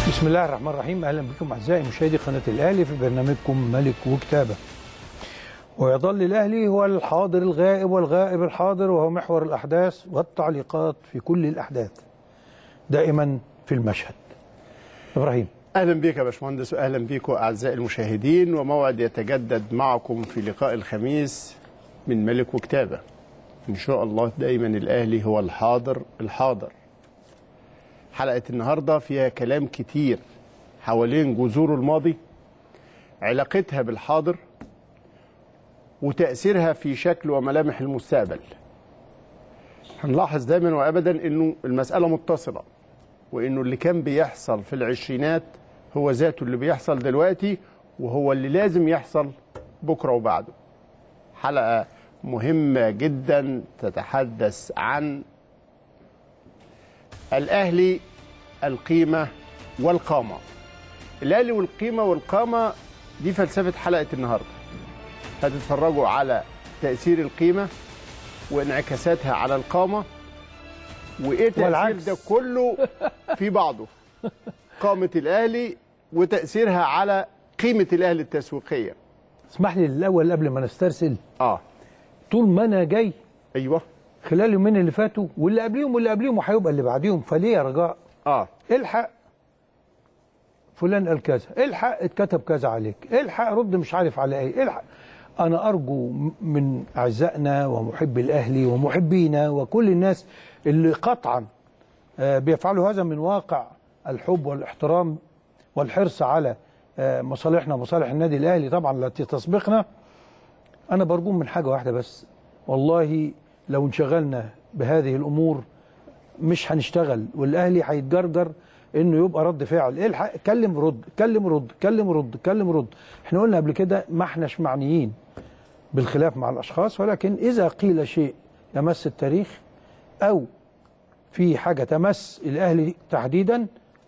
بسم الله الرحمن الرحيم. اهلا بكم اعزائي مشاهدي قناه الاهلي في برنامجكم ملك وكتابه. ويظل الاهلي هو الحاضر الغائب والغائب الحاضر، وهو محور الاحداث والتعليقات في كل الاحداث دائما في المشهد. ابراهيم، اهلا بك يا باشمهندس، واهلا بكم اعزائي المشاهدين، وموعد يتجدد معكم في لقاء الخميس من ملك وكتابه. ان شاء الله دايما الاهلي هو الحاضر الحاضر. حلقه النهارده فيها كلام كتير حوالين جذور الماضي، علاقتها بالحاضر، وتاثيرها في شكل وملامح المستقبل. هنلاحظ دايما وابدا انه المساله متصله، وانه اللي كان بيحصل في العشرينات هو ذاته اللي بيحصل دلوقتي، وهو اللي لازم يحصل بكره وبعده. حلقه مهمه جدا تتحدث عن الاهلي، القيمه والقامه. الاهلي والقيمه والقامه دي فلسفه حلقه النهارده. هتتفرجوا على تاثير القيمه وانعكاساتها على القامه، وايه تاثير ده كله في بعضه. قامه الاهلي وتاثيرها على قيمه الاهلي التسويقيه. اسمح لي الاول قبل ما نسترسل. طول ما انا جاي ايوه خلال اليومين اللي فاتوا واللي قبليهم وهيبقى اللي بعديهم، فليه يا رجاء الحق فلان قال كذا، الحق اتكتب كذا عليك، الحق رد مش عارف على ايه، الحق. انا ارجو من اعزائنا ومحبي الاهلي ومحبينا وكل الناس اللي قطعا بيفعلوا هذا من واقع الحب والاحترام والحرص على مصالحنا ومصالح النادي الاهلي طبعا التي تسبقنا. انا برجو من حاجه واحده بس، والله لو انشغلنا بهذه الامور مش هنشتغل، والاهلي هيتجرجر انه يبقى رد فعل. الحق كلم رد، كلم رد، كلم رد، كلم رد. احنا قلنا قبل كده ما احناش معنيين بالخلاف مع الاشخاص، ولكن اذا قيل شيء يمس التاريخ او في حاجه تمس الاهلي تحديدا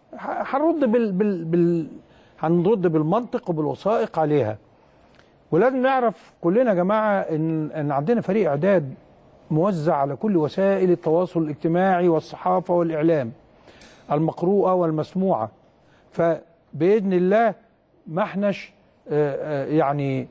هنرد بالمنطق وبالوثائق عليها. ولازم نعرف كلنا يا جماعه ان عندنا فريق اعداد موزع على كل وسائل التواصل الاجتماعي والصحافه والاعلام المقروءه والمسموعه، فباذن الله ما احناش يعني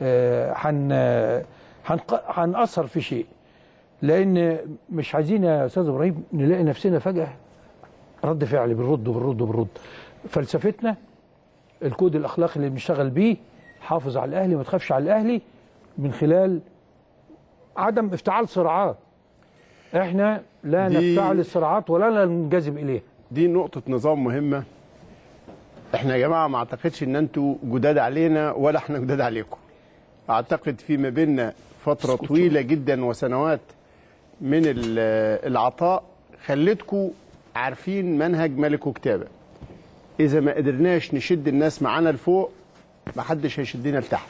هنأثر في شيء، لان مش عايزين يا استاذ ابراهيم نلاقي نفسنا فجاه رد فعل بالرد. فلسفتنا الكود الاخلاقي اللي بنشتغل بيه، حافظ على الاهلي، ما تخافش على الاهلي، من خلال عدم افتعال صراعات. احنا لا نفتعل الصراعات ولا ننجذب اليها. دي نقطة نظام مهمة. احنا يا جماعة ما اعتقدش ان انتوا جداد علينا ولا احنا جداد عليكم. اعتقد في ما بيننا فترة طويلة جدا وسنوات من العطاء خلتكم عارفين منهج ملك وكتابة. اذا ما قدرناش نشد الناس معانا لفوق ما حدش هيشدنا لتحت.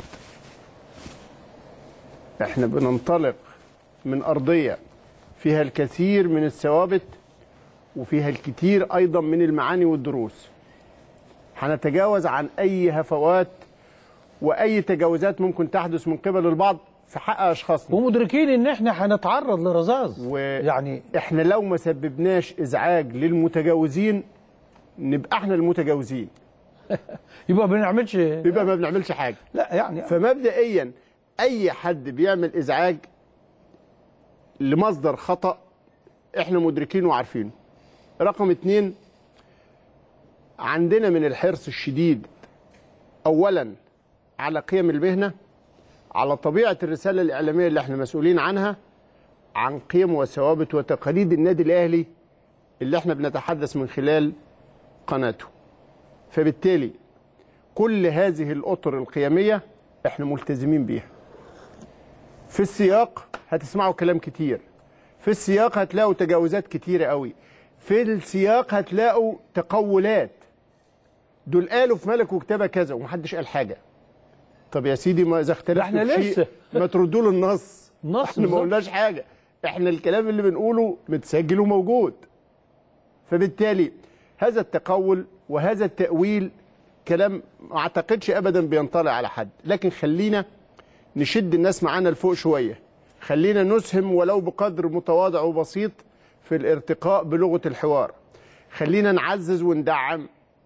احنا بننطلق من ارضية فيها الكثير من الثوابت وفيها الكثير ايضا من المعاني والدروس. هنتجاوز عن اي هفوات واي تجاوزات ممكن تحدث من قبل البعض في حق اشخاصنا، ومدركين ان احنا هنتعرض لرذاذ. يعني احنا لو ما سببناش ازعاج للمتجاوزين نبقى احنا المتجاوزين. يبقى ما بنعملش حاجه. لا يعني فمبدئيا اي حد بيعمل ازعاج لمصدر خطأ احنا مدركينه وعارفينه. رقم 2، عندنا من الحرص الشديد اولا على قيم المهنه، على طبيعه الرساله الاعلاميه اللي احنا مسؤولين عنها، عن قيم وثوابت وتقاليد النادي الاهلي اللي احنا بنتحدث من خلال قناته. فبالتالي كل هذه الاطر القيميه احنا ملتزمين بيها. في السياق هتسمعوا كلام كتير، في السياق هتلاقوا تجاوزات كتيره قوي، في السياق هتلاقوا تقولات. دول قالوا في ملك وكتابه كذا ومحدش قال حاجه. طب يا سيدي ما اذا اختلفنا في شيء ما تردوا له النص. احنا ما قلناش حاجه، احنا الكلام اللي بنقوله متسجل وموجود. فبالتالي هذا التقول وهذا التأويل كلام ما اعتقدش ابدا بينطلع على حد، لكن خلينا نشد الناس معانا لفوق شويه، خلينا نسهم ولو بقدر متواضع وبسيط في الارتقاء بلغه الحوار، خلينا نعزز وندعم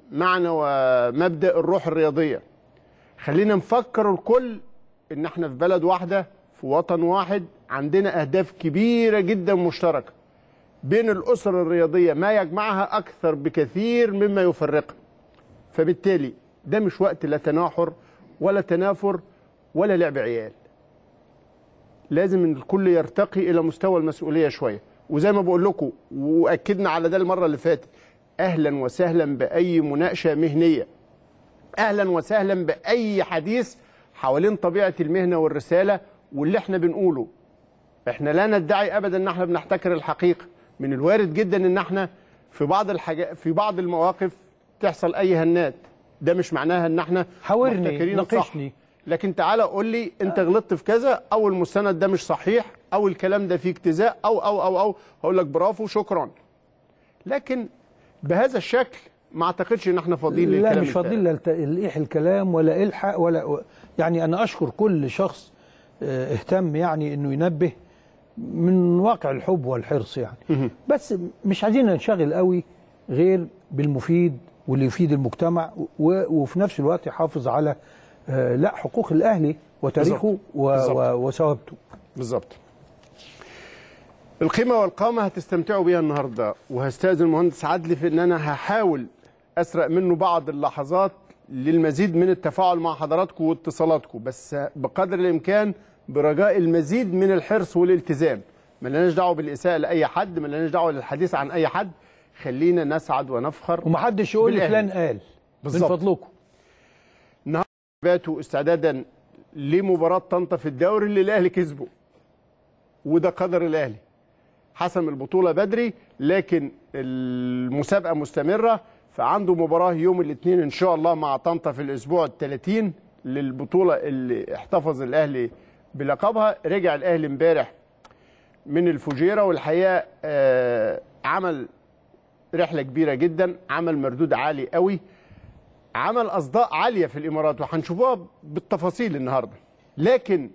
معنى ومبدأ الروح الرياضية. خلينا نفكر الكل ان احنا في بلد واحدة، في وطن واحد، عندنا اهداف كبيرة جدا مشتركة بين الاسر الرياضية، ما يجمعها اكثر بكثير مما يفرقها. فبالتالي ده مش وقت لا تناحر ولا تنافر ولا لعب عيال. لازم ان الكل يرتقي الى مستوى المسؤولية شوية. وزي ما بقول لكم واكدنا على ده المرة اللي فاتت، اهلا وسهلا باي مناقشة مهنية، اهلا وسهلا باي حديث حوالين طبيعة المهنة والرسالة واللي احنا بنقوله. احنا لا ندعي ابدا ان احنا بنحتكر الحقيقة. من الوارد جدا ان احنا في بعض المواقف تحصل اي هنات، ده مش معناها ان احنا حاورني ناقشني، لكن تعالى قول لي انت غلطت في كذا، او المستند ده مش صحيح، او الكلام ده فيه اجتزاء، او هقول لك برافو شكرا. لكن بهذا الشكل ما اعتقدش ان احنا فاضيين للكلام. لا مش فاضيين لإلحاح الكلام ولا الحق ولا يعني. انا اشكر كل شخص اهتم يعني انه ينبه من واقع الحب والحرص يعني. بس مش عايزين ننشغل قوي غير بالمفيد واللي يفيد المجتمع، وفي نفس الوقت يحافظ على لا حقوق الاهلي وتاريخه وثوابته. بالظبط. القيمة والقامة هتستمتعوا بيها النهارده، وهستأذن المهندس عدلي في ان انا هحاول اسرق منه بعض اللحظات للمزيد من التفاعل مع حضراتكم واتصالاتكم، بس بقدر الامكان برجاء المزيد من الحرص والالتزام. ما لناش دعوه بالاساءه لاي حد، ما لناش دعوه للحديث عن اي حد. خلينا نسعد ونفخر، ومحدش يقول لي فلان قال. بالظبط. من فضلكم. النهارده باتوا استعدادا لمباراه طنطا في الدوري اللي الاهلي كسبه، وده قدر الاهلي. حسم البطوله بدري، لكن المسابقه مستمره، فعنده مباراه يوم الاثنين ان شاء الله مع طنطا في الاسبوع ال30 للبطوله اللي احتفظ الاهلي بلقبها. رجع الاهلي امبارح من الفجيره، والحقيقه عمل رحله كبيره جدا، عمل مردود عالي قوي، عمل اصداء عاليه في الامارات، وهنشوفوها بالتفاصيل النهارده. لكن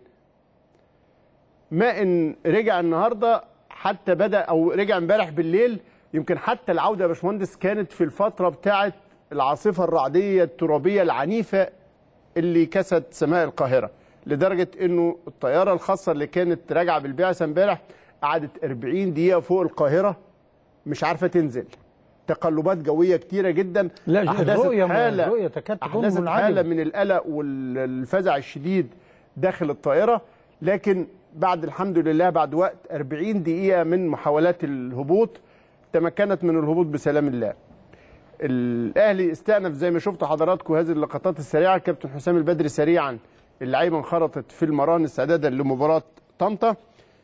ما ان رجع النهارده حتى بدا، او رجع امبارح بالليل، يمكن حتى العوده يا باشمهندس كانت في الفتره بتاعه العاصفه الرعديه الترابيه العنيفه اللي كست سماء القاهره، لدرجه انه الطياره الخاصه اللي كانت راجعه بالبعثه امبارح قعدت 40 دقيقه فوق القاهره مش عارفه تنزل. تقلبات جويه كتيره جدا. لا الرؤيه تكاد تكون منعدمه، حاله من القلق والفزع الشديد داخل الطائره. لكن بعد الحمد لله بعد وقت 40 دقيقه من محاولات الهبوط تمكنت من الهبوط بسلام الله. الاهلي استأنف زي ما شفتوا حضراتكم هذه اللقطات السريعه. كابتن حسام البدري سريعا اللعيبه انخرطت في المران استعدادا لمباراه طنطا.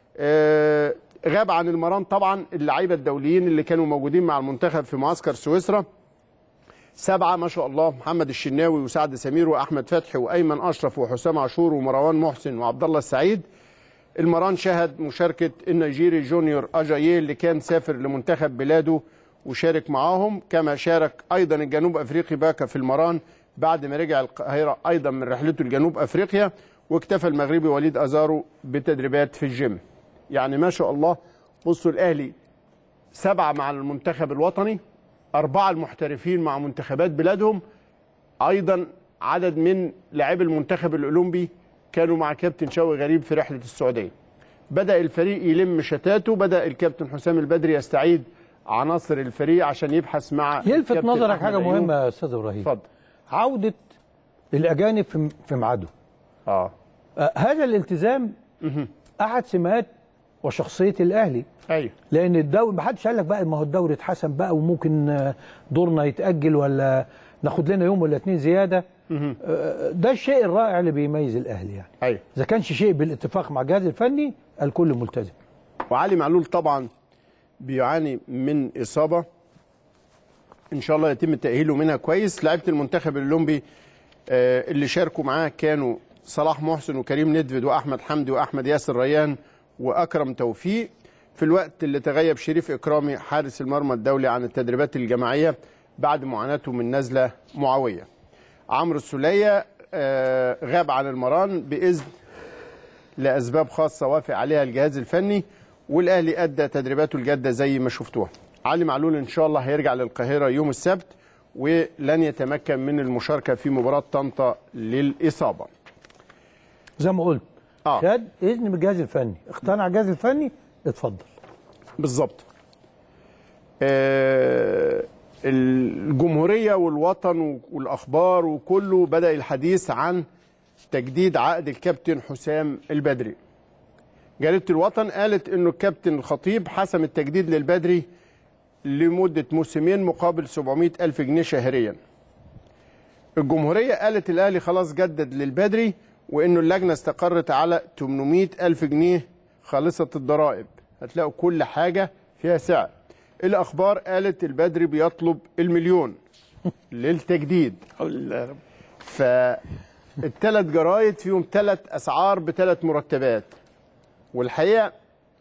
غاب عن المران طبعا اللعيبه الدوليين اللي كانوا موجودين مع المنتخب في معسكر سويسرا 7 ما شاء الله: محمد الشناوي وسعد سمير واحمد فتحي وايمن اشرف وحسام عاشور ومروان محسن وعبد الله السعيد. المران شهد مشاركه النيجيري جونيور اجاييه اللي كان سافر لمنتخب بلاده وشارك معاهم، كما شارك ايضا الجنوب افريقي باكا في المران بعد ما رجع القاهره ايضا من رحلته لجنوب افريقيا. واكتفى المغربي وليد ازارو بتدريبات في الجيم. يعني ما شاء الله. بصوا الاهلي 7 مع المنتخب الوطني، 4 المحترفين مع منتخبات بلادهم، ايضا عدد من لاعبي المنتخب الاولمبي كانوا مع كابتن شوقي غريب في رحله السعوديه. بدا الفريق يلم شتاته، بدا الكابتن حسام البدري يستعيد عناصر الفريق عشان يبحث مع يلفت نظرك حاجه مهمه يا استاذ ابراهيم. اتفضل. عوده الاجانب في ميعاده. هذا الالتزام احد سمات وشخصيه الاهلي. ايوه. لان الدوري ما حدش قال لك بقى ما هو الدوري اتحسن بقى وممكن دورنا يتاجل ولا ناخد لنا يوم ولا 2 زياده. ده الشيء الرائع اللي بيميز الاهلي يعني. ايوه. اذا كانش شيء بالاتفاق مع الجهاز الفني الكل ملتزم. وعلي معلول طبعا بيعاني من اصابه ان شاء الله يتم تاهيله منها كويس. لعيبه المنتخب الاولمبي اللي شاركوا معاه كانوا صلاح محسن وكريم ندفد واحمد حمدي واحمد ياسر ريان واكرم توفيق، في الوقت اللي تغيب شريف اكرامي حارس المرمى الدولي عن التدريبات الجماعيه بعد معاناته من نزله معويه. عمرو السوليه غاب عن المران باذن لاسباب خاصه وافق عليها الجهاز الفني، والاهلي ادى تدريباته الجاده زي ما شفتوها. علي معلول ان شاء الله هيرجع للقاهره يوم السبت، ولن يتمكن من المشاركه في مباراه طنطا للاصابه. زي ما قلت خد اذن من الجهاز الفني، اقتنع الجهاز الفني، اتفضل. بالظبط. الجمهوريه والوطن والاخبار وكله بدا الحديث عن تجديد عقد الكابتن حسام البدري. جريدة الوطن قالت انه الكابتن الخطيب حسم التجديد للبدري لمدة موسمين مقابل 700,000 جنيه شهريا. الجمهورية قالت الاهلي خلاص جدد للبدري وانه اللجنة استقرت على 800,000 جنيه خالصة الضرائب. هتلاقوا كل حاجة فيها سعر. الاخبار قالت البدري بيطلب المليون للتجديد. فالثلاث جرايد فيهم 3 اسعار ب3 مرتبات. والحقيقه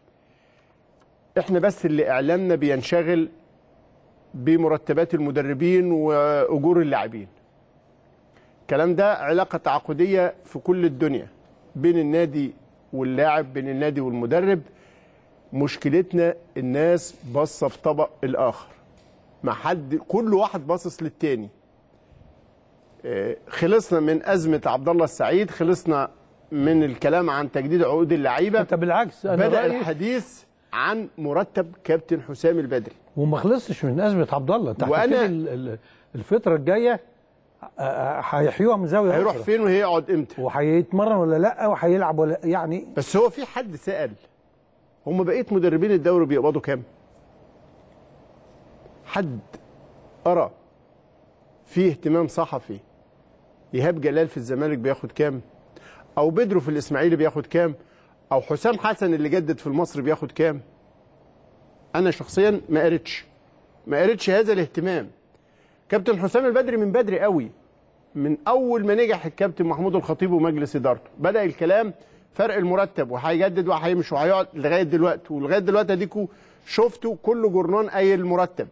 احنا بس اللي اعلامنا بينشغل بمرتبات المدربين واجور اللاعبين. الكلام ده علاقه تعاقديه في كل الدنيا بين النادي واللاعب، بين النادي والمدرب. مشكلتنا الناس باصه في طبق الاخر، ما حد، كل واحد باصص للتاني. خلصنا من ازمه عبد الله السعيد، خلصنا من الكلام عن تجديد عقود اللعيبه. انت بالعكس، انا بدأ الحديث عن مرتب كابتن حسام البدري وما خلصش من ازمه عبد الله. انت وانا الفتره الجايه هيحيوها من زاويه هيروح فين وهيقعد امتى وهيتمرن ولا لا وهيلعب ولا يعني. بس هو في حد سأل هم بقيه مدربين الدوري بيقبضوا كام؟ حد أرى فيه اهتمام صحفي إيهاب جلال في الزمالك بياخد كام؟ أو بدرو في الإسماعيلي بياخد كام؟ أو حسام حسن اللي جدد في المصري بياخد كام؟ أنا شخصيا ما قريتش هذا الاهتمام. كابتن حسام البدري من بدري قوي، من أول ما نجح الكابتن محمود الخطيب ومجلس إدارته بدأ الكلام فرق المرتب وهيجدد وهيمشي وهيقعد لغاية دلوقتي. ولغاية دلوقتي أديكوا شفتوا كل جورنان قايل المرتب،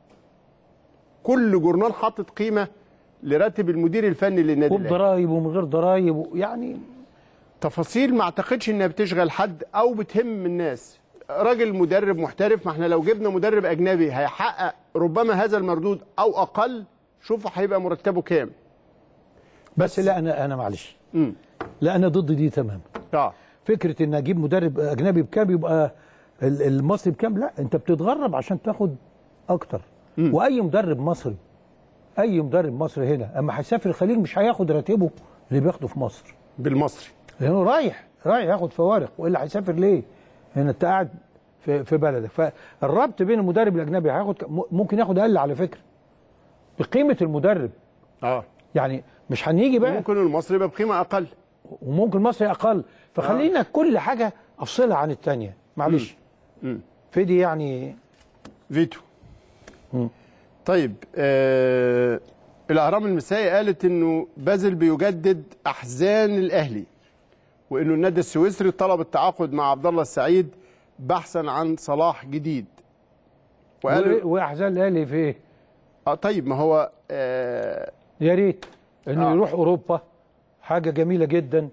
كل جورنال حاطط قيمة لراتب المدير الفني للنادي الأهلي، وبضرايب ومن غير ضرايب، يعني تفاصيل ما اعتقدش انها بتشغل حد او بتهم الناس. راجل مدرب محترف، ما احنا لو جبنا مدرب اجنبي هيحقق ربما هذا المردود او اقل. شوفوا هيبقى مرتبه كام. بس لا، انا معلش، لا انا ضد دي تماما. فكره ان اجيب مدرب اجنبي بكام يبقى المصري بكام، لا، انت بتتغرب عشان تاخد اكتر. واي مدرب مصري، اي مدرب مصري هنا اما هيسافر الخليج مش هياخد راتبه اللي بياخده في مصر بالمصري، لانه رايح ياخد فوارق، والا هيسافر ليه؟ هنا انت قاعد في بلدك. فالربط بين المدرب الاجنبي هياخد ممكن ياخد اقل على فكره بقيمه المدرب. يعني مش هنيجي بقى، ممكن المصري يبقى بقيمه اقل وممكن المصري اقل. فخلينا كل حاجه افصلها عن الثانيه، معلش. في دي يعني فيتو. طيب، الاهرام المسائي قالت انه بازل بيجدد احزان الاهلي، وانه النادي السويسري طلب التعاقد مع عبد الله السعيد بحثا عن صلاح جديد. واحزان الاهلي في ايه؟ طيب ما هو يا ريت انه يروح اوروبا، حاجه جميله جدا.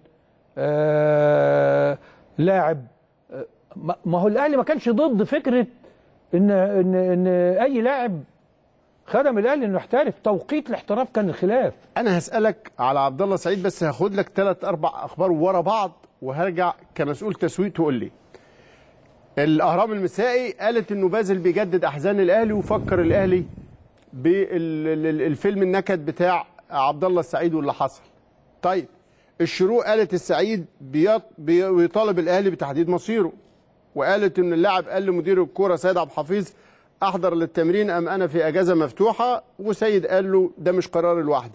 لاعب، ما هو الاهلي ما كانش ضد فكره ان اي لاعب خدم الاهلي انه يحترف. توقيت الاحتراف كان الخلاف. انا هسالك على عبد الله سعيد، بس هاخد لك 3 4 اخبار ورا بعض وهرجع كمسؤول تسويق تقول لي. الاهرام المسائي قالت انه بازل بيجدد احزان الاهلي وفكر الاهلي بالفيلم النكد بتاع عبد الله السعيد واللي حصل. طيب، الشروق قالت السعيد بيطالب الاهلي بتحديد مصيره، وقالت ان اللاعب قال لمدير الكوره سيد عبد الحفيظ احضر للتمرين ام انا في اجازه مفتوحه، وسيد قال له ده مش قرار لوحدي.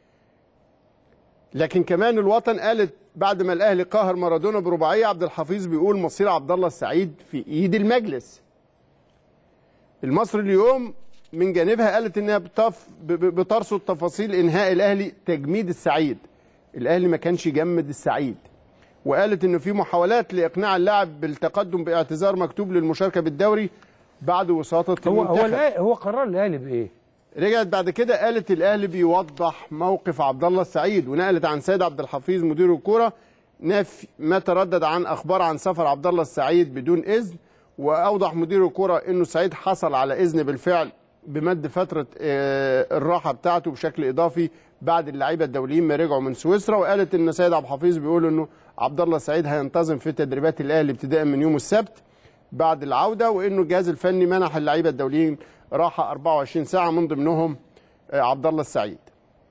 لكن كمان الوطن قالت بعد ما الاهلي قاهر مارادونا برباعيه، عبد الحفيظ بيقول مصير عبد الله السعيد في ايد المجلس. المصري اليوم من جانبها قالت انها بترصد تفاصيل انهاء الاهلي تجميد السعيد. الاهلي ما كانش يجمد السعيد، وقالت انه في محاولات لاقناع اللاعب بالتقدم باعتذار مكتوب للمشاركه بالدوري بعد وساطه المنتخب. هو قرار الاهلي بايه؟ رجعت بعد كده قالت الاهلي بيوضح موقف عبد الله السعيد، ونقلت عن سيد عبد الحفيظ مدير الكوره نفي ما تردد عن اخبار عن سفر عبد الله السعيد بدون اذن، واوضح مدير الكوره انه السعيد حصل على اذن بالفعل بمد فتره الراحه بتاعته بشكل اضافي بعد اللعيبه الدوليين ما رجعوا من سويسرا، وقالت ان سيد عبد الحفيظ بيقول انه عبد الله السعيد هينتظم في تدريبات الاهلي ابتداء من يوم السبت بعد العوده، وانه الجهاز الفني منح اللعيبه الدوليين راحه 24 ساعه من ضمنهم عبد الله السعيد.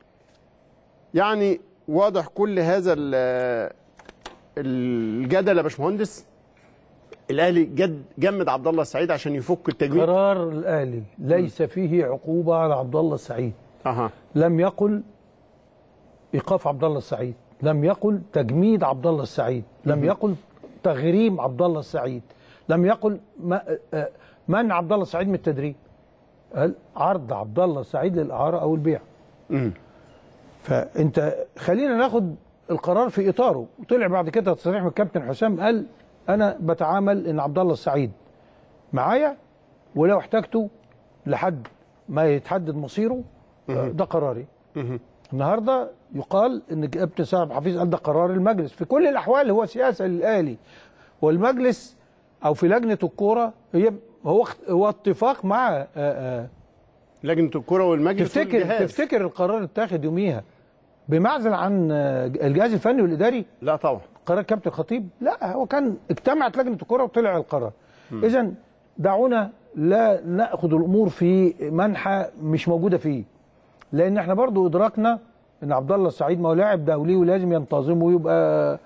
يعني واضح كل هذا الجدل يا باشمهندس. الاهلي جمد عبد الله السعيد عشان يفك التجويد. قرار الاهلي ليس فيه عقوبه على عبد الله السعيد. لم يقل ايقاف عبد الله السعيد، لم يقل تجميد عبد الله السعيد، لم يقل تغريم عبد الله السعيد، لم يقل منع عبد الله السعيد من التدريب. قال عرض عبد الله السعيد للاعاره او البيع. فانت خلينا ناخد القرار في اطاره. وطلع بعد كده تصريح من الكابتن حسام قال انا بتعامل ان عبد الله السعيد معايا، ولو احتاجته لحد ما يتحدد مصيره ده قراري. النهارده يقال ان كابتن سعد عبد الحفيظ قال ده قرار المجلس. في كل الاحوال هو سياسه للاهلي، والمجلس او في لجنه الكوره هو اتفاق مع لجنه الكوره والمجلس. تفتكر القرار اتاخد يوميها بمعزل عن الجهاز الفني والاداري؟ لا طبعا. قرار كابتن الخطيب؟ لا، هو كان اجتمعت لجنه الكوره وطلع القرار. اذا دعونا لا ناخذ الامور في منحى مش موجوده فيه، لان احنا برضو ادركنا ان عبد الله السعيد ما هو لاعب دولي ولازم ينتظم ويبقى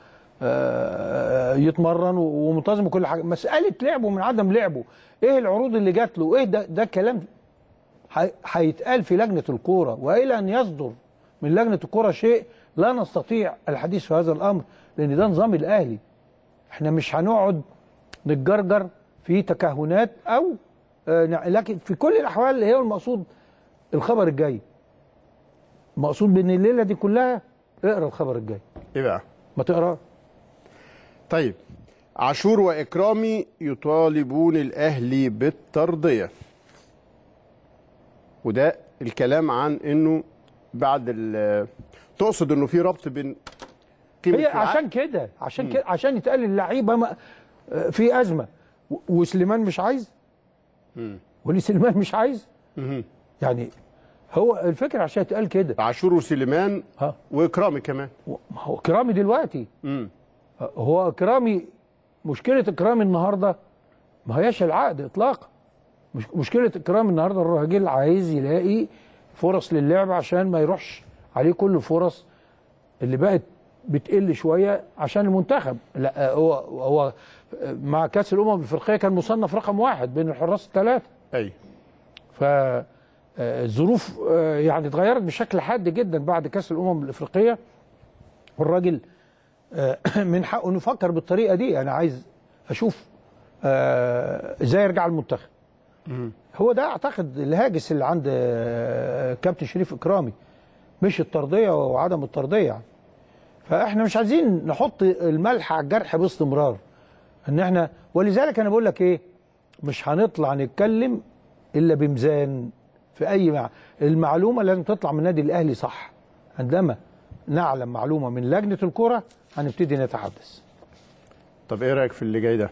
يتمرن ومنتظم وكل حاجه. مساله لعبه من عدم لعبه، ايه العروض اللي جات له، ايه ده كلام هيتقال في لجنه الكوره، والى ان يصدر من لجنه الكوره شيء لا نستطيع الحديث في هذا الامر، لان ده نظام الاهلي. احنا مش هنقعد نتجرجر في تكهنات او لكن في كل الاحوال هي المقصود الخبر الجاي. مقصود بان الليله دي كلها اقرا الخبر الجاي. ايه بقى؟ ما تقراه. طيب، عاشور واكرامي يطالبون الاهلي بالترضيه. وده الكلام عن انه بعد تقصد انه في ربط بين هي عشان كده عشان يتقال للعيبه في ازمه، وسليمان مش عايز سليمان مش عايز. يعني هو الفكره عشان يتقال كده عاشور وسليمان واكرامي كمان. ما هو اكرامي دلوقتي هو اكرامي، مشكله اكرامي النهارده ما هياش العقد اطلاقا. مشكله اكرامي النهارده الراجل عايز يلاقي فرص للعب عشان ما يروحش عليه كل الفرص اللي بقت بتقل شويه عشان المنتخب. لا، هو مع كاس الامم الافريقيه كان مصنف رقم 1 بين الحراس الثلاثه. ايوه. فالظروف يعني اتغيرت بشكل حاد جدا بعد كاس الامم الافريقيه، والراجل من حقه انه يفكر بالطريقه دي. انا عايز اشوف ازاي يرجع المنتخب. هو ده اعتقد الهاجس اللي عند كابتن شريف اكرامي، مش الترضيه وعدم الترضيه يعني. فاحنا مش عايزين نحط الملح على الجرح باستمرار ان احنا، ولذلك انا بقول لك ايه، مش هنطلع نتكلم الا بميزان في اي المعلومه لازم تطلع من النادي الاهلي صح. عندما نعلم معلومه من لجنه الكره هنبتدي نتحدث. طب ايه رايك في اللي جاي ده؟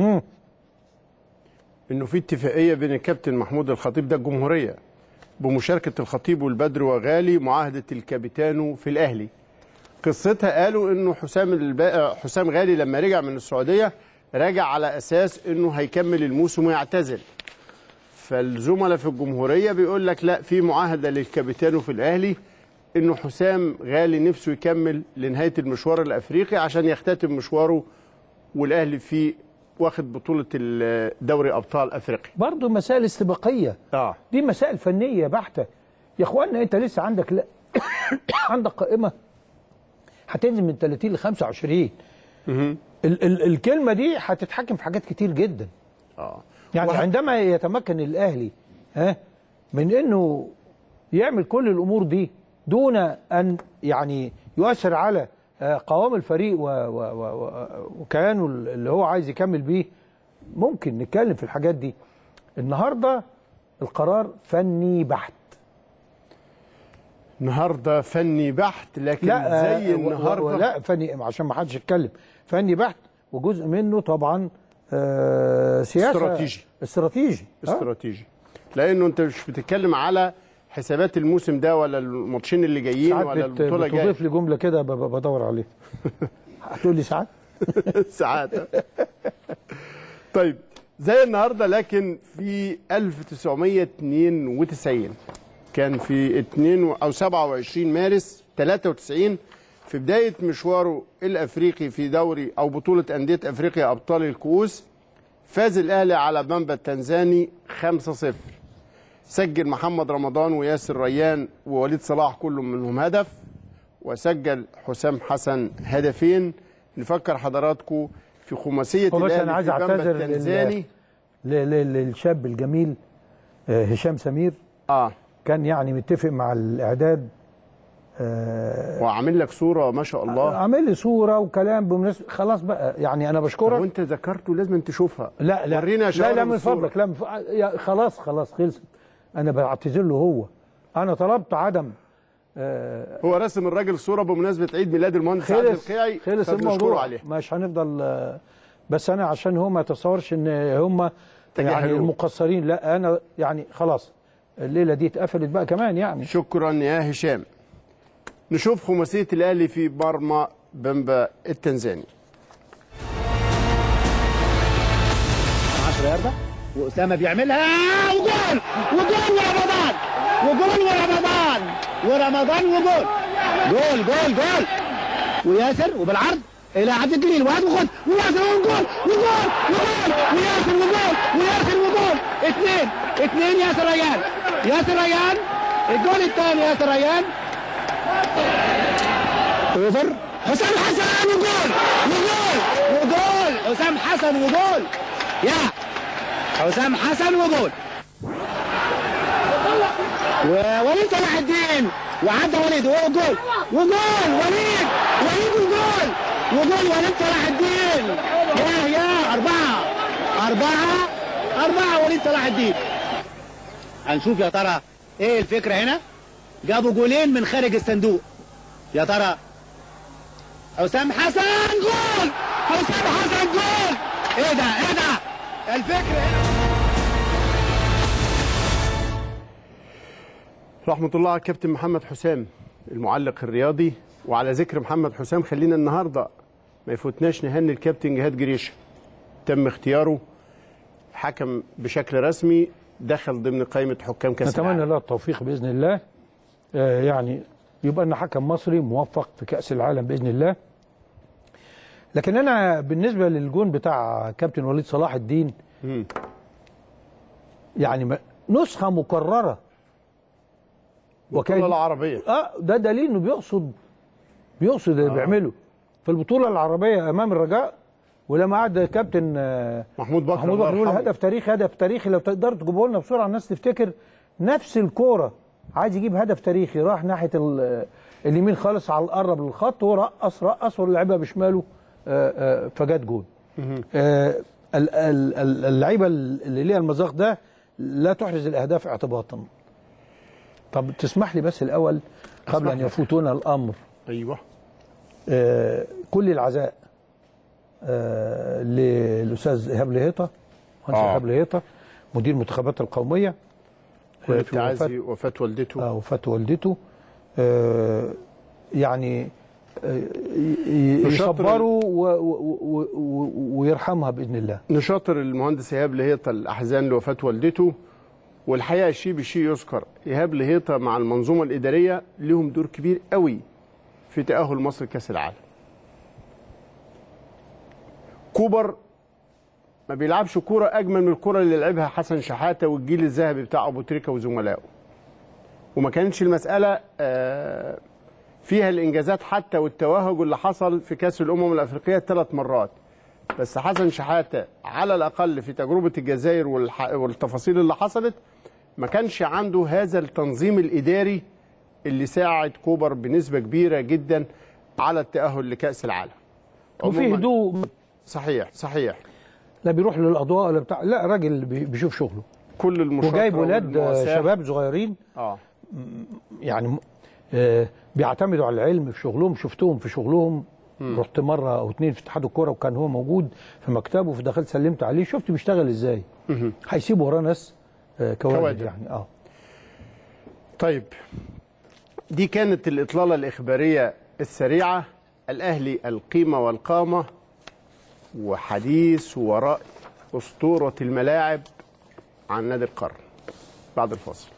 انه في اتفاقيه بين الكابتن محمود الخطيب، ده الجمهوريه، بمشاركه الخطيب والبدر وغالي معاهده الكابيتانو في الاهلي. قصتها قالوا انه حسام غالي لما رجع من السعوديه راجع على اساس انه هيكمل الموسم ويعتزل. فالزملاء في الجمهوريه بيقول لك لا، في معاهده للكابيتانو في الاهلي انه حسام غالي نفسه يكمل لنهايه المشوار الافريقي عشان يختتم مشواره والاهلي في واخد بطوله دوري ابطال افريقيا. برضه مسائل استباقيه. دي مسائل فنيه بحته يا اخوانا. انت لسه عندك عندك قائمه هتنزل من 30 ل 25. الكلمه دي هتتحكم في حاجات كتير جدا. يعني عندما يتمكن الاهلي من انه يعمل كل الامور دي دون ان يعني يؤثر على قوام الفريق وكيانه اللي هو عايز يكمل بيه، ممكن نتكلم في الحاجات دي. النهارده القرار فني بحت. النهارده فني بحت، لكن لا زي النهارده لا فني عشان ما حدش يتكلم. فني بحت وجزء منه طبعا سياسه استراتيجي. لانه انت مش بتتكلم على حسابات الموسم ده ولا الماتشين اللي جايين ولا البطوله الجايه. بتضيف لي جمله كده بدور عليها. هتقول لي ساعات. ساعات. طيب زي النهارده لكن في 1992 كان في 27 مارس 93 في بدايه مشواره الافريقي في دوري او بطوله انديه افريقيا ابطال الكؤوس، فاز الاهلي على بامبا التنزاني 5-0. سجل محمد رمضان وياسر ريان ووليد صلاح كل منهم هدف، وسجل حسام حسن هدفين. نفكر حضراتكم في خماسيه الاهلي في بامبا التنزاني. للشاب الجميل هشام سمير. كان يعني متفق مع الاعداد وعامل لك صوره ما شاء الله. عامل لي صوره وكلام بمناسبه. خلاص بقى يعني انا بشكرك. وانت ذكرته لازم تشوفها. لا ورينا يا شباب. لا من فضلك. لا خلاص خلصت. انا بعتذر له هو. انا طلبت عدم هو رسم الراجل صوره بمناسبه عيد ميلاد المهندس عبد القيعي. خلص الموضوع. مش هنفضل بس انا عشان هو ما يتصورش ان هم يعني المقصرين. لا انا يعني خلاص الليله دي اتقفلت بقى كمان يعني. شكرا يا هشام. نشوف خماسيه الاهلي في مرمى بامبا التنزاني. 10 ياردة واسامه بيعملها وجول ورمضان وجول وياسر وبالعرض الى عبد الجليل وهات وخد وياسر وجول وياسر وجول 2 ياسر ريان الجول الثاني ياسر ريان اوفر حسام حسن وجول حسام حسن وجول يا حسام حسن وجول ووليد صلاح الدين وعدى وليد وجول وليد وليد صلاح الدين يا 4 وليد صلاح الدين. هنشوف يا ترى ايه الفكره هنا. جابوا جولين من خارج الصندوق. يا ترى حسام حسن جول ايه ده الفكره هنا. رحمة الله على الكابتن محمد حسام المعلق الرياضي. وعلى ذكر محمد حسام خلينا النهارده ما يفوتناش نهني الكابتن جهاد جريشة. تم اختياره حكم بشكل رسمي، دخل ضمن قائمة حكام كأس العالم. نتمنى له التوفيق بإذن الله. يعني يبقى لنا حكم مصري موفق في كأس العالم بإذن الله. لكن أنا بالنسبة للجون بتاع كابتن وليد صلاح الدين يعني نسخة مكررة البطولة العربية. ده دليل انه بيقصد اللي بيعمله في البطولة العربية امام الرجاء. ولما قعد كابتن محمود بكر يقول هدف تاريخي لو تقدر تجيبه لنا بسرعة الناس تفتكر نفس الكورة. عايز يجيب هدف تاريخي، راح ناحية اليمين خالص على القرب للخط ورقص ولعبها بشماله فجات جول. اللعيبة اللي ليها المذاق ده لا تحرز الاهداف اعتباطا. طب تسمح لي بس الأول قبل أن يفوتنا الأمر. أيوة. كل العزاء للأستاذ إيهاب لهيطة، مهندس إيهاب لهيطة مدير المنتخبات القومية. كل التعازي وفاة والدته. وفاة والدته. يعني يصبروا ويرحمها بإذن الله. نشاطر المهندس إيهاب لهيطة الأحزان لوفاة والدته. والحقيقه الشيء بالشيء يذكر، ايهاب لهيطة مع المنظومه الاداريه لهم دور كبير قوي في تاهل مصر لكاس العالم. كوبر ما بيلعبش كوره اجمل من الكوره اللي لعبها حسن شحاته والجيل الذهبي بتاع ابو تريكه وزملائه. وما كانتش المساله فيها الانجازات حتى والتوهج اللي حصل في كاس الامم الافريقيه 3 مرات. بس حسن شحاته على الاقل في تجربه الجزائر والتفاصيل اللي حصلت ما كانش عنده هذا التنظيم الاداري اللي ساعد كوبر بنسبه كبيره جدا على التاهل لكاس العالم. وفي هدوء. صحيح. لا بيروح للاضواء ولا بتاع، لا راجل بيشوف شغله. كل المشاطره وجايب ولاد شباب صغيرين يعني بيعتمدوا على العلم في شغلهم. شفتهم في شغلهم. رحت مره او 2 في اتحاد الكوره وكان هو موجود في مكتبه، فدخلت سلمت عليه، شفت بيشتغل ازاي. هيسيبوا وراه ناس كوادر يعني. طيب، دي كانت الإطلالة الإخبارية السريعة. الأهلي القيمة والقامة، وحديث وراء أسطورة الملاعب عن نادي القرن بعد الفاصل.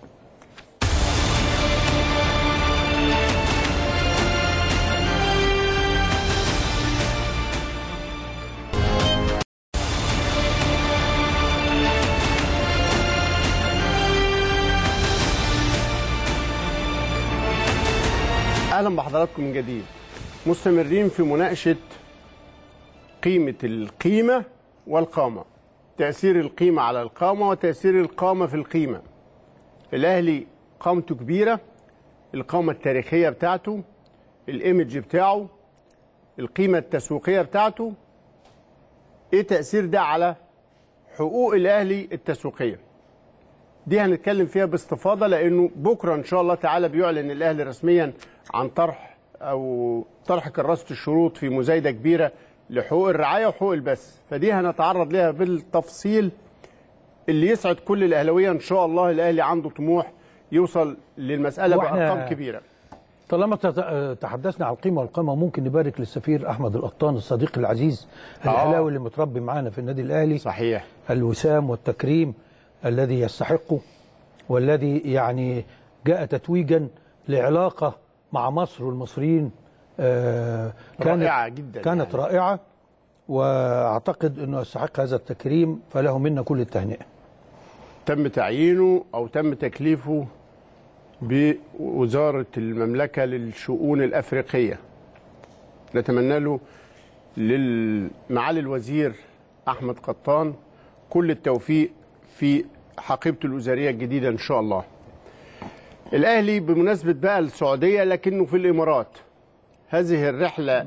أهلا بحضراتكم من جديد. مستمرين في مناقشة قيمة القيمة والقامة، تأثير القيمة على القامة وتأثير القامة في القيمة. الأهلي قامته كبيرة، القامة التاريخية بتاعته، الإيمج بتاعه، القيمة التسويقية بتاعته. إيه تأثير ده على حقوق الأهلي التسويقية؟ دي هنتكلم فيها باستفاضة، لأنه بكرة إن شاء الله تعالى بيعلن الأهلي رسميا عن طرح كراسة الشروط في مزايدة كبيرة لحقوق الرعاية وحقوق البث، فدي هنتعرض لها بالتفصيل اللي يسعد كل الأهلاوية. إن شاء الله الأهلي عنده طموح يوصل للمسألة بأرقام كبيرة. طالما تحدثنا عن القيمة والقامة، ممكن نبارك للسفير أحمد القطان الصديق العزيز الأهلاوي اللي متربي معانا في النادي الأهلي. صحيح. الوسام والتكريم الذي يستحقه، والذي يعني جاء تتويجا لعلاقة مع مصر والمصريين رائعة جدا، كانت يعني رائعة، وأعتقد أنه يستحق هذا التكريم، فله منا كل التهنئة. تم تعيينه أو تم تكليفه بوزارة المملكة للشؤون الأفريقية. نتمنى له لمعالي الوزير أحمد قطان كل التوفيق في حقيبته الوزارية الجديدة إن شاء الله. الأهلي بمناسبة بقى السعودية لكنه في الإمارات، هذه الرحلة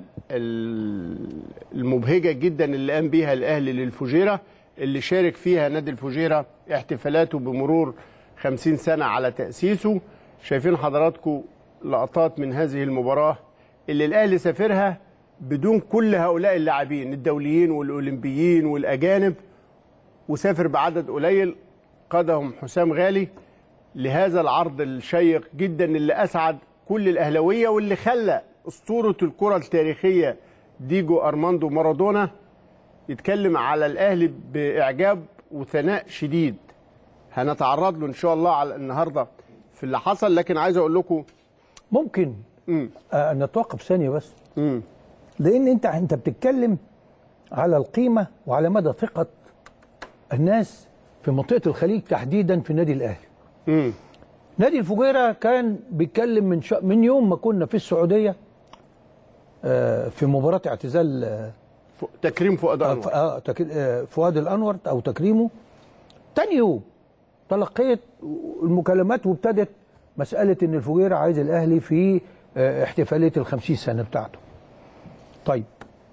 المبهجة جدا اللي قام بيها الأهلي للفجيرة، اللي شارك فيها نادي الفجيرة احتفالاته بمرور 50 سنة على تأسيسه. شايفين حضراتكم لقطات من هذه المباراة اللي الأهلي سافرها بدون كل هؤلاء اللاعبين الدوليين والأولمبيين والأجانب، وسافر بعدد قليل قادهم حسام غالي لهذا العرض الشيق جدا اللي أسعد كل الأهلاوية، واللي خلى أسطورة الكرة التاريخية ديجو أرماندو مارادونا يتكلم على الأهلي بإعجاب وثناء شديد. هنتعرض له إن شاء الله على النهاردة في اللي حصل، لكن عايز أقول لكم ممكن نتوقف ثانية بس، لأن أنت بتتكلم على القيمة وعلى مدى ثقة الناس في منطقة الخليج تحديدا في النادي الأهلي. نادي الفجيرة كان بيتكلم من يوم ما كنا في السعودية في مباراة اعتزال تكريم فؤاد الأنور، فؤاد الأنور أو تكريمه. تاني يوم تلقيت المكالمات وابتدت مسألة إن الفجيرة عايز الأهلي في احتفالية ال50 سنة بتاعته. طيب،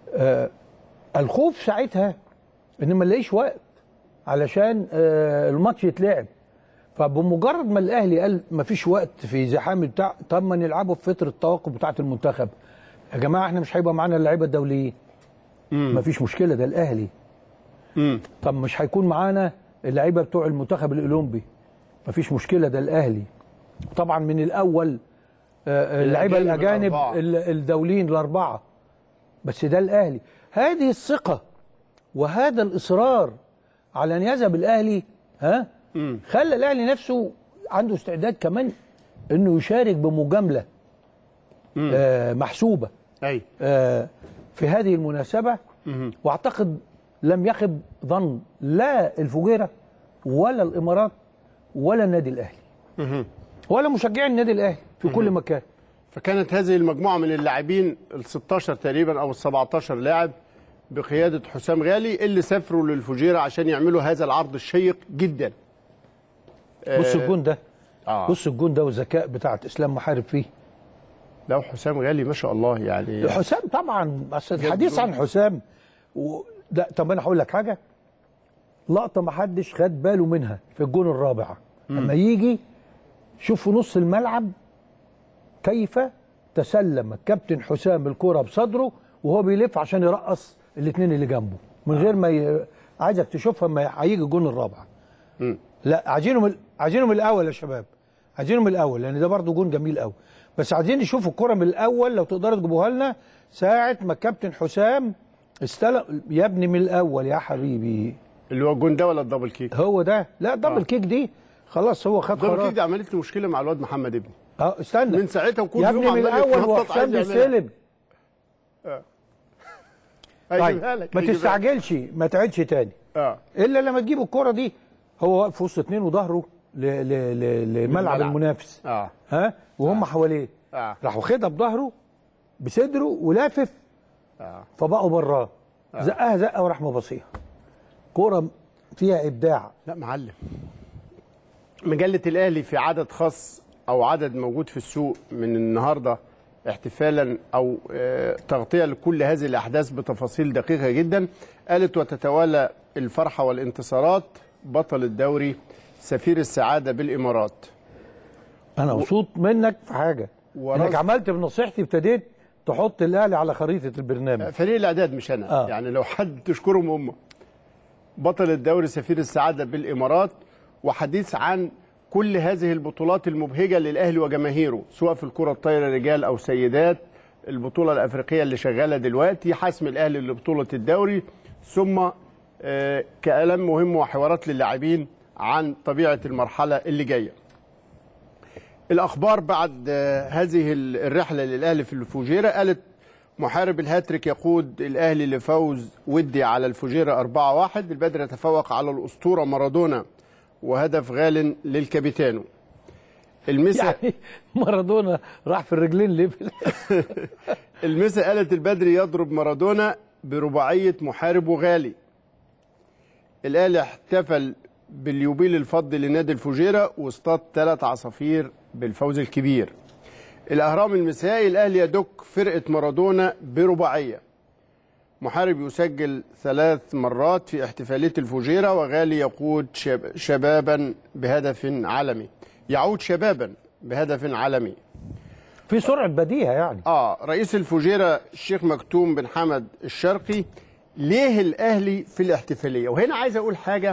الخوف ساعتها إن ما نلاقيش وقت علشان الماتش يتلعب، فبمجرد ما الاهلي قال ما فيش وقت في زحام بتاع، طب ما نلعبه في فتره التوقف بتاعه المنتخب يا جماعه، احنا مش هيبقى معانا اللعيبه الدوليين. ما فيش مشكله، ده الاهلي. طب مش هيكون معانا اللعيبه بتوع المنتخب الاولمبي، ما فيش مشكله، ده الاهلي. طبعا من الاول اللعيبه الاجانب الدوليين الاربعه، بس ده الاهلي. هذه الثقه وهذا الاصرار على ان يذهب الاهلي خلى الاهلي نفسه عنده استعداد كمان انه يشارك بمجامله محسوبه في هذه المناسبه. واعتقد لم يخب ظن لا الفجيرة ولا الامارات ولا النادي الاهلي ولا مشجعي النادي الاهلي في كل مكان. فكانت هذه المجموعه من اللاعبين ال16 تقريبا او ال17 لاعب بقياده حسام غالي اللي سافروا للفجيرة عشان يعملوا هذا العرض الشيق جدا. بص الجون ده، بص الجون ده والذكاء بتاعت اسلام محارب فيه. لو حسام غالي ما شاء الله يعني. حسام طبعا، بس الحديث عن حسام لا، طب انا هقول لك حاجه، لقطه ما حدش خد باله منها في الجون الرابع. لما يجي شوف في نص الملعب كيف تسلم الكابتن حسام الكرة بصدره وهو بيلف عشان يرقص الاثنين اللي جنبه من غير ما عايزك تشوفها لما هيجي الجون الرابع. لا عايزينهم الاول يا شباب، عايزينهم الاول، لان ده برضه جون جميل قوي. بس عايزين نشوف الكره من الاول، لو تقدروا تجيبوها لنا ساعه ما الكابتن حسام استلم. يا ابني من الاول يا حبيبي. اللي هو الجون ده ولا الدبل كيك؟ هو ده. لا الدبل كيك دي خلاص هو خد قرار. الدبل كيك دي عملت لي مشكله مع الواد محمد ابني. استنى من ساعتها وكل يا يوم ابني من الاول وحسام بيستلم. طيب ما تستعجلش، ما تعيدش تاني. الا لما تجيب الكره دي. هو واقف في وسط اتنين وظهره لملعب المنافس. ها وهم حواليه. راح واخدها بظهره بصدره ولافف. فبقوا براه. زقها زقه وراح مباصيها. كوره فيها ابداع. لا معلم، مجله الاهلي في عدد خاص او عدد موجود في السوق من النهارده احتفالا او تغطيه لكل هذه الاحداث بتفاصيل دقيقه جدا. قالت: وتتوالى الفرحه والانتصارات، بطل الدوري سفير السعاده بالامارات. انا مبسوط منك في حاجه، انك عملت بنصيحتي، ابتديت تحط الاهلي على خريطه البرنامج. فريق الاعداد مش انا. يعني لو حد تشكرهم هم. بطل الدوري سفير السعاده بالامارات، وحديث عن كل هذه البطولات المبهجه للاهلي وجماهيره، سواء في الكره الطايره رجال او سيدات، البطوله الافريقيه اللي شغاله دلوقتي، حسم الاهلي لبطوله الدوري، ثم كلام مهم وحوارات للاعبين عن طبيعه المرحله اللي جايه. الاخبار بعد هذه الرحله للاهلي في الفجيره، قالت: محارب الهاتريك يقود الاهلي لفوز ودي على الفجيره 4-1. البدر يتفوق على الاسطوره مارادونا وهدف غال للكابيتانو. المسا يعني مارادونا راح في الرجلين ليه؟ المسا قالت: البدر يضرب مارادونا برباعيه محارب وغالي. الاهلي احتفل باليوبيل الفضي لنادي الفجيره واصطاد 3 عصافير بالفوز الكبير. الاهرام المسائي: الاهلي يدك فرقه مارادونا برباعيه. محارب يسجل 3 مرات في احتفاليه الفجيره، وغالي يقود شبابا بهدف عالمي. يعود شبابا بهدف عالمي. في سرعه بديهه يعني. رئيس الفجيره الشيخ مكتوم بن حمد الشرقي: ليه الاهلي في الاحتفاليه؟ وهنا عايز اقول حاجه،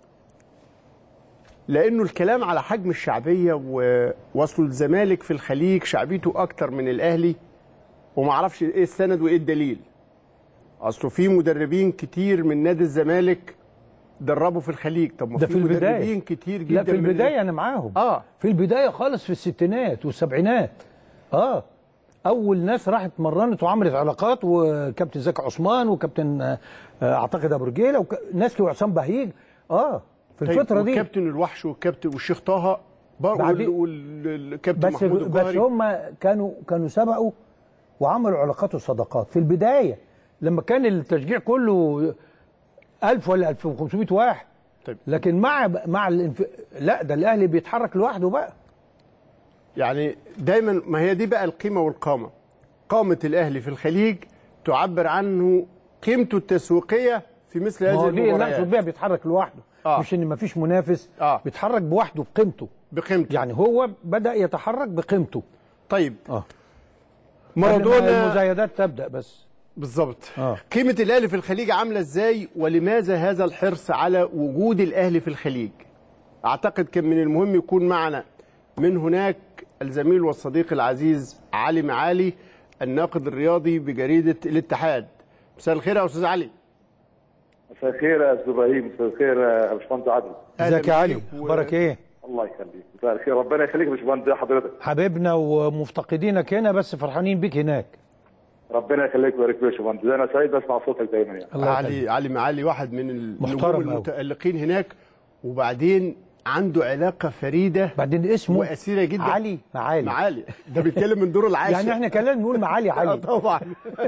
لانه الكلام على حجم الشعبيه ووصل الزمالك في الخليج شعبيته اكتر من الاهلي، وما اعرفش ايه السند وايه الدليل. اصله في مدربين كتير من نادي الزمالك دربوا في الخليج. طب ما في مدربين كتير جدا. لا في البدايه انا معاهم. في البدايه خالص في الستينات والسبعينات. اول ناس راحت مرنت وعملت علاقات، وكابتن زكي عثمان وكابتن اعتقد ابو رجيله ناس وعصام بهيج. في الفتره دي والكابتن الوحش والكابتن والشيخ طه والكابتن محمود الجوهري. بس هم كانوا سبقوا وعملوا علاقات وصداقات في البدايه، لما كان التشجيع كله 1000 ولا 1500 واحد. طيب. لكن لا ده الاهلي بيتحرك لوحده بقى. يعني دايما ما هي دي بقى القيمه والقامه. قامه الاهلي في الخليج تعبر عنه قيمته التسويقيه في مثل هذه المباريات. اللي اقصد بيها بيتحرك لوحده. مش ان مفيش منافس. بيتحرك بوحده بقيمته. يعني هو بدأ يتحرك بقيمته. طيب. مارادونا المزايدات تبدأ بس. بالظبط. قيمة الأهلي في الخليج عاملة ازاي، ولماذا هذا الحرص على وجود الأهلي في الخليج؟ أعتقد كان من المهم يكون معنا من هناك الزميل والصديق العزيز علي معالي، الناقد الرياضي بجريدة الاتحاد. مساء الخير يا أستاذ علي. مساء الخير يا أستاذ إبراهيم. مساء الخير يا باشمهندس عادل. ازيك يا علي؟ أخبارك إيه؟ الله يخليك. مساء الخير. ربنا يخليك يا باشمهندس حضرتك. حبيبنا ومفتقدينك هنا، بس فرحانين بيك هناك. ربنا يخليك ويبارك فيك يا باشمهندس. انا سعيد اسمع صوتك دايما يعني. علي معالي واحد من النجوم المتألقين هناك، وبعدين عنده علاقه فريده بعدين اسمه وأسيرة جدا. علي معالي ده بيتكلم من دور العاشر. يعني احنا كلام نقول معالي علي. طبعا.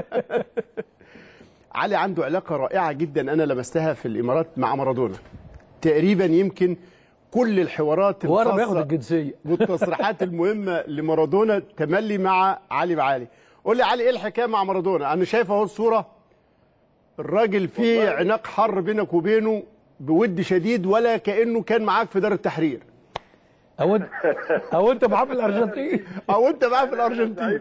علي عنده علاقه رائعه جدا انا لمستها في الامارات مع مارادونا. تقريبا يمكن كل الحوارات الخاصه بياخد الجنسيه والتصريحات المهمه لمارادونا تملي مع علي معالي. قول لي علي، ايه الحكايه مع مارادونا؟ انا شايف اهو الصوره، الراجل فيه عناق حر بينك وبينه بود شديد، ولا كانه كان معاك في دار التحرير. او انت معاه في الارجنتين.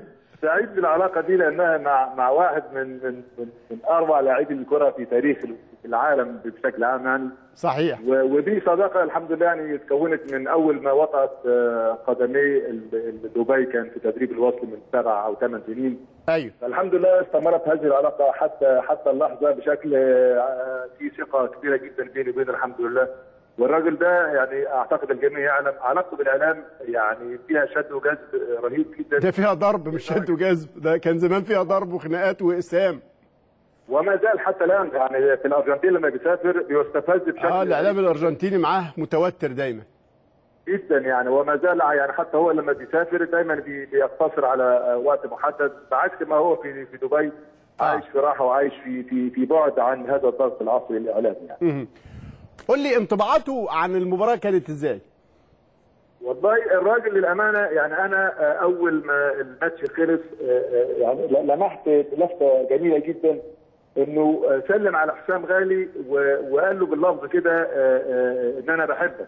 سعيد بالعلاقه دي، لانها مع واحد من اروع لاعبي الكره في تاريخ العالم بشكل عام يعني. صحيح. ودي صداقه الحمد لله يعني اتكونت من اول ما وطأت قدمي دبي، كان في تدريب الوصل من 7 أو 8 سنين. ايوه. الحمد لله استمرت هذه العلاقه حتى اللحظه بشكل في ثقه كبيره جدا بيني وبينه الحمد لله. والراجل ده يعني اعتقد الجميع يعلم علاقته بالاعلام يعني فيها شد وجذب رهيب جدا. ده فيها ضرب مش شد وجذب، ده كان زمان فيها ضرب وخناقات واقسام. وما زال حتى الان يعني في الارجنتين لما بيسافر بيستفز بشكل الاعلام الارجنتيني معاه متوتر دايما جدا يعني. وما زال يعني حتى هو لما بيسافر دايما بيقتصر على وقت محدد، بعكس ما هو في دبي عايش في راحه وعايش في بعد عن هذا الضغط العصري الاعلامي يعني. قول لي انطباعاته عن المباراه كانت ازاي؟ والله الراجل للامانه يعني انا اول ما الماتش خلص يعني لمحت لفته جميله جدا، انه سلم على حسام غالي وقال له باللفظ كده ان انا بحبك.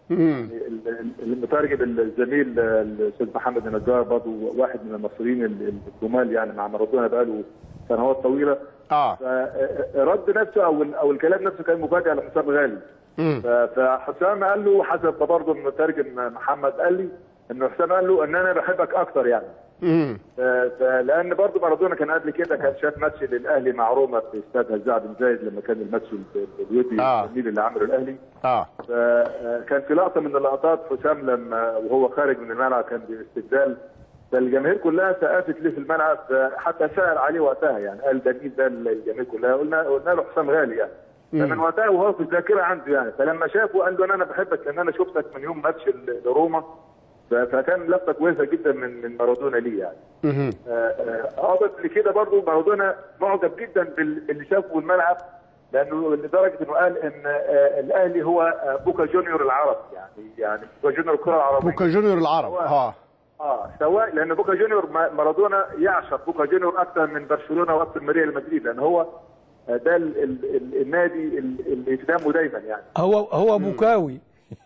المترجم الزميل الاستاذ محمد النجار برضه واحد من المصريين الجمال يعني مع مارادونا بقاله سنوات طويله. فرد نفسه او الكلام نفسه كان مفاجاه لحسام غالي. فحسام قال له حسب برضه المترجم محمد قال لي انه حسام قال له ان انا بحبك اكتر يعني. لان برضه مارادونا كان قبل كده كان شاف ماتش للاهلي مع روما في استاد هزاع بن زايد لما كان الماتش الودي الجميل اللي عمله الاهلي. فكان في لقطه من اللقطات حسام لما وهو خارج من الملعب كان باستبدال، فالجماهير كلها سقفت ليه في الملعب، حتى سأل عليه وقتها يعني قال ده مين ده الجماهير كلها، قلنا له حسام غالي يعني. فمن وقتها وهو في الذاكره عنده يعني، فلما شافه قال له انا بحبك لان انا شفتك من يوم ماتش لروما، فكان لفته كويسه جدا من مارادونا ليه يعني. اضف لكده برضه مارادونا معجب جدا باللي شافه في الملعب، لانه لدرجه انه قال ان الاهلي هو بوكا جونيور العرب يعني بوكا جونيور الكره العربيه. بوكا جونيور العرب سواء لان بوكا جونيور مارادونا يعشق بوكا جونيور اكثر من برشلونه واكثر من ريال مدريد، لان هو ده النادي اللي في دمه دايما يعني. هو بوكاوي.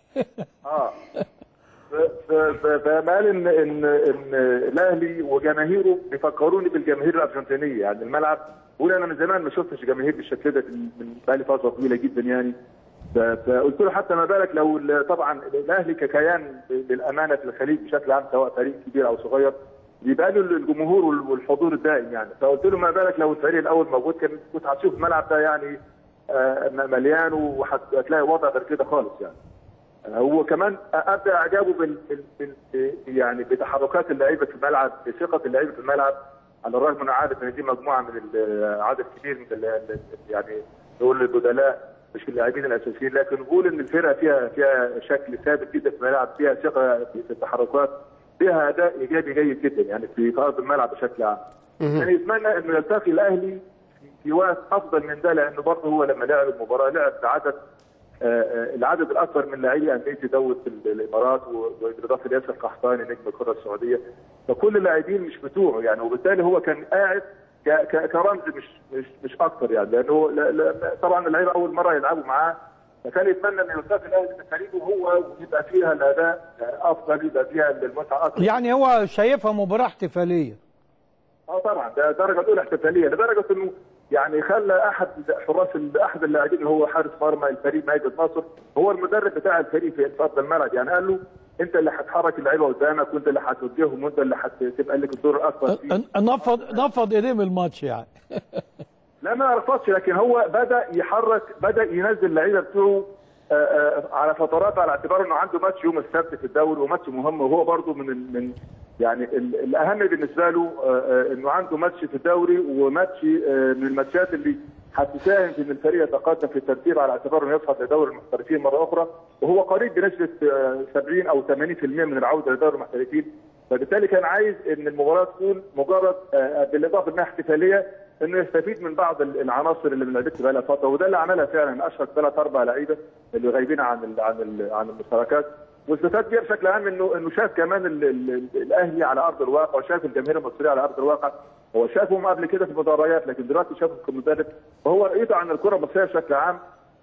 فما قال ان الاهلي وجماهيره بيفكروني بالجماهير الارجنتينيه يعني. الملعب بقول انا من زمان ما شفتش جماهير بالشكل ده من بقالي فتره طويله جدا يعني. فقلت له حتى ما بالك لو طبعا الاهلي ككيان للامانه في الخليج بشكل عام سواء فريق كبير او صغير بيبقى له الجمهور والحضور الدائم يعني. فقلت له ما بالك لو الفريق الاول موجود كنت هتشوف الملعب ده يعني مليان وهتلاقي وضع غير كده خالص يعني. هو كمان ابدا اعجابه يعني بتحركات اللعيبه في الملعب، بثقه اللعيبه في الملعب، على الرغم من عاده ان دي مجموعه من عدد كبير من يعني نقول البدلاء مش اللاعبين الاساسيين، لكن نقول ان الفرقه فيها شكل ثابت جدا في الملعب، فيها ثقه في التحركات، فيها اداء ايجابي جيد جدا يعني في ارض الملعب بشكل عام. يعني يتمنى انه يلتقي الاهلي في وقت افضل من ده، لانه برضه هو لما لعب المباراه لعب بعدد العدد الاكبر من لاعبي انديه دوله الامارات وبالاضافه لياسر قحطاني نجم الكره السعوديه، فكل اللاعبين مش بتوعه يعني، وبالتالي هو كان قاعد كرمز مش اكثر يعني، لانه طبعا اللعيبه اول مره يلعبوا معاه، فكان يتمنى انه يلتقي الاهلي بفريقه هو ويبقى فيها الاداء افضل، يبقى فيها المتعه اكثر. يعني هو شايفها مباراه احتفاليه. طبعا ده درجه اولى احتفاليه، لدرجه انه يعني خلى احد اللاعبين اللي هو حارس مرمى الفريق ماجد ناصر هو المدرب بتاع الفريق في ارض الملعب يعني. قال له انت اللي هتحرك اللعيبه قدامك وانت اللي هتوجههم وانت اللي هتبقى لك الدور الاكبر فيه. نفض ايديه من الماتش يعني. لا ما رفضش، لكن هو بدا ينزل اللعيبه بتوعه على فترات، على اعتبار انه عنده ماتش يوم السبت في الدوري وماتش مهم، وهو برضه من يعني الاهم بالنسبه له انه عنده ماتش في الدوري وماتش من الماتشات اللي هتساهم في ان الفريق يتقدم في الترتيب على اعتبار انه يصعد لدوري المحترفين مره اخرى، وهو قريب بنسبه 70 او 80% من العوده لدوري المحترفين، فبالتالي كان عايز ان المباراه تكون مجرد بالاضافه انها احتفاليه انه يستفيد من بعض العناصر اللي ما لعبتش بقى لها فتره، وده اللي عملها فعلا، اشرك 3-4 لعيبه اللي غايبين عن المشاركات، واستفاد بيها بشكل عام انه شاف كمان الاهلي على ارض الواقع، وشاف الجماهير المصريه على ارض الواقع، هو شافهم قبل كده في المباريات لكن دلوقتي شافهم كمدرب، وهو رؤيته عن الكره المصريه بشكل عام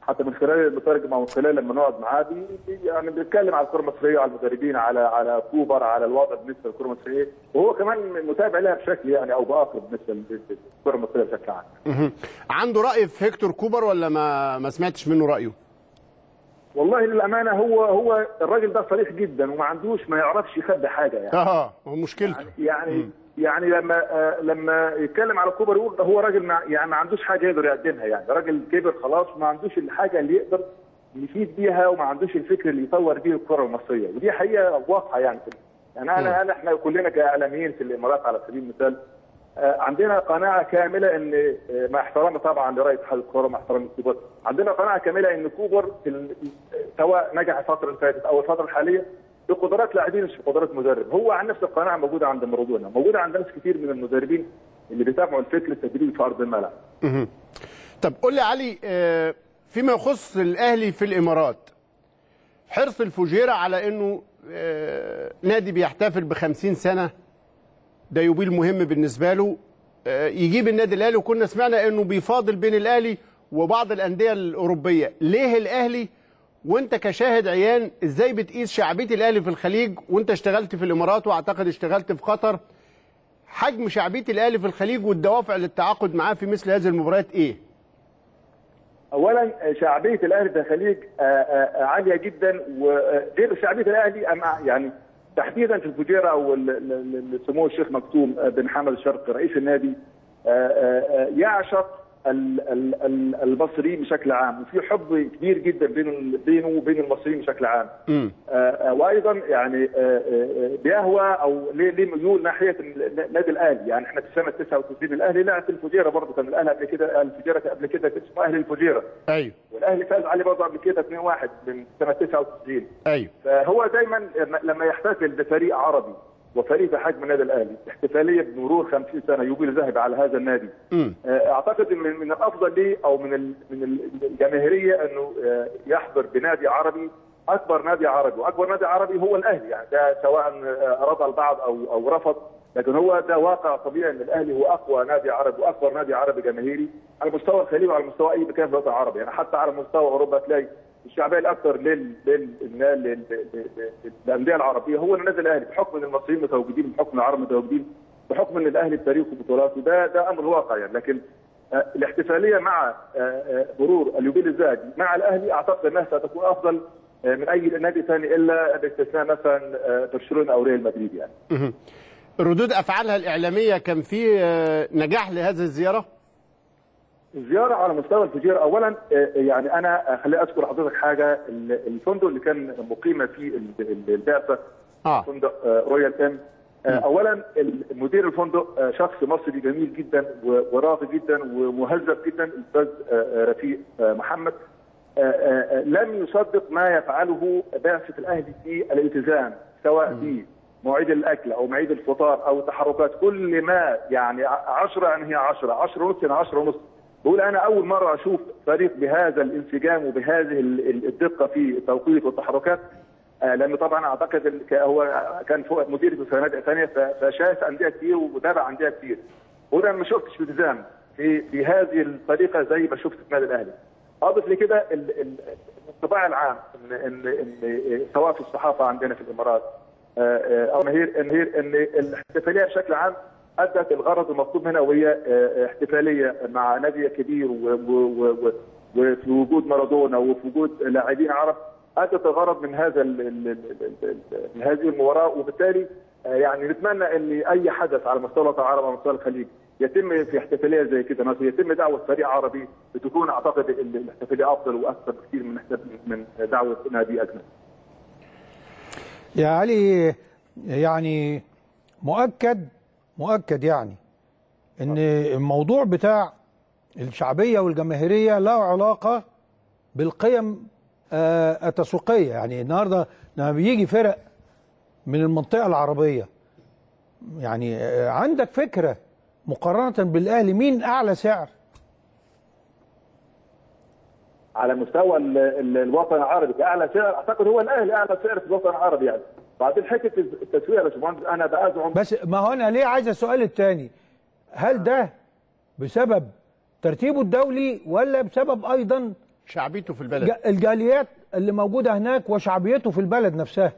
حتى من خلال المترجم او من خلال لما نقعد معاه يعني بيتكلم على الكره المصريه وعلى المدربين على كوبر، على الوضع بالنسبه للكره المصريه، وهو كمان متابع لها بشكل يعني او باخر بالنسبه للكره المصريه بشكل عام. عنده راي في هيكتور كوبر ولا ما سمعتش منه رايه؟ والله للامانه هو الراجل ده صريح جدا وما عندوش، ما يعرفش يخبي حاجه يعني. هو مشكلته يعني لما يتكلم على كوبر يقول هو راجل ما عندوش حاجه يقدر يقدمها، يعني راجل كبر خلاص وما عندوش الحاجه اللي يقدر يفيد بيها وما عندوش الفكر اللي يطور بيه الكره المصريه، ودي حقيقه واضحه يعني. احنا كلنا كاعلاميين في الامارات على سبيل المثال عندنا قناعه كامله ان مع احترامي طبعا لرئيس اتحاد الكوره، مع احترامي لكوبر، عندنا قناعه كامله ان كوبر سواء نجح الفتره اللي فاتت او الفتره الحاليه بقدرات لاعبين مش بقدرات مدرب. هو عن نفس القناعه موجوده عند مارادونا، موجوده عند ناس كثير من المدربين اللي بيتابعوا الفكر التدريبي في ارض الملعب. طب قول لي علي، فيما يخص الاهلي في الامارات، حرص الفجيره على انه نادي بيحتفل ب50 سنه ده يوبيل مهم بالنسبه له، يجيب النادي الاهلي، وكنا سمعنا انه بيفاضل بين الاهلي وبعض الانديه الاوروبيه. ليه الاهلي؟ وانت كشاهد عيان ازاي بتقيس شعبيه الاهلي في الخليج وانت اشتغلت في الامارات واعتقد اشتغلت في قطر؟ حجم شعبيه الاهلي في الخليج والدوافع للتعاقد معاه في مثل هذه المباريات ايه؟ اولا شعبيه الاهلي في الخليج عاليه جدا، وغير شعبيه الاهلي يعني تحديدا في الفجيره او سمو الشيخ مكتوم بن حمد الشرقي رئيس النادي يعشق المصريين بشكل عام، وفي حب كبير جدا بينه وبين المصريين بشكل عام. وايضا يعني بيهوى او ليه ميول ناحيه النادي الاهلي. يعني احنا في سنه 99 الاهلي لعب في الفجيره برضه، كان الاهلي قبل كده الفجيره قبل كده كان اسمه اهلي الفجيره. ايوه. والاهلي فاز عليه برضه قبل كده 2-1 من سنه 99. ايوه. فهو دايما لما يحتفل بفريق عربي وفريق بحجم النادي الاهلي، احتفاليه بمرور 50 سنه يوبيل ذهبي على هذا النادي، اعتقد ان من الافضل ليه او من الجماهيريه انه يحضر بنادي عربي، اكبر نادي عربي، واكبر نادي عربي هو الاهلي، يعني ده سواء رضى البعض او رفض، لكن هو ده واقع طبيعي ان الاهلي هو اقوى نادي عربي واكبر نادي عربي جماهيري على مستوى الخليج وعلى مستوى اي مكان في الوطن العربي. يعني حتى على مستوى اوروبا تلاقي الشعبيه الاكثر للانديه العربيه هو النادي الاهلي، بحكم ان المصريين متواجدين، بحكم العرب متواجدين، بحكم ان الاهلي بتاريخه وبطولاته، ده امر واقع يعني. لكن الاحتفاليه مع مرور اليوبيل الذهبي مع الاهلي اعتقد انها ستكون افضل من اي نادي ثاني الا باستثناء مثلا برشلونه او ريال مدريد يعني. ردود افعالها الاعلاميه كان في نجاح لهذه الزياره؟ الزياره على مستوى الفجيره اولا يعني انا خليني اذكر حضرتك حاجه، الفندق اللي كان مقيمه فيه البعثه فندق رويال ام، اولا مدير الفندق شخص مصري جميل جدا وراقي جدا ومهذب جدا، الاستاذ رفيق محمد، لم يصدق ما يفعله بعثه الاهلي في الالتزام، سواء في مواعيد الاكل او مواعيد الفطار او تحركات، كل ما يعني 10 يعني هي 10 10 ونص يعني 10 ونص. بقول انا اول مره اشوف فريق بهذا الانسجام وبهذه الدقه في التوقيت والتحركات، لانه طبعا اعتقد هو كان فوق مدير في فنادق ثانيه فشاف انديه كتير وتابع انديه كتير. بقول انا ما شفتش التزام في هذه الطريقه زي ما شفت في النادي الاهلي. اضف لكده الانطباع العام ان سواء في الصحافه عندنا في الامارات او ان الاحتفاليه بشكل عام ادت الغرض المطلوب منها، وهي احتفاليه مع نادي كبير وفي وجود مارادونا وفي وجود لاعبين عرب، ادت الغرض من من هذه المباراه. وبالتالي يعني نتمنى ان اي حدث على مستوى الوطن العربي او مستوى الخليج يتم في احتفاليه زي كده مثلا، يتم دعوه فريق عربي، بتكون اعتقد الاحتفاليه افضل واكثر بكثير من دعوه نادي اجنبي. يا علي يعني مؤكد يعني ان الموضوع بتاع الشعبيه والجماهيريه له علاقه بالقيم التسويقيه. يعني النهارده لما بيجي فرق من المنطقه العربيه، يعني عندك فكره مقارنه بالاهلي مين اعلى سعر على مستوى الوطن العربي؟ كاعلى سعر اعتقد هو الاهلي اعلى سعر في الوطن العربي يعني. بعدين حته التسويق يا باشمهندس انا بأزعم، بس ما هو انا ليه عايز السؤال الثاني، هل ده بسبب ترتيبه الدولي ولا بسبب ايضا شعبيته في البلد، الجاليات اللي موجوده هناك وشعبيته في البلد نفسها.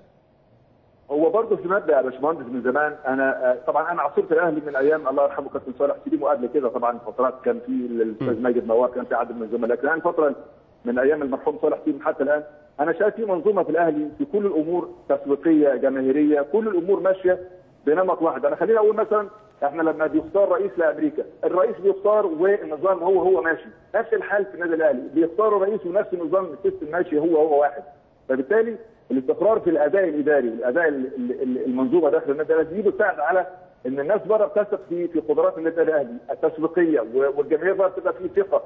هو برضه في مبدا يا باشمهندس من زمان. انا طبعا انا عصرت الاهلي من ايام الله يرحمه كابتن صالح سليم، وقبل كده طبعا فترات كان في الاستاذ ماجد نواب، كان في عدد من الزملاء، لكن الان فتره من ايام المرحوم صالح سليم حتى الان انا شايف في منظومه في الاهلي في كل الامور، تسويقيه جماهيريه، كل الامور ماشيه بنمط واحد. انا خليني اقول مثلا احنا لما بيختار رئيس لامريكا، الرئيس بيختار والنظام هو ماشي، نفس الحال في النادي الاهلي بيختاروا رئيس ونفس النظام السيستم ماشي هو واحد. فبالتالي الاستقرار في الاداء الاداري والاداء المنظومه داخل النادي الاهلي دي بتساعد على ان الناس بره بتثق في قدرات النادي الاهلي التسويقيه، والجماهير بره بتبقى في ثقه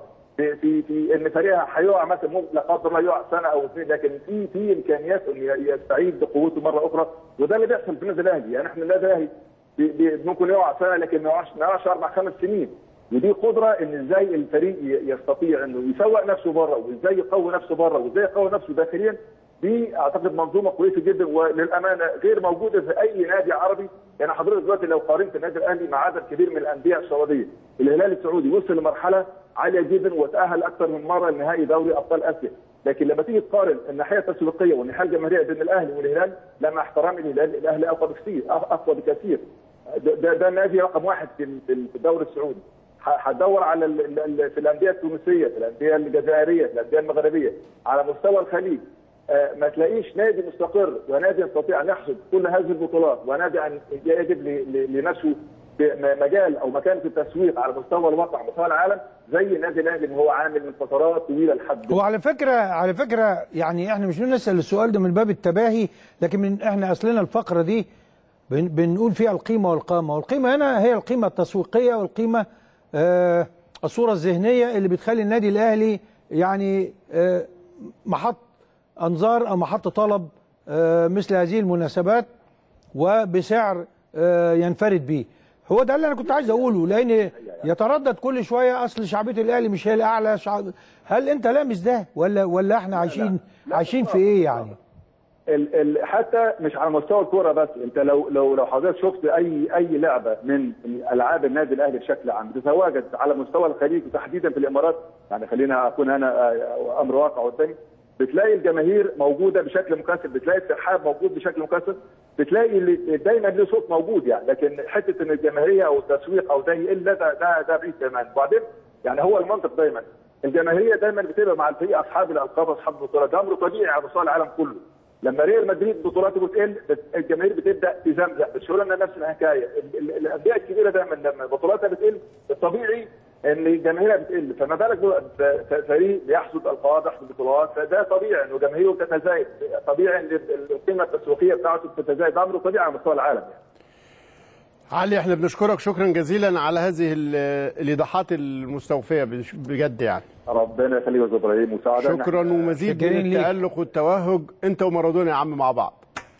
في ان فريقها هيقع مثلا، ممكن لا قدر الله يقع سنه او اثنين، لكن في امكانيات انه يستعيد بقوته مره اخرى، وده اللي بيحصل في النادي الاهلي. يعني احنا النادي الاهلي ممكن يقع سنه لكن ما يقعش 4-5 سنين، ودي قدره ان ازاي الفريق يستطيع انه يسوق نفسه بره، وازاي يقوي نفسه بره، وازاي يقوي نفسه داخليا. دي اعتقد منظومه كويسه جدا وللامانه غير موجوده في اي نادي عربي. يعني حضرتك دلوقتي لو قارنت النادي الاهلي مع عدد كبير من الانديه السعوديه، الهلال السعودي وصل لمرحله عاليه جدا وتاهل اكثر من مره لنهائي دوري ابطال اسيا، لكن لما تيجي تقارن الناحيه التسويقيه والناحيه الجماهيريه بين الاهلي والهلال، لا مع احترامي للهلال، الاهلي اقوى بكثير. ده النادي رقم واحد في الدوري السعودي. هتدور على في الانديه التونسيه، في الانديه الجزائريه، في انديه المغربيه، على مستوى الخليج، ما تلاقيش نادي مستقر ونادي يستطيع ان يحصد كل هذه البطولات، ونادي ان يجد لنفسه مجال او مكان في التسويق على مستوى الواقع على مستوى العالم زي النادي الاهلي اللي هو عامل من فترات طويله لحد. وعلى فكره يعني احنا مش بنسال السؤال ده من باب التباهي، لكن احنا اصلنا الفقره دي بنقول فيها القيمه والقامه، والقيمه هنا هي القيمه التسويقيه، والقيمه الصوره الذهنيه اللي بتخلي النادي الاهلي يعني محط انظار او محط طلب مثل هذه المناسبات وبسعر ينفرد به. هو ده اللي انا كنت عايز اقوله، لان يتردد كل شويه اصل شعبيه الاهلي مش هي الاعلى. هل انت لامس ده ولا احنا عايشين في ايه يعني؟ حتى مش على مستوى الكوره بس، انت لو حضرتك شفت اي لعبه من العاب النادي الاهلي بشكل عام بتتواجد على مستوى الخليج وتحديدا في الامارات، يعني خلينا اكون انا امر واقع قدامي، بتلاقي الجماهير موجوده بشكل مكثف، بتلاقي الترحاب موجود بشكل مكثف، بتلاقي دايما له صوت موجود يعني. لكن حته ان الجماهيريه او التسويق او ده يقل، ده بعيد تماما. وبعدين يعني هو المنطق دايما الجماهيريه دايما بتبقى مع الفريق اصحاب الالقاب، اصحاب البطولات، ده امر طبيعي على مستوى العالم كله. لما ريال مدريد بطولاته بتقل الجماهير بتبدا تزمزق، برشلونه نفس الحكايه، الانديه الكبيره دايما لما بطولاتها بتقل الطبيعي ان جماهيرها بتقل، فما بالك فريق بيحصد القاب يحصد بطولات، فده طبيعي انه جماهيره بتتزايد، طبيعي ان القيمه التسويقيه بتاعته بتتزايد، ده امر طبيعي على مستوى العالم يعني. علي احنا بنشكرك شكرا جزيلا على هذه الايضاحات المستوفيه بجد يعني. ربنا يخليك يا استاذ ابراهيم، وسعداء. شكرا ومزيد من التألق والتوهج انت ومارادونا يا عم مع بعض.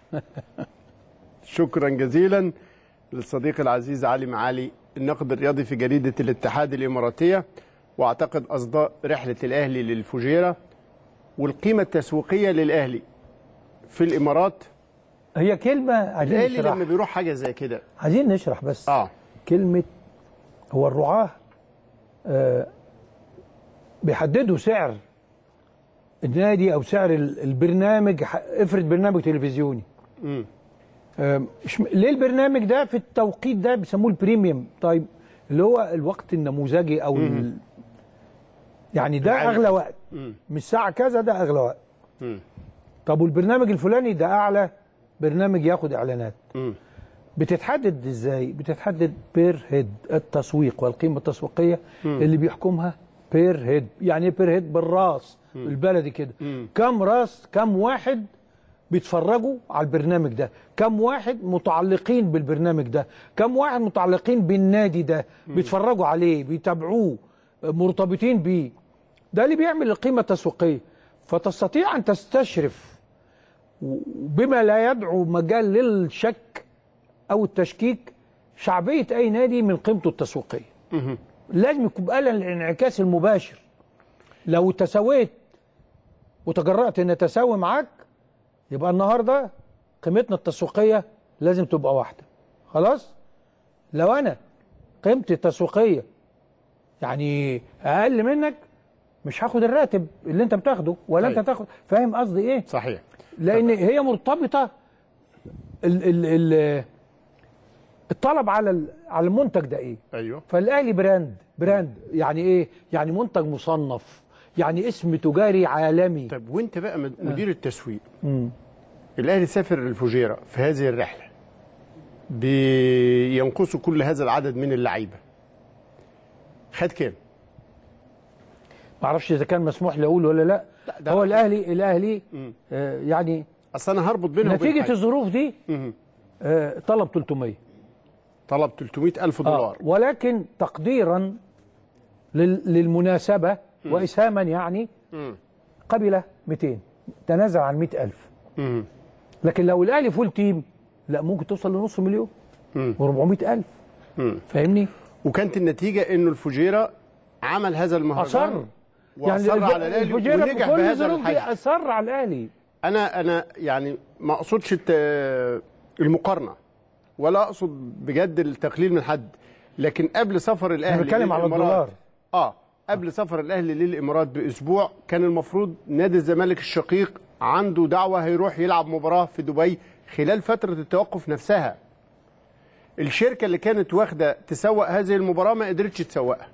شكرا جزيلا للصديق العزيز علي معالي الناقد الرياضي في جريده الاتحاد الاماراتيه، واعتقد اصداء رحله الاهلي للفجيره والقيمه التسويقيه للاهلي في الامارات. هي كلمه عايزين الاهلي لما بيروح حاجه زي كده عايزين نشرح بس. كلمه هو الرعاه بيحددوا سعر النادي او سعر البرنامج. افرض برنامج تلفزيوني، ليه البرنامج ده في التوقيت ده بيسموه البريميوم؟ طيب اللي هو الوقت النموذجي او يعني ده اغلى وقت، مش ساعه كذا، ده اغلى وقت. طب والبرنامج الفلاني ده اعلى برنامج ياخد اعلانات. بتتحدد ازاي؟ بتتحدد بير هيد، التسويق والقيمه التسويقيه اللي بيحكمها بير هيد. يعني ايه بير هيد؟ بالراس البلدي كده. كم راس، كم واحد بيتفرجوا على البرنامج ده، كم واحد متعلقين بالبرنامج ده، كم واحد متعلقين بالنادي ده بيتفرجوا عليه بيتابعوه مرتبطين بيه. ده اللي بيعمل القيمه التسويقيه. فتستطيع ان تستشرف بما لا يدعو مجال للشك او التشكيك شعبيه اي نادي من قيمته التسويقيه. لازم يبقى لها الانعكاس المباشر. لو تساويت وتجرأت ان اتساوي معاك، يبقى النهارده قيمتنا التسويقيه لازم تبقى واحده. خلاص؟ لو انا قيمتي التسويقيه يعني اقل منك، مش هاخد الراتب اللي انت بتاخده ولا طيب. انت تاخد. فاهم قصدي ايه؟ صحيح. لان هي مرتبطه الطلب على المنتج ده ايه. ايوه. فالاهلي براند يعني ايه؟ يعني منتج مصنف، يعني اسم تجاري عالمي. طب وانت بقى مدير التسويق، الاهلي سافر الفجيره في هذه الرحله بينقصوا كل هذا العدد من اللعيبه، خد كام؟ ما اعرفش اذا كان مسموح لي اقول ولا لا. هو الاهلي يعني اصل انا هربط بينهم نتيجه الظروف دي طلب 300. طلب 300,000 دولار. ولكن تقديرا للمناسبه واسهاما يعني قبل 200، تنازل عن 100,000. لكن لو الاهلي فول تيم لا ممكن توصل لنص مليون و400,000. فاهمني؟ وكانت النتيجه انه الفجيره عمل هذا المهرجان يعني على الاهلي ونجح بهذا الحجم. اصر على الاهلي. انا يعني ما اقصدش المقارنه ولا اقصد بجد التقليل من حد، لكن قبل سفر الاهلي بنتكلم على الدولار. قبل سفر الاهلي للامارات باسبوع كان المفروض نادي الزمالك الشقيق عنده دعوه هيروح يلعب مباراه في دبي خلال فتره التوقف نفسها. الشركه اللي كانت واخده تسوق هذه المباراه ما قدرتش تسوقها،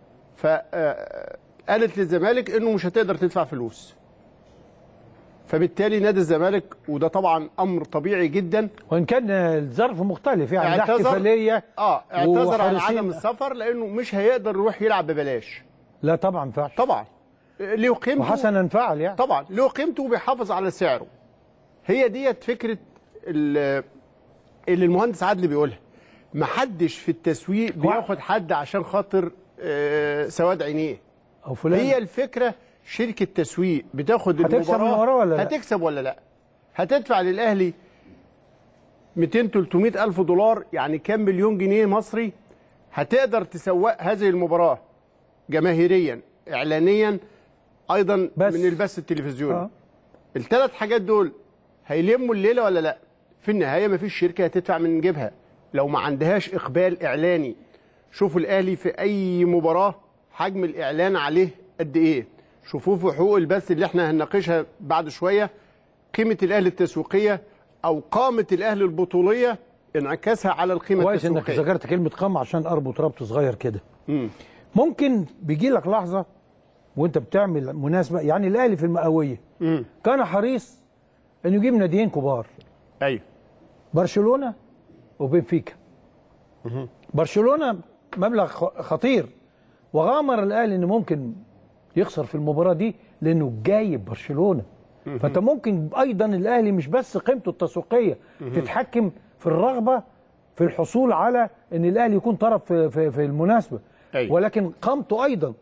فقالت للزمالك انه مش هتقدر تدفع فلوس. فبالتالي نادي الزمالك، وده طبعا امر طبيعي جدا وان كان الظرف مختلف، يعني ده احتفاليه اعتذر عن عدم السفر لانه مش هيقدر يروح يلعب ببلاش. لا طبعا ما ينفعش. طبعا له قيمته وحسنا فعل يعني. طبعا له قيمته وبيحافظ على سعره. هي ديت فكره اللي المهندس عادل بيقولها. ما حدش في التسويق بياخد حد عشان خاطر سواد عينيه او فلان. هي الفكره شركه تسويق بتاخد المباراه ولا لا؟ هتكسب ولا لا؟ هتدفع للاهلي 200-300 ألف دولار، يعني كام مليون جنيه مصري. هتقدر تسوق هذه المباراه جماهيريا اعلانيا ايضا بس. من البث التلفزيوني. الثلاث حاجات دول هيلموا الليله ولا لا؟ في النهايه ما فيش شركه هتدفع من جيبها لو ما عندهاش اقبال اعلاني. شوفوا الاهلي في اي مباراه حجم الاعلان عليه قد ايه. شوفوه في حقوق البث اللي احنا هنناقشها بعد شويه، قيمه الاهلي التسويقيه او قامه الاهلي البطوليه انعكاسها على القيمه التسويقيه. كويس انك ذكرت كلمه قامه عشان اربط ربط صغير كده. ممكن بيجي لك لحظه وانت بتعمل مناسبه، يعني الاهلي في المئويه كان حريص انه يجيب ناديين كبار. ايوه. برشلونه وبنفيكا. برشلونه مبلغ خطير، وغامر الاهلي انه ممكن يخسر في المباراه دي لانه جايب برشلونه. فانت ممكن ايضا الاهلي مش بس قيمته التسويقيه تتحكم في الرغبه في الحصول على ان الاهلي يكون طرف في المناسبه. أيوة. ولكن قامته ايضا.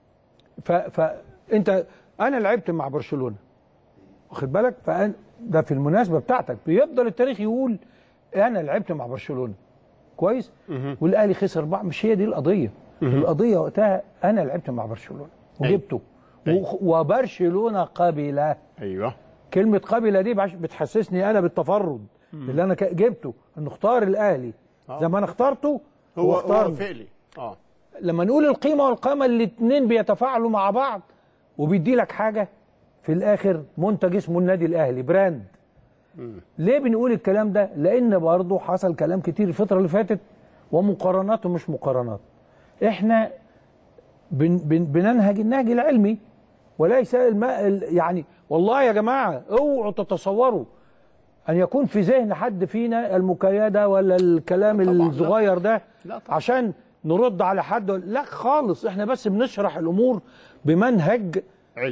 فانت انا لعبت مع برشلونه واخد بالك، ده في المناسبه بتاعتك بيفضل التاريخ يقول انا لعبت مع برشلونه كويس. والاهلي خسر بعض، مش هي دي القضيه. القضيه وقتها انا لعبت مع برشلونه وجبته. وبرشلونه قبل. ايوه. كلمه قبل دي بتحسسني انا بالتفرد اللي انا جبته، انه اختار الاهلي زي ما انا اخترته. هو فعلي. لما نقول القيمه والقامه الاثنين بيتفاعلوا مع بعض، وبيدي لك حاجه في الاخر منتج اسمه النادي الاهلي براند. ليه بنقول الكلام ده؟ لان برضه حصل كلام كتير الفتره اللي فاتت ومقارنات ومش مقارنات. احنا بننهج النهج العلمي وليس يعني والله يا جماعه اوعوا تتصوروا ان يكون في ذهن حد فينا المكايده ولا الكلام الصغير ده عشان نرد على حد. لا خالص، احنا بس بنشرح الامور بمنهج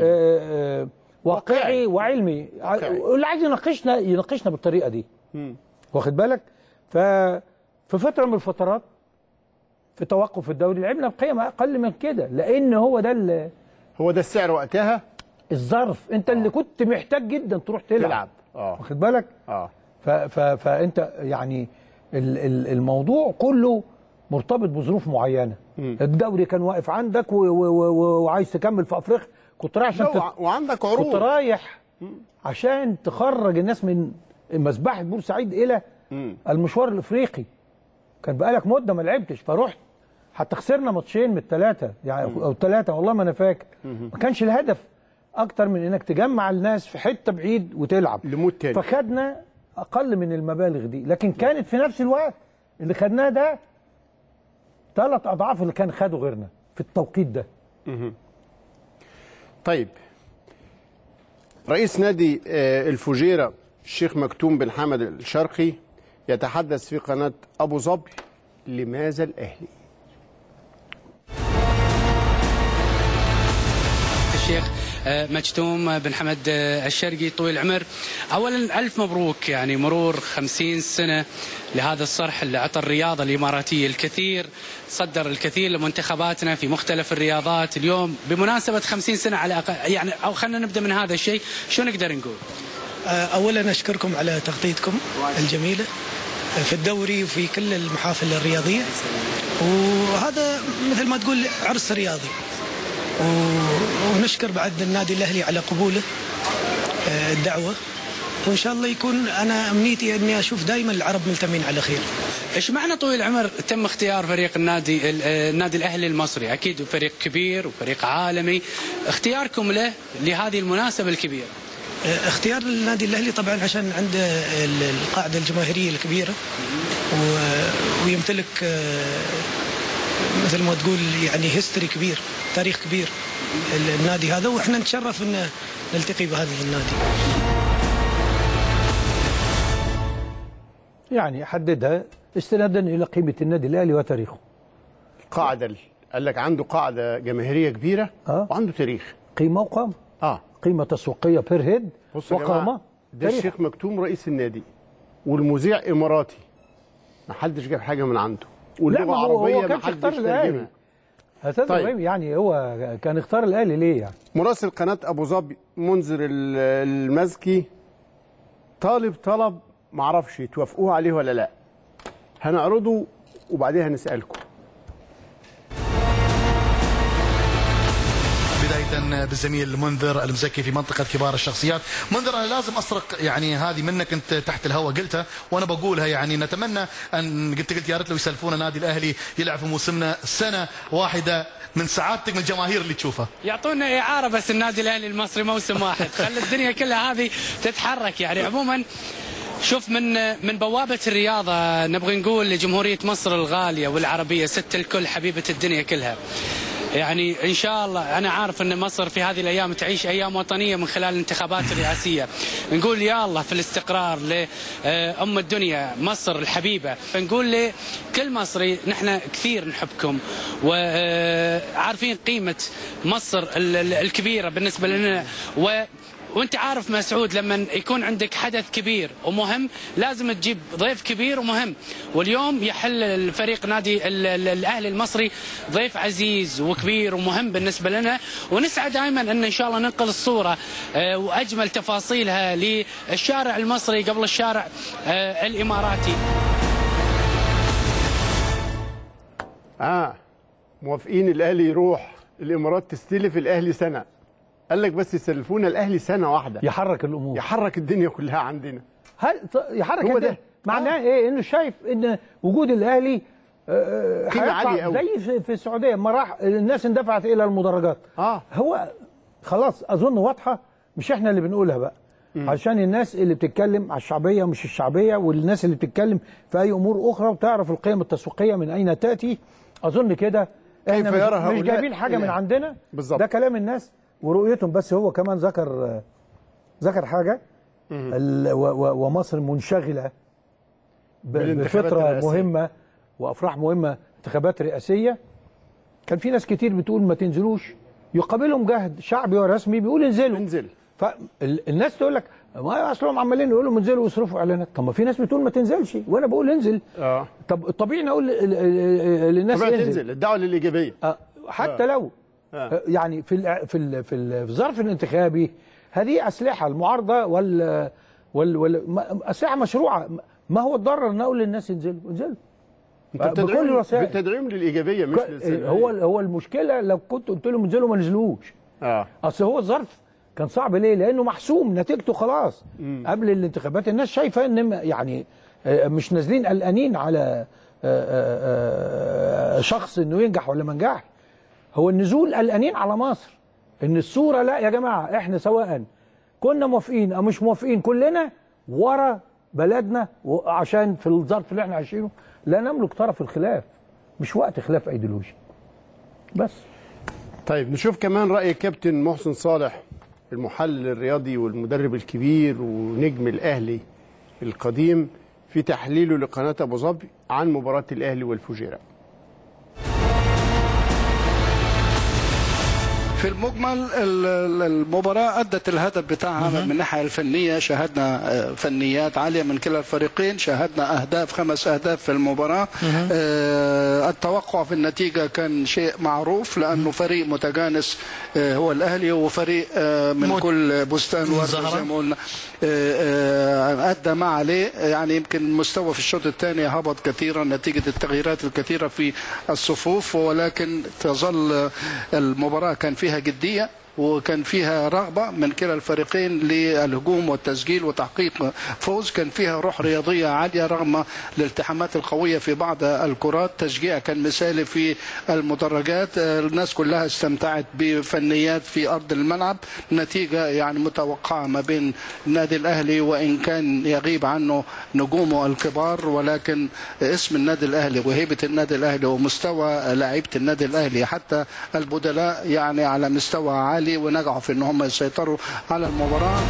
واقعي وعلمي. واللي عايز يناقشنا بالطريقه دي. واخد بالك؟ ففي فتره من الفترات في توقف الدوري لعبنا بقيمه اقل من كده، لان هو ده السعر وقتها. الظرف انت اللي كنت محتاج جدا تروح تلعب. واخد بالك؟ فانت يعني الموضوع كله مرتبط بظروف معينه. الدوري كان واقف عندك وعايز تكمل في افريقيا، كنت رايح عشان وعندك عروض، كنت رايح عشان تخرج الناس من مذبحه بورسعيد الى المشوار الافريقي. كان بقالك مده ما لعبتش، فرحت حتى خسرنا ماتشين من الثلاثه يعني او ثلاثه والله ما انا فاكر. ما كانش الهدف اكتر من انك تجمع الناس في حته بعيد وتلعب لمود تاني. فخدنا اقل من المبالغ دي، لكن كانت في نفس الوقت اللي خدناه ده 3 اضعاف اللي كان خده غيرنا في التوقيت ده. طيب رئيس نادي الفجيرة الشيخ مكتوم بن حمد الشرقي يتحدث في قناة أبو ظبي. لماذا الأهلي؟ الشيخ مكتوم بن حمد الشرقي طويل العمر، اولا الف مبروك، يعني مرور 50 سنه لهذا الصرح اللي اعطى الرياضه الاماراتيه الكثير، صدر الكثير لمنتخباتنا في مختلف الرياضات. اليوم بمناسبه 50 سنه على يعني او خلينا نبدا من هذا الشيء، شو نقدر نقول؟ اولا اشكركم على تغطيتكم الجميله في الدوري وفي كل المحافل الرياضيه، وهذا مثل ما تقول عرس رياضي. ونشكر بعد النادي الاهلي على قبوله الدعوه، وان شاء الله يكون انا امنيتي اني اشوف دائما العرب ملتمين على خير. ايش معنى طويل العمر تم اختيار فريق النادي الاهلي المصري؟ اكيد فريق كبير وفريق عالمي، اختياركم له لهذه المناسبه الكبيره. اختيار النادي الاهلي طبعا عشان عنده القاعده الجماهيريه الكبيره، ويمتلك مثل ما تقول يعني هيستوري كبير، تاريخ كبير النادي هذا، واحنا نتشرف ان نلتقي بهذا النادي. يعني حددها استنادا الى قيمه النادي الاهلي وتاريخه. قاعده قال لك عنده قاعده جماهيريه كبيره وعنده تاريخ، قيمه وقامه. قيمه تسويقيه بير هيد وقامه. ده الشيخ مكتوم رئيس النادي والمذيع اماراتي، ما حدش جاب حاجه من عنده، واللغه عربيه ما حدش ترجمها. طيب يعني هو كان اختار الاهلي ليه يعني؟ مراسل قناه ابو ظبي منذر المزكي طلب معرفش توافقوه عليه ولا لا، هنعرضه وبعدين هنسالكم. بداية بالزميل منذر المزكي في منطقة كبار الشخصيات. منذر أنا لازم أسرق يعني هذه منك، أنت تحت الهواء قلتها وأنا بقولها، يعني نتمنى أن قلت يا ريت لو يسلفونا نادي الأهلي يلعب في موسمنا سنة واحدة من سعادتك من الجماهير اللي تشوفها. يعطونا إعارة بس النادي الأهلي المصري موسم واحد، خلي الدنيا كلها هذه تتحرك. يعني عموما شوف من بوابة الرياضة نبغي نقول لجمهورية مصر الغالية والعربية ست الكل حبيبة الدنيا كلها، يعني إن شاء الله أنا عارف أن مصر في هذه الأيام تعيش أيام وطنية من خلال الانتخابات الرئاسية. نقول يا الله في الاستقرار لأم الدنيا مصر الحبيبة، فنقول لكل مصري نحن كثير نحبكم وعارفين قيمة مصر الكبيرة بالنسبة لنا. وانت عارف مسعود لما يكون عندك حدث كبير ومهم لازم تجيب ضيف كبير ومهم، واليوم يحل الفريق نادي الاهلي المصري ضيف عزيز وكبير ومهم بالنسبه لنا، ونسعى دائما ان شاء الله ننقل الصوره واجمل تفاصيلها للشارع المصري قبل الشارع الاماراتي. موافقين الاهلي يروح الامارات تستلف الاهلي سنه، قال لك بس يسلفونا الاهلي سنه واحده، يحرك الامور، يحرك الدنيا كلها عندنا. يحرك هو ده معناه ايه؟ انه شايف ان وجود الاهلي قيمه عاليه قوي، زي في السعوديه لما راح الناس اندفعت الى المدرجات. هو خلاص اظن واضحه، مش احنا اللي بنقولها بقى، عشان الناس اللي بتتكلم على الشعبيه ومش الشعبيه، والناس اللي بتتكلم في اي امور اخرى وتعرف القيم التسويقيه من اين تاتي. اظن كده احنا مش جايبين حاجه من عندنا بالزبط. ده كلام الناس ورؤيتهم. بس هو كمان ذكر حاجه، ومصر منشغله بفتره مهمه وافراح مهمه، انتخابات رئاسيه. كان في ناس كتير بتقول ما تنزلوش، يقابلهم جهد شعبي ورسمي بيقول انزلوا. فالناس تقول لك ما اصلهم عمالين يقولوا انزلوا ويصرفوا اعلانات. طب ما في ناس بتقول ما تنزلش وانا بقول انزل. طب الطبيعي اقول للناس انزل، الدعوه للايجابيه. حتى لو يعني في الظرف الانتخابي هذه اسلحه المعارضه اسلحه مشروعه. ما هو الضرر ان اقول للناس انزلوا بكل الوسائل. بالتدعيم للايجابيه مش للسلبيه. هو المشكله لو كنت قلت لهم انزلوا ما نزلوش. اصل هو الظرف كان صعب ليه؟ لانه محسوم نتيجته خلاص. قبل الانتخابات الناس شايفه ان يعني مش نازلين قلقانين على شخص انه ينجح ولا ما نجحش. هو النزول قلقانين على مصر ان الصوره، لا يا جماعه احنا سواء كنا موافقين او مش موافقين كلنا ورا بلدنا، عشان في الظرف اللي احنا عايشينه لا نملك طرف الخلاف، مش وقت خلاف ايديولوجي بس. طيب نشوف كمان رأي كابتن محسن صالح المحلل الرياضي والمدرب الكبير ونجم الأهلي القديم في تحليله لقناة أبو ظبي عن مباراة الأهلي والفجيرة. في المجمل المباراة أدت الهدف بتاعها من الناحية الفنية، شاهدنا فنيات عالية من كلا الفريقين، شاهدنا أهداف 5 أهداف في المباراة. التوقع في النتيجة كان شيء معروف لأنه فريق متجانس هو الأهلي، وفريق من كل بستان ورد زي ما قلنا أدى ما عليه. يعني يمكن المستوى في الشوط الثاني هبط كثيرا نتيجة التغييرات الكثيرة في الصفوف، ولكن تظل المباراة كان فيها جدية وكان فيها رغبة من كلا الفريقين للهجوم والتسجيل وتحقيق فوز. كان فيها روح رياضية عالية رغم الالتحامات القوية في بعض الكرات. تشجيع كان مثالي في المدرجات، الناس كلها استمتعت بفنيات في أرض الملعب. نتيجة يعني متوقعة ما بين النادي الأهلي، وإن كان يغيب عنه نجومه الكبار، ولكن اسم النادي الأهلي وهيبة النادي الأهلي ومستوى لاعيبة النادي الأهلي حتى البدلاء يعني على مستوى عالي، ونجحوا في ان هم يسيطروا على المباراه.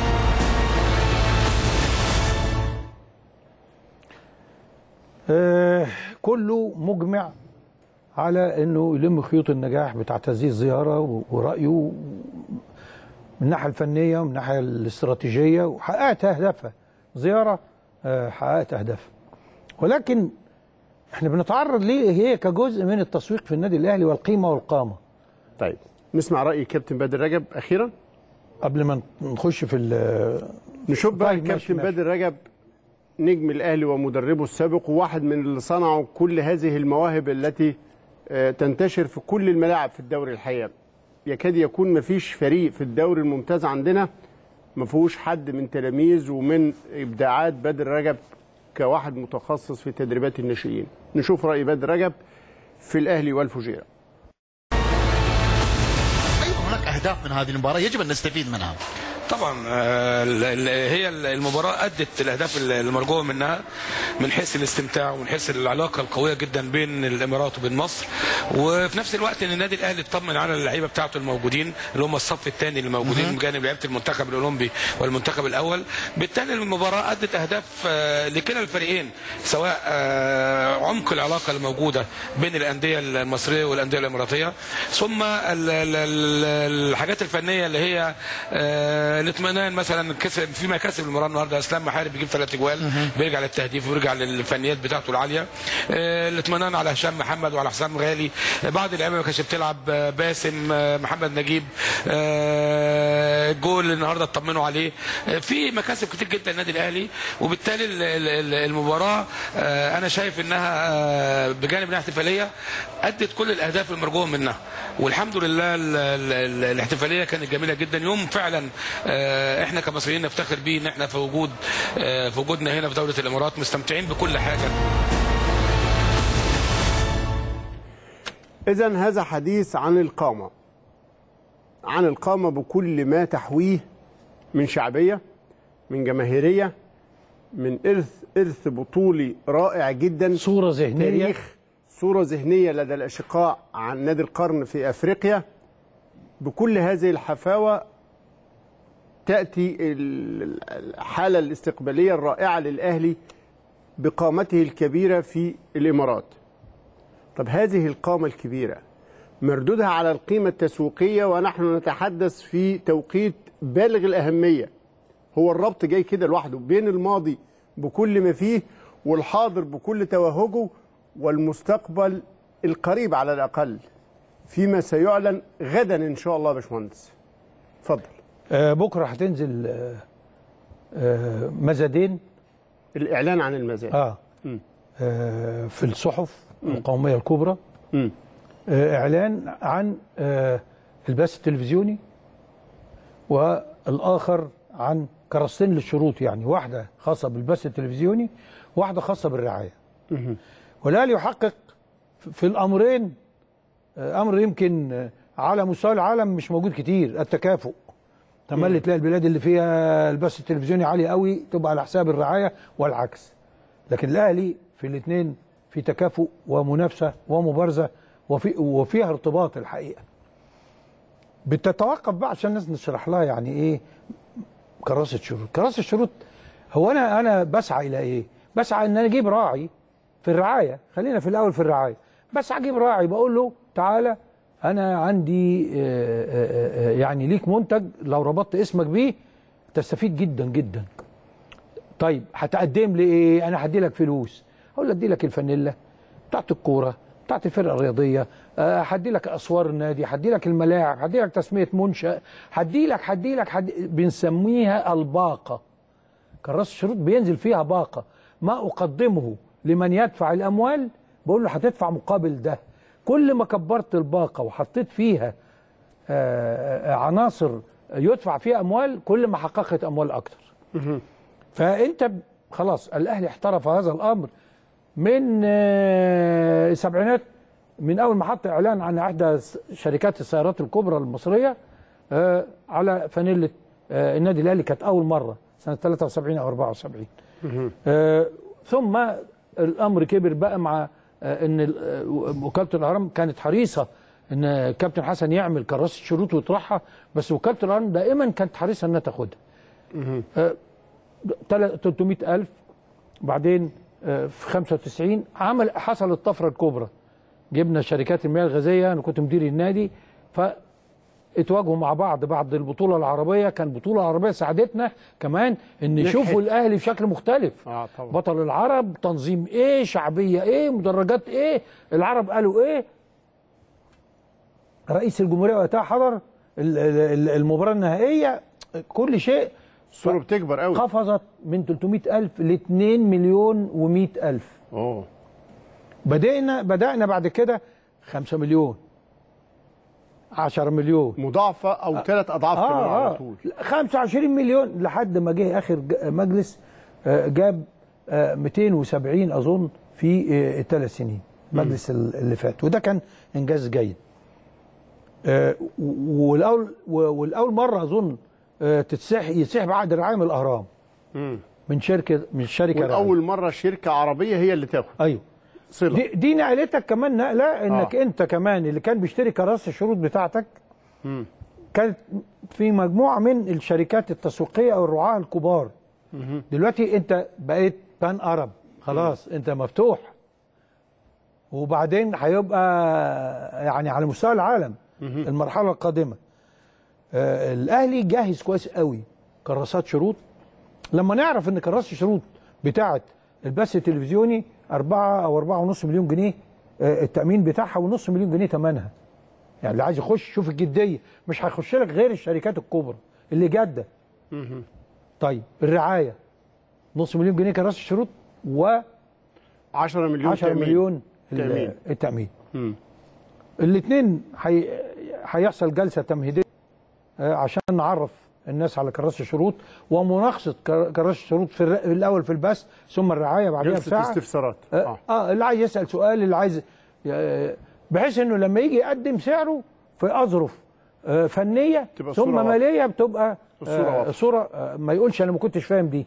كله مجمع على انه يلم خيوط النجاح بتاعت هذه الزياره ورايه من الناحيه الفنيه ومن الناحيه الاستراتيجيه، وحققت اهدافها. زياره حققت اهدافها، ولكن احنا بنتعرض ليه هي كجزء من التسويق في النادي الاهلي والقيمه والقامه. طيب نسمع رأي كابتن بدر رجب أخيرا قبل ما نخش في نشوف بقى. كابتن بدر رجب نجم الأهلي ومدربه السابق، وواحد من اللي صنعوا كل هذه المواهب التي تنتشر في كل الملاعب في الدوري. الحقيقة يكاد يكون مفيش فريق في الدوري الممتاز عندنا ما فيهوش حد من تلاميذ ومن إبداعات بدر رجب كواحد متخصص في تدريبات الناشئين. نشوف رأي بدر رجب في الأهلي والفجيرة. هناك أهداف من هذه المباراة يجب أن نستفيد منها. طبعا هي المباراة أدت الأهداف المرجوة منها من حيث الاستمتاع ومن حيث العلاقة القوية جدا بين الإمارات وبين مصر، وفي نفس الوقت ان النادي الأهلي اطمن على اللعيبة بتاعته الموجودين اللي هم الصف الثاني اللي موجودين بجانب لعيبة المنتخب الأولمبي والمنتخب الأول. بالتالي المباراة أدت أهداف لكلا الفريقين، سواء عمق العلاقة الموجودة بين الأندية المصرية والأندية الإماراتية، ثم الحاجات الفنية اللي هي الاطمئنان. مثلا كسب فيما كسب المباراه النهارده اسلام محارب بيجيب 3 اجوال، بيرجع للتهديف ويرجع للفنيات بتاعته العاليه. الاطمئنان على هشام محمد وعلى حسام غالي، بعض اللعيبه ما كانتش بتلعب، باسم محمد نجيب جول النهارده اطمنوا عليه. في مكاسب كتير جدا النادي الاهلي، وبالتالي المباراه انا شايف انها بجانب الاحتفاليه ادت كل الاهداف المرجوه منها، والحمد لله الاحتفاليه كانت جميله جدا. يوم فعلا احنا كمصريين نفتخر بيه ان احنا في وجودنا هنا في دوله الامارات مستمتعين بكل حاجه. اذا هذا حديث عن القامه بكل ما تحويه من شعبيه، من جماهيريه، من ارث بطولي رائع جدا، صوره ذهنيه، تاريخ، صوره ذهنيه لدى الاشقاء عن نادي القرن في افريقيا. بكل هذه الحفاوه تأتي الحالة الاستقبالية الرائعة للأهلي بقامته الكبيرة في الإمارات. طب هذه القامة الكبيرة مردودها على القيمة التسويقية، ونحن نتحدث في توقيت بالغ الأهمية. هو الربط جاي كده لوحده بين الماضي بكل ما فيه والحاضر بكل توهجه والمستقبل القريب على الأقل فيما سيعلن غدا إن شاء الله. يا باشمهندس اتفضل. بكره هتنزل مزادين، الإعلان عن المزاد في الصحف القومية الكبرى. إعلان عن البث التلفزيوني، والآخر عن كرستين للشروط، يعني واحدة خاصة بالبث التلفزيوني واحدة خاصة بالرعاية. والاهلي يحقق في الامرين امر يمكن على مستوى العالم مش موجود كتير، التكافؤ. تملي تلاقي البلاد اللي فيها البث التلفزيوني عالي قوي تبقى على حساب الرعايه والعكس. لكن الاهلي في الاثنين في تكافؤ ومنافسه ومبارزه وفيها ارتباط الحقيقه. بتتوقف بقى عشان الناس نشرح لها يعني ايه كراسه شروط. كراسه شروط هو انا بسعى الى ايه؟ بسعى ان انا اجيب راعي في الرعايه، خلينا في الاول في الرعايه. بسعى اجيب راعي بقول له تعالى انا عندي يعني ليك منتج لو ربطت اسمك بيه تستفيد جدا جدا. طيب هتقدم لي ايه؟ انا هدي لك فلوس. اقول له ادي لك الفانيلا بتاعت الكوره بتاعت الفرقه الرياضيه، هدي لك اسوار النادي، هدي لك الملاعب، هدي لك تسميه منشأ، هدي لك بنسميها الباقه. كراسه الشروط بينزل فيها باقه، ما اقدمه لمن يدفع الاموال بقول له هتدفع مقابل ده. كل ما كبرت الباقه وحطيت فيها عناصر يدفع فيها اموال كل ما حققت اموال اكتر. فانت خلاص الاهلي احترف هذا الامر من السبعينات، من اول ما حط اعلان عن احدى شركات السيارات الكبرى المصريه على فانيله النادي الاهلي. كانت اول مره سنه 73 او 74. ثم الامر كبر بقى مع ان وكاله الاهرام كانت حريصه ان كابتن حسن يعمل كراسه شروط ويطرحها، بس وكاله الاهرام دائما كانت حريصه انها تاخدها. 300,000 بعدين في 95 حصل الطفره الكبرى، جبنا شركات المياه الغازيه، انا كنت مدير النادي، فاتواجهوا مع بعد البطوله العربيه. كان البطوله العربيه ساعدتنا كمان ان يشوفوا الاهلي بشكل مختلف. طبعا. بطل العرب، تنظيم ايه، شعبيه ايه، مدرجات ايه، العرب قالوا ايه. رئيس الجمهوريه وقتها حضر المباراه النهائيه، كل شيء. الصوره بتكبر قوي، قفزت من 300,000 ل 2,100,000. اوه. بدأنا بعد كده 5 مليون 10 مليون، مضاعفه او 3 اضعاف كمان على طول. 25 مليون لحد ما جه اخر مجلس جاب 270 اظن في الثلاث سنين مجلس اللي فات، وده كان انجاز جيد. والاول مره اظن يتسحب عقد الرعايه من الاهرام، من شركه واول مره شركه عربيه هي اللي تاخد. ايوه صلة. دي نقلتك كمان نقله انك انت كمان اللي كان بيشتري كراسه الشروط بتاعتك كانت في مجموعه من الشركات التسويقيه او الرعاه الكبار. دلوقتي انت بقيت بان ارب خلاص، انت مفتوح، وبعدين هيبقى يعني على مستوى العالم المرحله القادمه. الاهلي جاهز كويس قوي كراسات شروط. لما نعرف ان كراسه الشروط بتاعه البث التلفزيوني 4 أو 4.5 مليون جنيه التامين بتاعها، ونص مليون جنيه ثمنها. يعني اللي عايز يخش شوف الجديه، مش هيخش لك غير الشركات الكبرى اللي جاده. طيب الرعايه نص مليون جنيه كراسه الشروط، و 10 مليون 10 مليون التامين. الاثنين هيحصل جلسه تمهيديه عشان نعرف الناس على كراسه الشروط ومناقشه كراسه الشروط في الاول في البث، ثم الرعايه بعدها بساعه. جلسه استفسارات. اللي عايز يسال سؤال، اللي عايز بحيث انه لما يجي يقدم سعره في اظرف فنيه ثم ماليه بتبقى الصوره ما يقولش انا ما كنتش فاهم دي.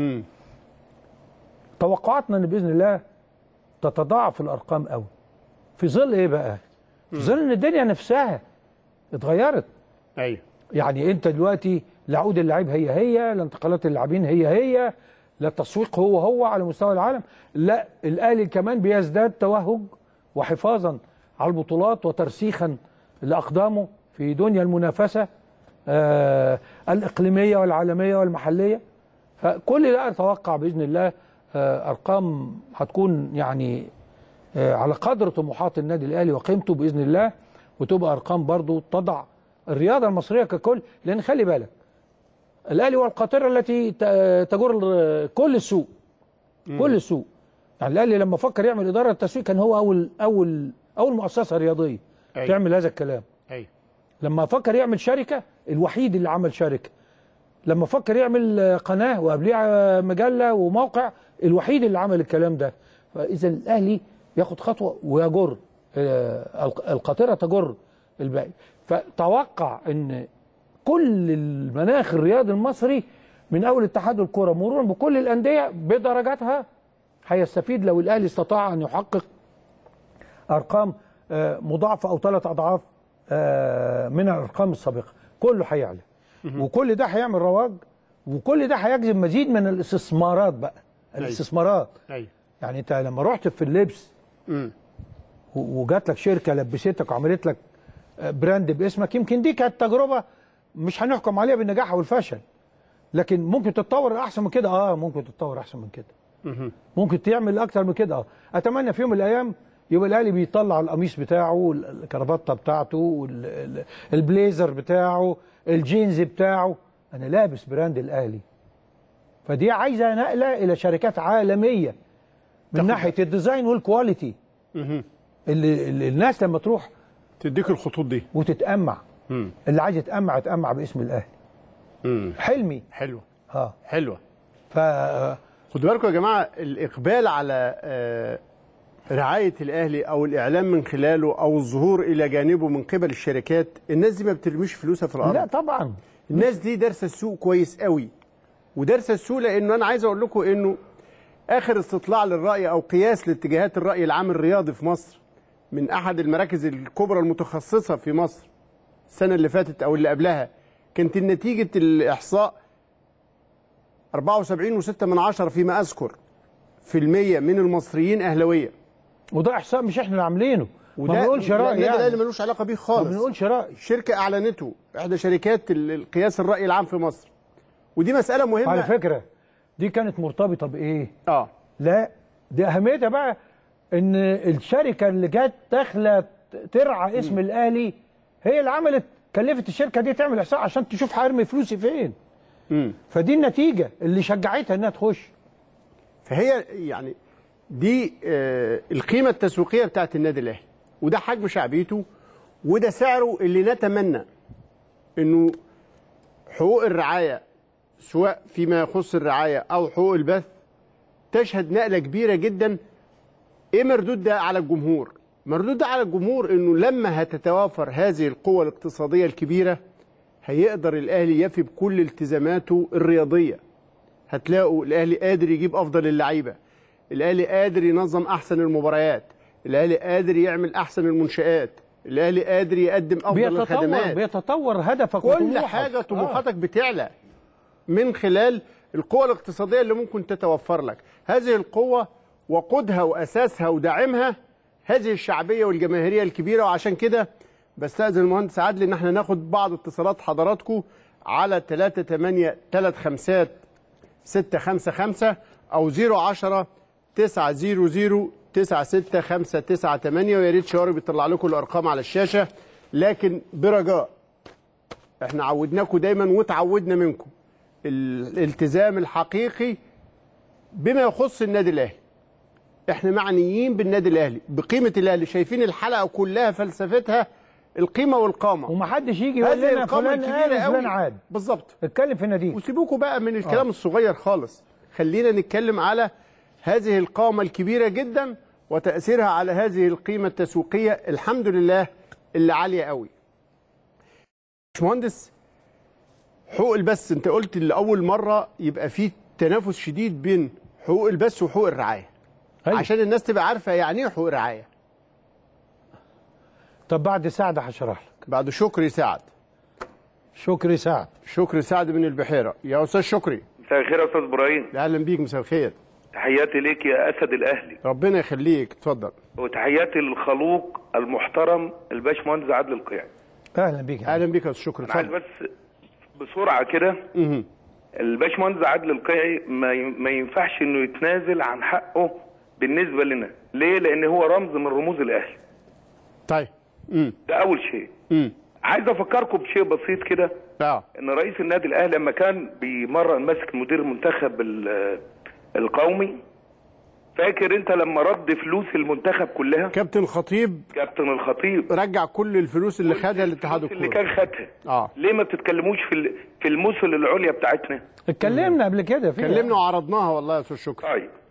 توقعاتنا ان باذن الله تتضاعف الارقام قوي. في ظل ايه بقى؟ في ظل ان الدنيا نفسها اتغيرت. ايوه. يعني انت دلوقتي لا عقود اللاعب هي لا انتقالات اللاعبين هي لا التسويق هو على مستوى العالم، لا الاهلي كمان بيزداد توهج وحفاظا على البطولات وترسيخا لاقدامه في دنيا المنافسه الاقليميه والعالميه والمحليه. فكل ده اتوقع باذن الله ارقام هتكون يعني على قدر طموحات النادي الاهلي وقيمته باذن الله، وتبقى ارقام برضو تضع الرياضه المصريه ككل. لان خلي بالك الاهلي هو القاطره التي تجر كل السوق. كل السوق. يعني الاهلي لما فكر يعمل اداره تسويق كان هو اول مؤسسه رياضيه تعمل هذا الكلام. لما فكر يعمل شركه الوحيد اللي عمل شركه. لما فكر يعمل قناه وقبليها مجله وموقع الوحيد اللي عمل الكلام ده. فاذا الاهلي ياخد خطوه ويجر القاطره تجر الباقي. فتوقع ان كل المناخ الرياضي المصري من اول اتحاد الكره مرورا بكل الانديه بدرجاتها هيستفيد لو الاهلي استطاع ان يحقق ارقام مضاعفه او 3 اضعاف من الارقام السابقه. كله هيعلى وكل ده هيعمل رواج، وكل ده هيجذب مزيد من الاستثمارات بقى. الاستثمارات يعني انت لما رحت في اللبس وجات لك شركه لبستك وعملت لك براند باسمك، يمكن دي كانت تجربه مش هنحكم عليها بالنجاح او الفشل، لكن ممكن تتطور احسن من كده. ممكن تتطور احسن من كده، ممكن تعمل اكتر من كده. اتمنى في يوم من الايام يبقى الاهلي بيطلع القميص بتاعه، الكرافته بتاعته، البليزر بتاعه، الجينز بتاعه، انا لابس براند الاهلي. فدي عايزه نقله الى شركات عالميه من ناحيه الديزاين والكواليتي، اللي الناس لما تروح تديك الخطوط دي وتتأمع. اللي عايز يتأمع باسم الاهلي. حلمي حلوه حلوه. خدوا بالكم يا جماعه، الاقبال على رعايه الاهلي او الاعلام من خلاله او الظهور الى جانبه من قبل الشركات، الناس دي ما بترميش فلوسها في الارض. لا طبعا، الناس دي دارسه السوق كويس قوي، ودارسه السوق لانه انا عايز اقول لكم انه اخر استطلاع للراي او قياس لاتجاهات الراي العام الرياضي في مصر من احد المراكز الكبرى المتخصصه في مصر السنه اللي فاتت او اللي قبلها، كانت نتيجه الاحصاء 74.6 فيما اذكر في المية من المصريين اهلاويه. وده احصاء مش احنا اللي عاملينه، ما وده بنقولش راي يعني الاهلي ملوش علاقه بيه خالص، ما بنقولش راي. الشركه اعلنته، احدى شركات القياس الراي العام في مصر، ودي مساله مهمه على فكره. دي كانت مرتبطه بايه؟ لا دي اهميتها بقى ان الشركه اللي جت داخله ترعى اسم الاهلي هي اللي عملت، كلفت الشركه دي تعمل احصاء عشان تشوف هرمي فلوسي فين. فدي النتيجه اللي شجعتها انها تخش. فهي يعني دي القيمه التسويقيه بتاعت النادي الاهلي، وده حجم شعبيته، وده سعره اللي نتمنى انه حقوق الرعايه سواء فيما يخص الرعايه او حقوق البث تشهد نقله كبيره جدا. ايه مردود ده على الجمهور؟ مردود ده على الجمهور انه لما هتتوافر هذه القوة الاقتصادية الكبيرة هيقدر الاهلي يفي بكل التزاماته الرياضية. هتلاقوا الاهلي قادر يجيب افضل اللعيبة، الاهلي قادر ينظم احسن المباريات، الاهلي قادر يعمل احسن المنشآت، الاهلي قادر يقدم افضل الخدمات. بيتطور هدفك كل وطموحك. حاجة طموحاتك بتعلى من خلال القوة الاقتصادية اللي ممكن تتوفر لك. هذه القوة وقودها وأساسها وداعمها هذه الشعبية والجماهيرية الكبيرة. وعشان كده بستأذن المهندس عادل إن احنا ناخد بعض اتصالات حضراتكم على 38-35655 أو 010-900-96598. ويا ريت شوارب بيطلع لكم الأرقام على الشاشة. لكن برجاء احنا عودناكم دايما وتعودنا منكم الالتزام الحقيقي بما يخص النادي الاهلي. احنا معنيين بالنادي الاهلي، بقيمه الاهلي، شايفين الحلقه كلها فلسفتها القيمه والقامه، ومحدش يجي يقول لنا فلان قال وفلان عاد. بالظبط، اتكلم في النادي وسيبوكوا بقى من الكلام الصغير خالص. خلينا نتكلم على هذه القامه الكبيره جدا وتاثيرها على هذه القيمه التسويقيه الحمد لله اللي عاليه قوي. باشمهندس، حقوق البث انت قلت لاول مره يبقى في تنافس شديد بين حقوق البث وحقوق الرعايه. أيوة. عشان الناس تبقى عارفه يعني ايه حقوق الرعايه. طب بعد سعد هشرح لك. بعد شكري سعد. شكري سعد من البحيره. يا استاذ شكري. مساء الخير يا استاذ ابراهيم. اهلا بيك. مساء الخير. تحياتي ليك يا اسد الاهلي. ربنا يخليك، اتفضل. وتحياتي للخلوق المحترم الباشمهندس عادل القيعي. اهلا بيك. اهلا بيك يا استاذ شكري. اتفضل. بس بسرعه كده. الباشمهندس عادل القيعي ما ينفعش انه يتنازل عن حقه بالنسبه لنا. ليه؟ لان هو رمز من رموز الاهلي. طيب. ده اول شيء. عايز افكركم بشيء بسيط كده. ان رئيس النادي الاهلي لما كان بيمرن ماسك مدير المنتخب القومي، فاكر انت لما رد فلوس المنتخب كلها؟ كابتن الخطيب رجع كل الفلوس اللي خدها الاتحاد الكوري اللي كان خدها. ليه ما بتتكلموش في المثل العليا بتاعتنا؟ اتكلمنا قبل كده اتكلمنا وعرضناها والله يا استاذ شكري. طيب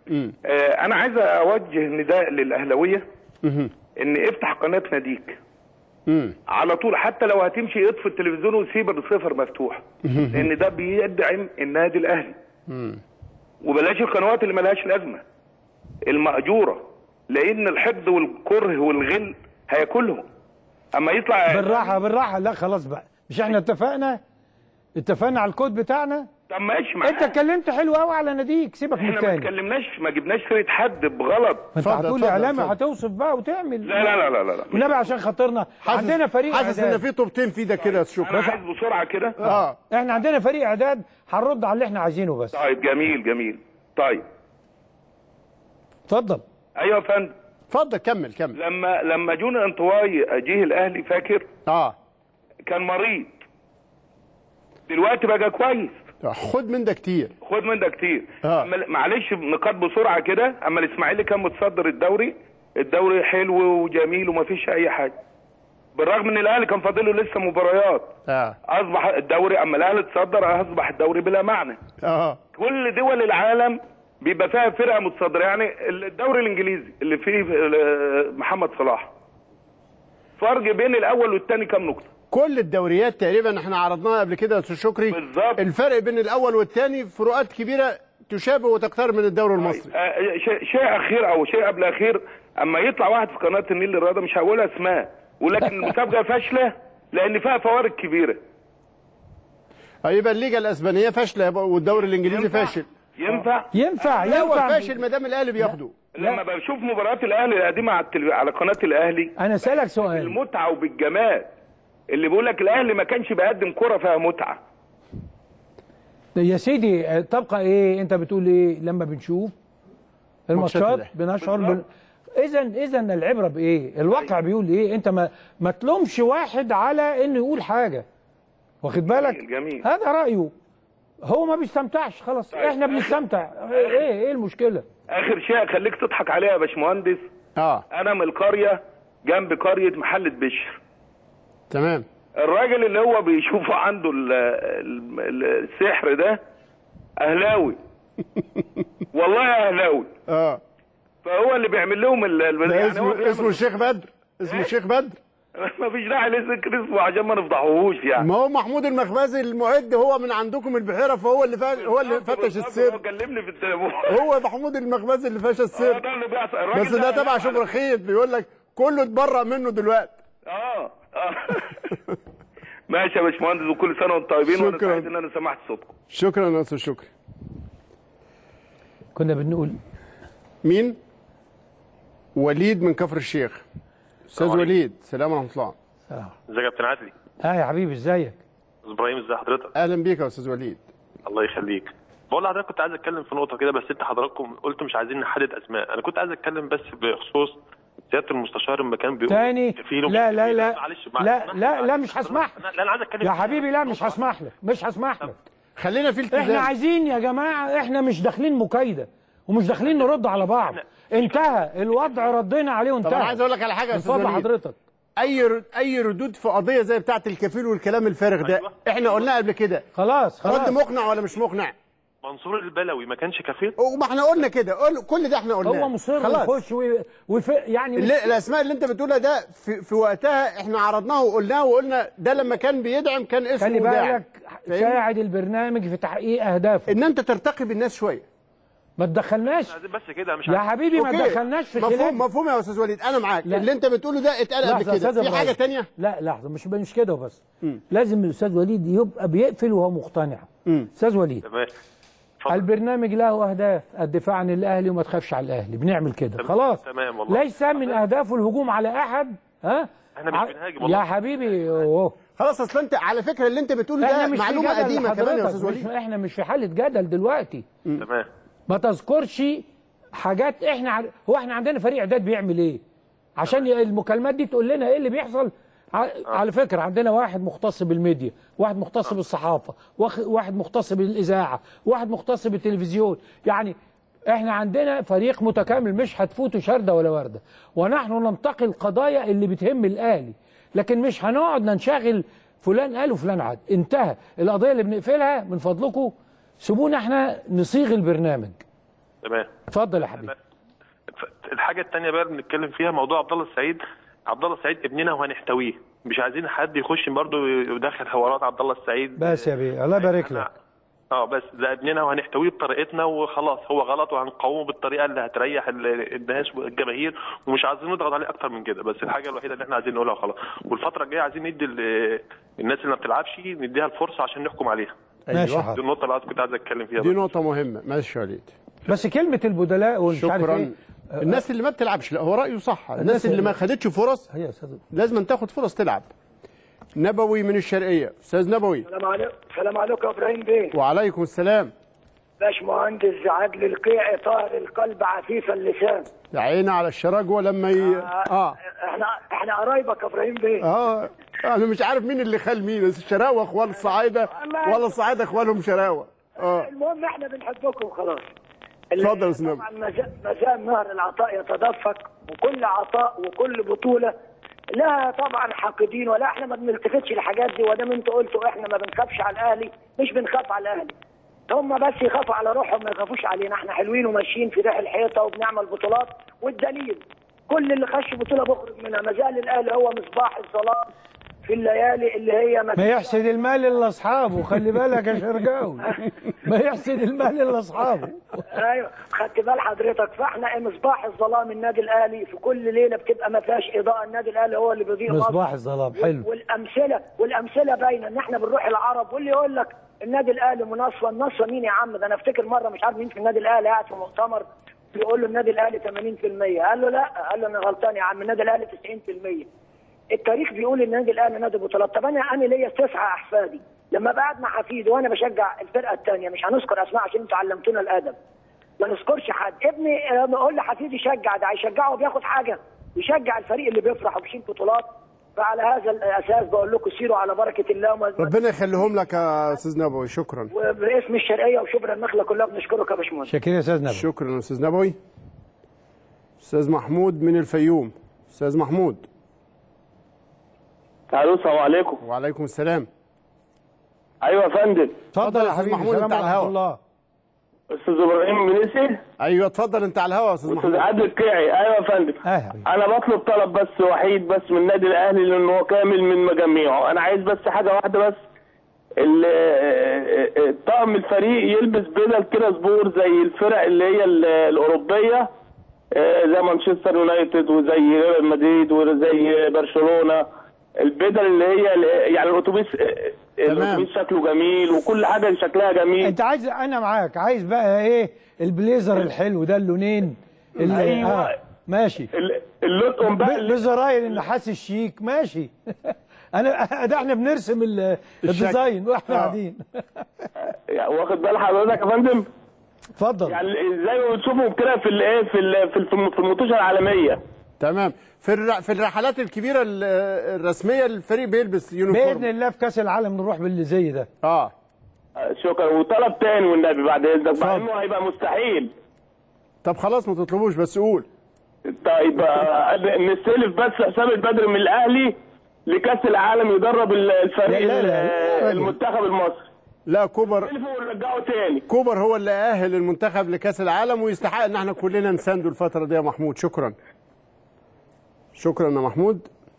انا عايز اوجه نداء للاهلاويه ان افتح قناه ناديك على طول، حتى لو هتمشي اطفي التلفزيون وسيب الريسيفر مفتوح، لان ده بيدعم النادي الاهلي. وبلاش القنوات اللي ملهاش لازمه المأجوره، لان الحقد والكره والغل هياكلهم اما يطلع. بالراحه بالراحه، لا خلاص بقى، مش احنا اتفقنا على الكود بتاعنا؟ طب ماشي معاك. انت اتكلمت حلو قوي على ناديك، سيبك من الثاني. احنا ما اتكلمناش، ما جبناش سيره حد بغلط. انت هتقول لي اعلامي هتوصف بقى وتعمل. لا لا لا لا لا والنبي عشان خاطرنا، عندنا فريق حاسس ان في طوبتين في ايدك كده يا شكري. انا عايز بسرعه كده. احنا عندنا فريق اعداد هنرد على اللي احنا عايزينه بس. طيب جميل جميل. طيب اتفضل. ايوه يا فندم. اتفضل كمل. لما جون انطواي جه الاهلي فاكر؟ كان مريض، دلوقتي بقى كويس. خد من ده كتير. معلش نقاط بسرعه كده. اما الاسماعيلي كان متصدر الدوري حلو وجميل ومفيش اي حاجه، بالرغم ان الاهلي كان فاضله لسه مباريات. اصبح الدوري، اما الاهلي اتصدر اصبح الدوري بلا معنى. كل دول العالم بيبقى فيها فرقه متصدره، يعني الدوري الانجليزي اللي فيه محمد صلاح فرق بين الاول والثاني كام نقطه. كل الدوريات تقريبا احنا عرضناها قبل كده يا استاذ شكري. بالظبط. الفرق بين الاول والثاني فروقات كبيره تشابه وتقترب من الدوري المصري. شيء اخير او شيء قبل اخير، اما يطلع واحد في قناه النيل للرياضه مش هقول اسماء، ولكن المسابقه فاشله لان فيها فوارق كبيره. يبقى الليجا الاسبانيه فاشله والدوري الانجليزي فاشل. ينفع هو فاشل ما دام الاهلي بياخده. لما بشوف مباريات الاهلي القديمه على قناه الاهلي، انا اسالك سؤال. المتعه وبالجمال اللي بيقول لك الاهلي ما كانش بيقدم كره فيها متعه. يا سيدي تبقى انت بتقول لما بنشوف الماتشات بنشعر اذا العبره بايه؟ الواقع بيقول ايه؟ انت ما تلومش واحد على انه يقول حاجه، واخد بالك؟ جميل. هذا رايه، هو ما بيستمتعش خلاص. طيب. احنا بنستمتع. ايه المشكله؟ اخر شيء خليك تضحك عليها يا باشمهندس. انا من القريه جنب قريه محله بشر. تمام. الراجل اللي هو بيشوفه عنده السحر ده اهلاوي. والله اهلاوي. فهو اللي بيعمل لهم يعني اسمه الشيخ بدر. الشيخ بدر. ما فيش داعي لذكر اسمه عشان ما نفضحوهوش يعني. ما هو محمود المخبزي المعد هو من عندكم البحيره، فهو اللي فتش السر. هو كلمني في التليفون. هو محمود المخبزي اللي فاش السر. ده اللي بيحصل. بس ده تبع شبر خيط، بيقول لك كله اتبرأ منه دلوقتي. ماشي يا باشمهندس، وكل سنه وانتم طيبين، وانا سعيد ان انا سمعت صوتكم. شكرا يا استاذ شكري. كنا بنقول مين؟ وليد من كفر الشيخ. استاذ وليد، سلام ورحمه الله. ازيك يا كابتن عدلي؟ يا حبيبي ازيك؟ استاذ ابراهيم ازي حضرتك؟ اهلا بيك يا استاذ وليد. الله يخليك. بقول لحضرتك كنت عايز اتكلم في نقطه كده، بس انت حضراتكم قلتوا مش عايزين نحدد اسماء. انا كنت عايز اتكلم بس بخصوص سياده المستشار لما كان بيقول تاني. لا مش هسمح لك. لا انا عايز اتكلم يا حبيبي. لا مش هسمح لك. خلينا في التزام. احنا عايزين يا جماعه، احنا مش داخلين مكايده ومش داخلين نرد على بعض. انتهى الوضع، ردينا عليه وانتهى. طب انا عايز اقول لك على حاجه يا استاذ وليد. حضرتك اي ردود في قضيه زي بتاعه الكفيل والكلام الفارغ ده احنا قلناها قبل كده. خلاص رد مقنع ولا مش مقنع؟ منصور البلوي ما كانش كفيل؟ وما احنا قلنا كده، كل ده احنا قلناه. هو مصر يخش يعني الاسماء اللي انت بتقولها ده في وقتها احنا عرضناه وقلنا ده لما كان بيدعم كان اسمه خلي بالك ساعد البرنامج في تحقيق اهدافه، ان انت ترتقي بالناس شويه. ما تدخلناش بس كده مش يا حبيبي. ما تدخلناش في مفهوم يا استاذ وليد، انا معاك. اللي انت بتقوله ده اتقال قبل كده. في حاجه ثانيه؟ لا لحظه، مش كده وبس. لازم الاستاذ وليد يبقى بيقفل وهو مقتنع. استاذ وليد، البرنامج له اهداف، الدفاع عن الاهلي وما تخافش على الاهلي، بنعمل كده خلاص. تمام والله. ليس من اهدافه الهجوم على احد. احنا مش بنهاجم والله يا حبيبي. خلاص، اصل انت على فكره اللي انت بتقوله ده معلومه قديمه كمان يا استاذ وليد. احنا مش في حاله جدل دلوقتي. تمام. ما تذكرش حاجات هو احنا عندنا فريق اعداد بيعمل ايه عشان المكالمات دي تقول لنا ايه اللي بيحصل. على فكره عندنا واحد مختص بالميديا، واحد مختص بالصحافه، واحد مختص بالاذاعه، واحد مختص بالتلفزيون. يعني احنا عندنا فريق متكامل، مش هتفوتوا شرده ولا ورده، ونحن ننتقي القضايا اللي بتهم الاهلي، لكن مش هنقعد ننشغل فلان قال وفلان عاد. انتهى القضيه اللي بنقفلها. من فضلكم سيبونا احنا نصيغ البرنامج. تمام. اتفضل يا حبيبي. الحاجه الثانيه بقى بنتكلم فيها موضوع عبد الله السعيد. عبد الله السعيد ابننا وهنحتويه، مش عايزين حد يخش برضه يدخل حوارات عبد الله السعيد. بس يا بيه الله يبارك لك. بس ده ابننا وهنحتويه بطريقتنا وخلاص، هو غلط وهنقومه بالطريقه اللي هتريح الناس والجماهير، ومش عايزين نضغط عليه اكتر من كده. بس الحاجه الوحيده اللي احنا عايزين نقولها وخلاص، والفتره الجايه عايزين ندي الناس اللي ما بتلعبش نديها الفرصه عشان نحكم عليها. ماشي. دي النقطه اللي كنت عايز اتكلم فيها. دي نقطه مهمه. ماشي يا وليد. بس كلمه البدلاء ومش عارف ايه، الناس اللي ما بتلعبش، لا هو رايه صح، الناس اللي ما خدتش فرص لازم تاخد فرص تلعب. نبوي من الشرقيه. استاذ نبوي. السلام عليكم. السلام عليكم يا ابراهيم بيه. وعليكم السلام. باشمهندس عادل القيعي طاهر القلب عفيف اللسان. يا عيني على الشراجوه لما احنا قرايبك يا ابراهيم بيه. انا مش عارف مين اللي خال مين، الشراوه اخوان الصعايده ولا الصعايده اخوانهم شراوه. المهم احنا بنحبكم خلاص. اتفضل يا استاذ نبوي. طبعا مزام نهر العطاء يتدفق، وكل عطاء وكل بطوله لا طبعا حاقدين، ولا احنا ما بنلتفتش الحاجات دي. ودام انتوا قلتوا احنا ما بنخافش على الاهلي، مش بنخاف على الاهلي، هم بس يخافوا على روحهم ما يخافوش علينا. احنا حلوين وماشيين في ريح الحيطه وبنعمل بطولات، والدليل كل اللي خش بطوله بخرج منها. ما زال الاهلي هو مصباح الظلام في الليالي اللي هي ما يحسد المال الا اصحابه. خلي بالك يا شرقاوي، ما يحسد المال الا اصحابه. ايوه خدت بال حضرتك. فاحنا مصباح الظلام النادي الاهلي، في كل ليله بتبقى ما فيهاش اضاءه النادي الاهلي هو اللي بيضيء مصباح الظلام. حلو. والامثله باينه ان احنا بنروح العرب، واللي يقول لك النادي الاهلي منصفه. النصفه مين يا عم؟ ده انا افتكر مره مش عارف مين في النادي الاهلي قاعد في مؤتمر بيقول له النادي الاهلي 80%، قال له لا، قال له انا غلطان يا عم، النادي الاهلي 90%. التاريخ بيقول ان النادي الاهلي نادي بطولات. طب انا ليا 9 احفادي، لما بقعد مع حفيدي وانا بشجع الفرقه الثانيه، مش هنذكر اسماء عشان انتوا علمتونا الادب، ما نذكرش حد. ابني لما اقول لحفيدي شجع، ده هيشجعه وبياخد حاجه، يشجع الفريق اللي بيفرح وبيشيل بطولات. فعلى هذا الاساس بقول لكم سيروا على بركه الله. ربنا يخليهم لك يا استاذ نبوي. شكرا. وباسم الشرقيه وشبرا النخله كلها بنشكرك يا باشمهندس. شكرا يا استاذ نبوي. شكرا يا استاذ نبوي. استاذ محمود من الفيوم. استاذ محمود. الو السلام عليكم. وعليكم السلام. ايوه يا فندم. اتفضل يا حبيبي محمود، انت على الهواء. استاذ ابراهيم منيسي. ايوه اتفضل انت على الهواء يا استاذ محمود. استاذ عادل القيعي. ايوه يا فندم. انا بطلب طلب بس وحيد بس من النادي الاهلي، لانه هو كامل من مجاميعه. انا عايز بس حاجه واحده بس، طقم الفريق يلبس بدل كده سبور زي الفرق اللي هي الاوروبيه، زي مانشستر يونايتد وزي ريال مدريد وزي برشلونه. البدل اللي هي يعني الاتوبيس شكله جميل وكل حاجه شكلها جميل. انت عايز، انا معاك، عايز بقى ايه؟ البليزر الحلو ده، اللونين اللي أيوة. ماشي. اللطم بقى بزراير النحاس الشيك. ماشي. احنا بنرسم الديزاين واحنا قاعدين. واخد بال حضرتك يا فندم؟ اتفضل. يعني زي ما بتشوفوا كده في الايه في المطوشه العالميه. تمام. في الرحلات الكبيره الرسميه الفريق بيلبس يونيفورم باذن الله. في كاس العالم نروح باللي زي ده. شكرا. وطلب تاني والنبي بعد اذنك، مع انه هيبقى مستحيل. طب خلاص ما تطلبوش بس قول. طيب نستلف بس حسام البدري من الاهلي لكاس العالم يدرب الفريق المنتخب المصري. لا كوبر ونرجعه تاني. كوبر هو اللي اهل المنتخب لكاس العالم، ويستحق ان احنا كلنا نسانده الفتره دي يا محمود. شكرا. شكرا يا محمود.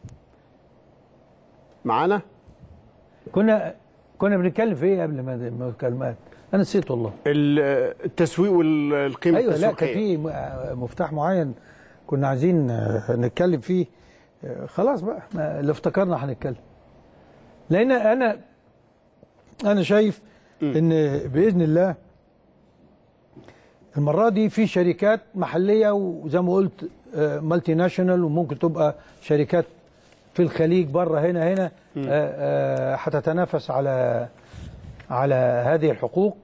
معانا كنا بنتكلم في ايه قبل ما المكالمات؟ انا نسيت والله. التسويق والقيمه التسويقيه. لا كان في مفتاح معين كنا عايزين نتكلم فيه. خلاص بقى اللي افتكرنا هنتكلم، لان انا شايف ان باذن الله المره دي في شركات محليه، وزي ما قلت مالتي ناشونال، وممكن تبقى شركات في الخليج بره هنا هتتنافس على هذه الحقوق.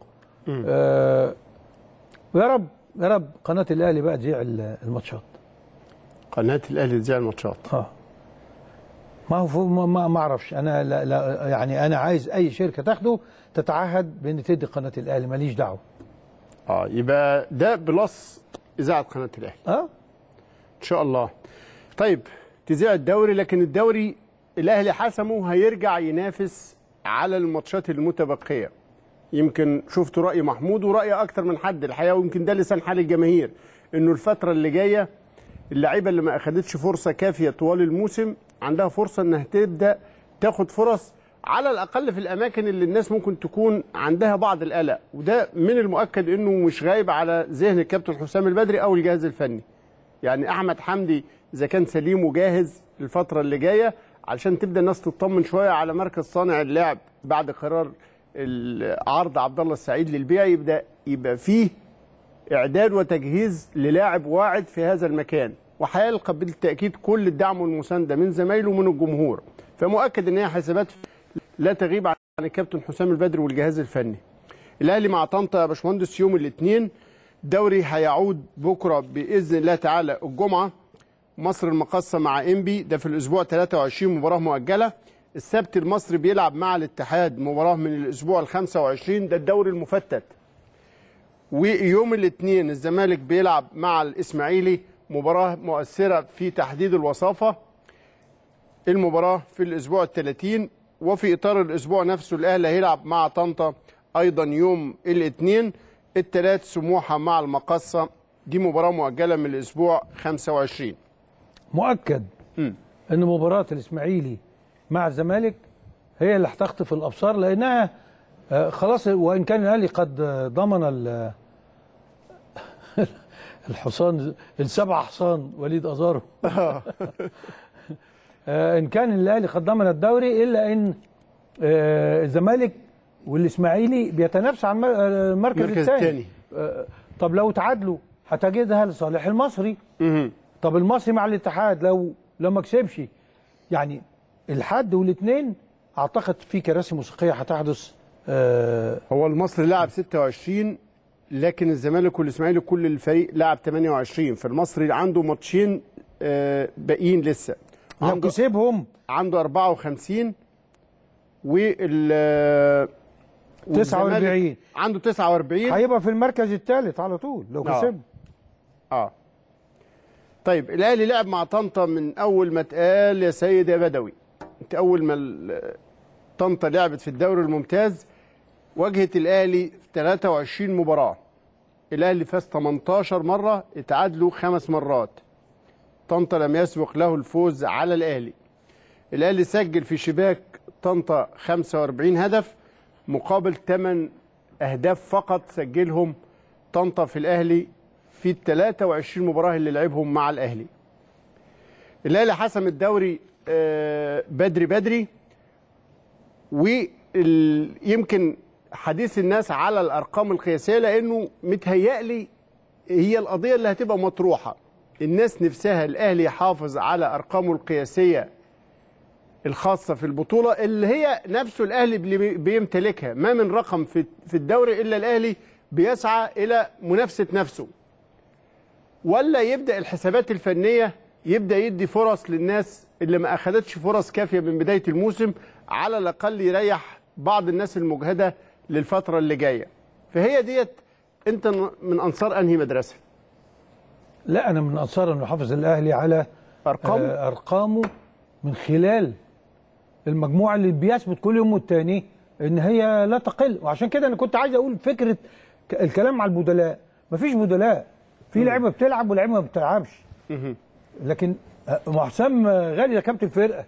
ويا رب قناه الاهلي بقى تذيع الماتشات. قناه الاهلي تذيع الماتشات. ما هو ما اعرفش انا. لا يعني انا عايز اي شركه تاخده تتعهد بان تدي قناه الاهلي، ماليش دعوه. يبقى ده بلس اذاعه قناه الاهلي. ان شاء الله. طيب تذيع الدوري، لكن الدوري الاهلي حسمه هيرجع ينافس على الماتشات المتبقيه. يمكن شفت رأي محمود ورأي أكتر من حد الحقيقة، ويمكن ده لسان حال الجماهير، إنه الفترة اللي جاية اللعيبة اللي ما أخدتش فرصة كافية طوال الموسم عندها فرصة إنها تبدأ تاخد فرص على الأقل في الأماكن اللي الناس ممكن تكون عندها بعض القلق، وده من المؤكد إنه مش غايب على ذهن الكابتن حسام البدري أو الجهاز الفني. يعني أحمد حمدي إذا كان سليم وجاهز الفترة اللي جاية علشان تبدأ الناس تطمن شوية على مركز صانع اللعب بعد قرار عرض عبد الله السعيد للبيع، يبقى فيه إعداد وتجهيز للاعب واعد في هذا المكان، وهيلقى بالتأكيد كل الدعم والمساندة من زمايله ومن الجمهور. فمؤكد ان هي حسابات لا تغيب عن الكابتن حسام البدري والجهاز الفني. الاهلي مع طنطا يا باشمهندس يوم الاثنين، دوري هيعود بكره باذن الله تعالى الجمعه. مصر المقاصه مع انبي ده في الاسبوع 23 مباراه مؤجله. السبت المصري بيلعب مع الاتحاد مباراه من الاسبوع ال 25 ده الدوري المفتت. ويوم الاثنين الزمالك بيلعب مع الاسماعيلي مباراه مؤثره في تحديد الوصافه. المباراة في الأسبوع ال30، وفي إطار الأسبوع نفسه الأهلي هيلعب مع طنطا أيضا يوم الاثنين. الثلاث سموحة مع المقصة دي مباراة مؤجلة من الأسبوع 25. مؤكد أن مباراة الإسماعيلي مع الزمالك هي اللي هتخطف الأبصار، لأنها خلاص، وإن كان الأهلي قد ضمن الحصان السبع حصان وليد أزارو إن كان الأهلي قد ضمن الدوري، إلا إن الزمالك والإسماعيلي بيتنافسوا على المركز الثاني. طب لو تعادلوا هتجدها لصالح المصري. طب المصري مع الاتحاد لو ما كسبش، يعني الحد والاثنين أعتقد في كراسي موسيقية هتحدث. هو المصري لعب 26 لكن الزمالك والإسماعيلي كل الفريق لعب 28، فالمصري عنده ماتشين باقيين لسه. لو كسبهم عنده 54 وال 49 عنده 49 هيبقى في المركز الثالث على طول لو كسب. طيب الاهلي لعب مع طنطا من اول ما اتقال يا سيد يا بدوي. انت اول ما طنطا لعبت في الدوري الممتاز واجهت الاهلي 23 مباراه. الاهلي فاز 18 مره، اتعادلوا 5 مرات. طنطا لم يسبق له الفوز على الأهلي. الأهلي سجل في شباك طنطا 45 هدف مقابل 8 أهداف فقط سجلهم طنطا في الأهلي في ال 23 مباراة اللي لعبهم مع الأهلي. الأهلي حسم الدوري بدري ويمكن حديث الناس على الأرقام القياسية، لأنه متهيألي هي القضية اللي هتبقى مطروحة. الناس نفسها الأهلي يحافظ على أرقامه القياسية الخاصة في البطولة اللي هي نفسه الأهلي بيمتلكها. ما من رقم في الدوري إلا الأهلي بيسعى إلى منافسة نفسه، ولا يبدأ الحسابات الفنية يبدأ يدي فرص للناس اللي ما أخدتش فرص كافية من بداية الموسم، على الأقل يريح بعض الناس المجهدة للفترة اللي جاية. فهي ديت. أنت من أنصار أنهي مدرسة؟ لا، أنا من أنصار أن يحافظ الأهلي على أرقامه من خلال المجموعة اللي بيثبت كل يوم والتاني إن هي لا تقل. وعشان كده أنا كنت عايز أقول فكرة الكلام على البدلاء. مفيش بدلاء، في لعيبة بتلعب ولاعيبة ما بتلعبش. لكن حسام غالي ده كابتن الفرقة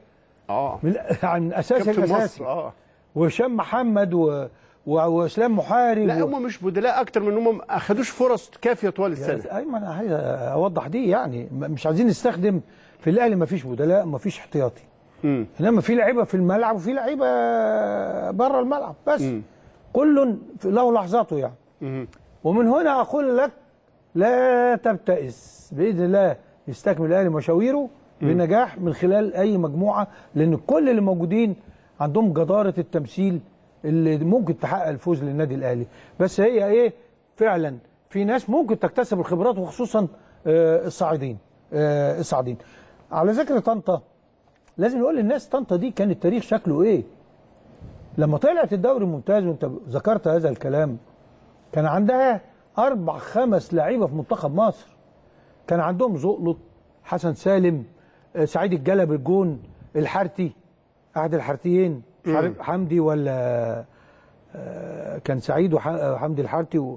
عن أساس الأساسي، وهشام محمد واسلام محارب. لا هم مش بدلاء اكتر من انهم ما اخدوش فرص كافيه طوال السنه. ايوه انا عايز اوضح دي، يعني مش عايزين نستخدم في الاهلي ما فيش بدلاء ما فيش احتياطي، انما في لعيبه في الملعب وفي لعيبه بره الملعب، بس كل له لحظاته يعني. ومن هنا اقول لك لا تبتئس، باذن الله يستكمل الاهلي مشاويره بنجاح من خلال اي مجموعه، لان كل اللي موجودين عندهم جداره التمثيل اللي ممكن تحقق الفوز للنادي الاهلي. بس هي ايه فعلا في ناس ممكن تكتسب الخبرات، وخصوصا الصاعدين. على ذكر طنطا لازم نقول للناس طنطا دي كان التاريخ شكله ايه لما طلعت الدوري الممتاز، وانت ذكرت هذا الكلام. كان عندها 4-5 لعيبه في منتخب مصر. كان عندهم زقلط، حسن سالم، سعيد الجلب الجون، الحارتي، احد الحارتيين، مش عارف حمدي ولا كان سعيد وحمدي الحارتي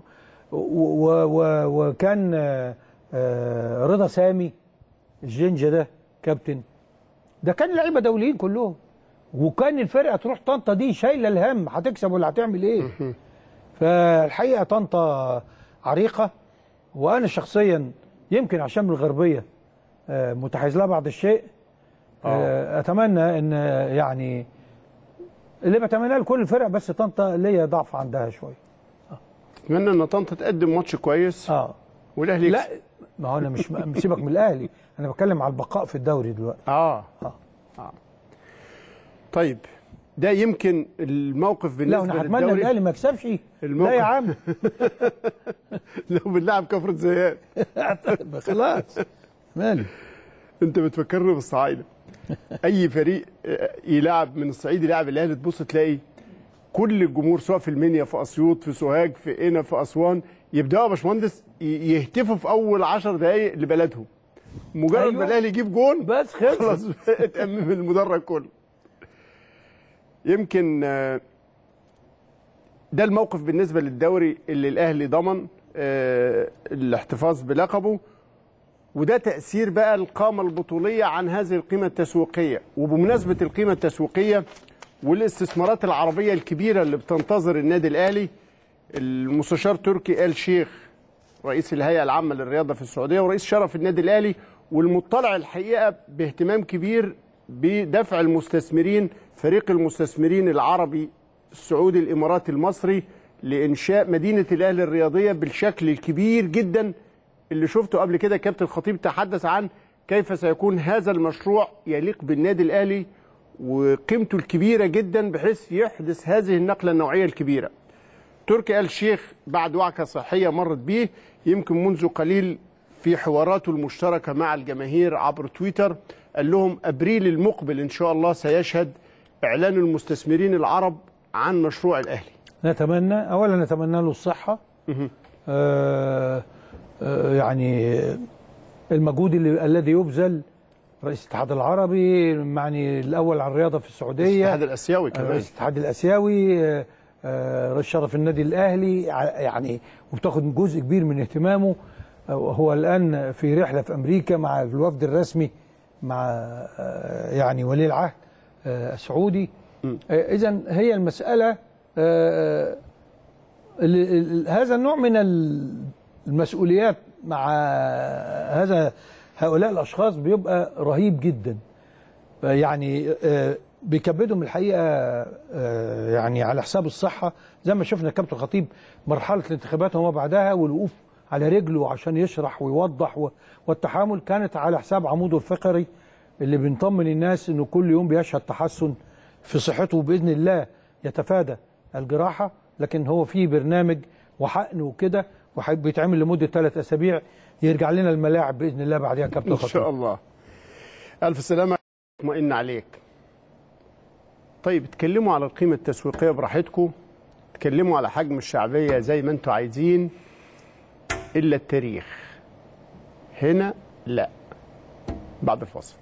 وكان رضا سامي الجنجة ده كابتن، ده كان لعيبه دوليين كلهم، وكان الفرقه تروح طنطا دي شايله الهم هتكسب ولا هتعمل ايه. فالحقيقه طنطا عريقه، وانا شخصيا يمكن عشان من الغربيه متحيز لها بعض الشيء. اتمنى ان يعني اللي بتمناه لكل الفرق، بس طنطا ليا ضعف عندها شويه. اتمنى ان طنطا تقدم ماتش كويس والاهلي لا، ما هو انا مش سيبك من الاهلي، انا بتكلم على البقاء في الدوري دلوقتي. طيب ده يمكن الموقف بالنسبه للدوري. لا، انا هتمنى الاهلي ما يكسبش. لا يا عم لو بنلعب كفر زيات خلاص مالي. انت بتفكرني بالصعايده. اي فريق يلعب من الصعيد يلعب الاهلي تبص تلاقي كل الجمهور سواء في المنيا في اسيوط في سوهاج في قنا في اسوان يبداوا يا باشمهندس يهتفوا في اول 10 دقائق لبلدهم. مجرد ما الاهلي يجيب جون بس خلاص اتأمم المدرج كله. يمكن ده الموقف بالنسبه للدوري اللي الاهلي ضمن الاحتفاظ بلقبه، وده تأثير بقى القامة البطولية عن هذه القيمة التسويقية. وبمناسبة القيمة التسويقية والاستثمارات العربية الكبيرة اللي بتنتظر النادي الأهلي، المستشار تركي آل شيخ رئيس الهيئة العامة للرياضة في السعودية ورئيس شرف النادي الأهلي، والمطلع الحقيقة باهتمام كبير بدفع المستثمرين، فريق المستثمرين العربي السعودي الإماراتي المصري، لإنشاء مدينة الأهلي الرياضية بالشكل الكبير جدا اللي شفته قبل كده. كابتن الخطيب تحدث عن كيف سيكون هذا المشروع يليق بالنادي الأهلي وقيمته الكبيرة جدا بحيث يحدث هذه النقلة النوعية الكبيرة. تركي آل شيخ بعد وعكة صحية مرت به يمكن منذ قليل في حواراته المشتركة مع الجماهير عبر تويتر، قال لهم أبريل المقبل إن شاء الله سيشهد إعلان المستثمرين العرب عن مشروع الأهلي. نتمنى أولا نتمنى له الصحة، يعني المجهود الذي يبذل رئيس الاتحاد العربي، يعني الاول على الرياضه في السعوديه، الاتحاد الاسيوي كمان، رئيس الاتحاد الاسيوي، رئيس شرف النادي الاهلي، يعني وبتاخد جزء كبير من اهتمامه. هو الان في رحله في امريكا مع الوفد الرسمي مع يعني ولي العهد السعودي. اذا هي المساله هذا النوع من المسؤوليات مع هؤلاء الاشخاص بيبقى رهيب جدا، يعني بيكبدهم الحقيقه يعني على حساب الصحه، زي ما شفنا كابتن الخطيب مرحله الانتخابات وما بعدها والوقوف على رجله عشان يشرح ويوضح، والتحامل كانت على حساب عموده الفقري اللي بنطمن الناس انه كل يوم بيشهد تحسن في صحته باذن الله، يتفادى الجراحه، لكن هو في برنامج وحقن وكده وبيتعمل لمده 3 أسابيع يرجع لنا الملاعب باذن الله بعدها كابتن ان شاء الله. الف سلامه، اطمئن عليك. طيب اتكلموا على القيمه التسويقيه براحتكم، اتكلموا على حجم الشعبيه زي ما انتم عايزين، الا التاريخ هنا لا. بعد الفاصل.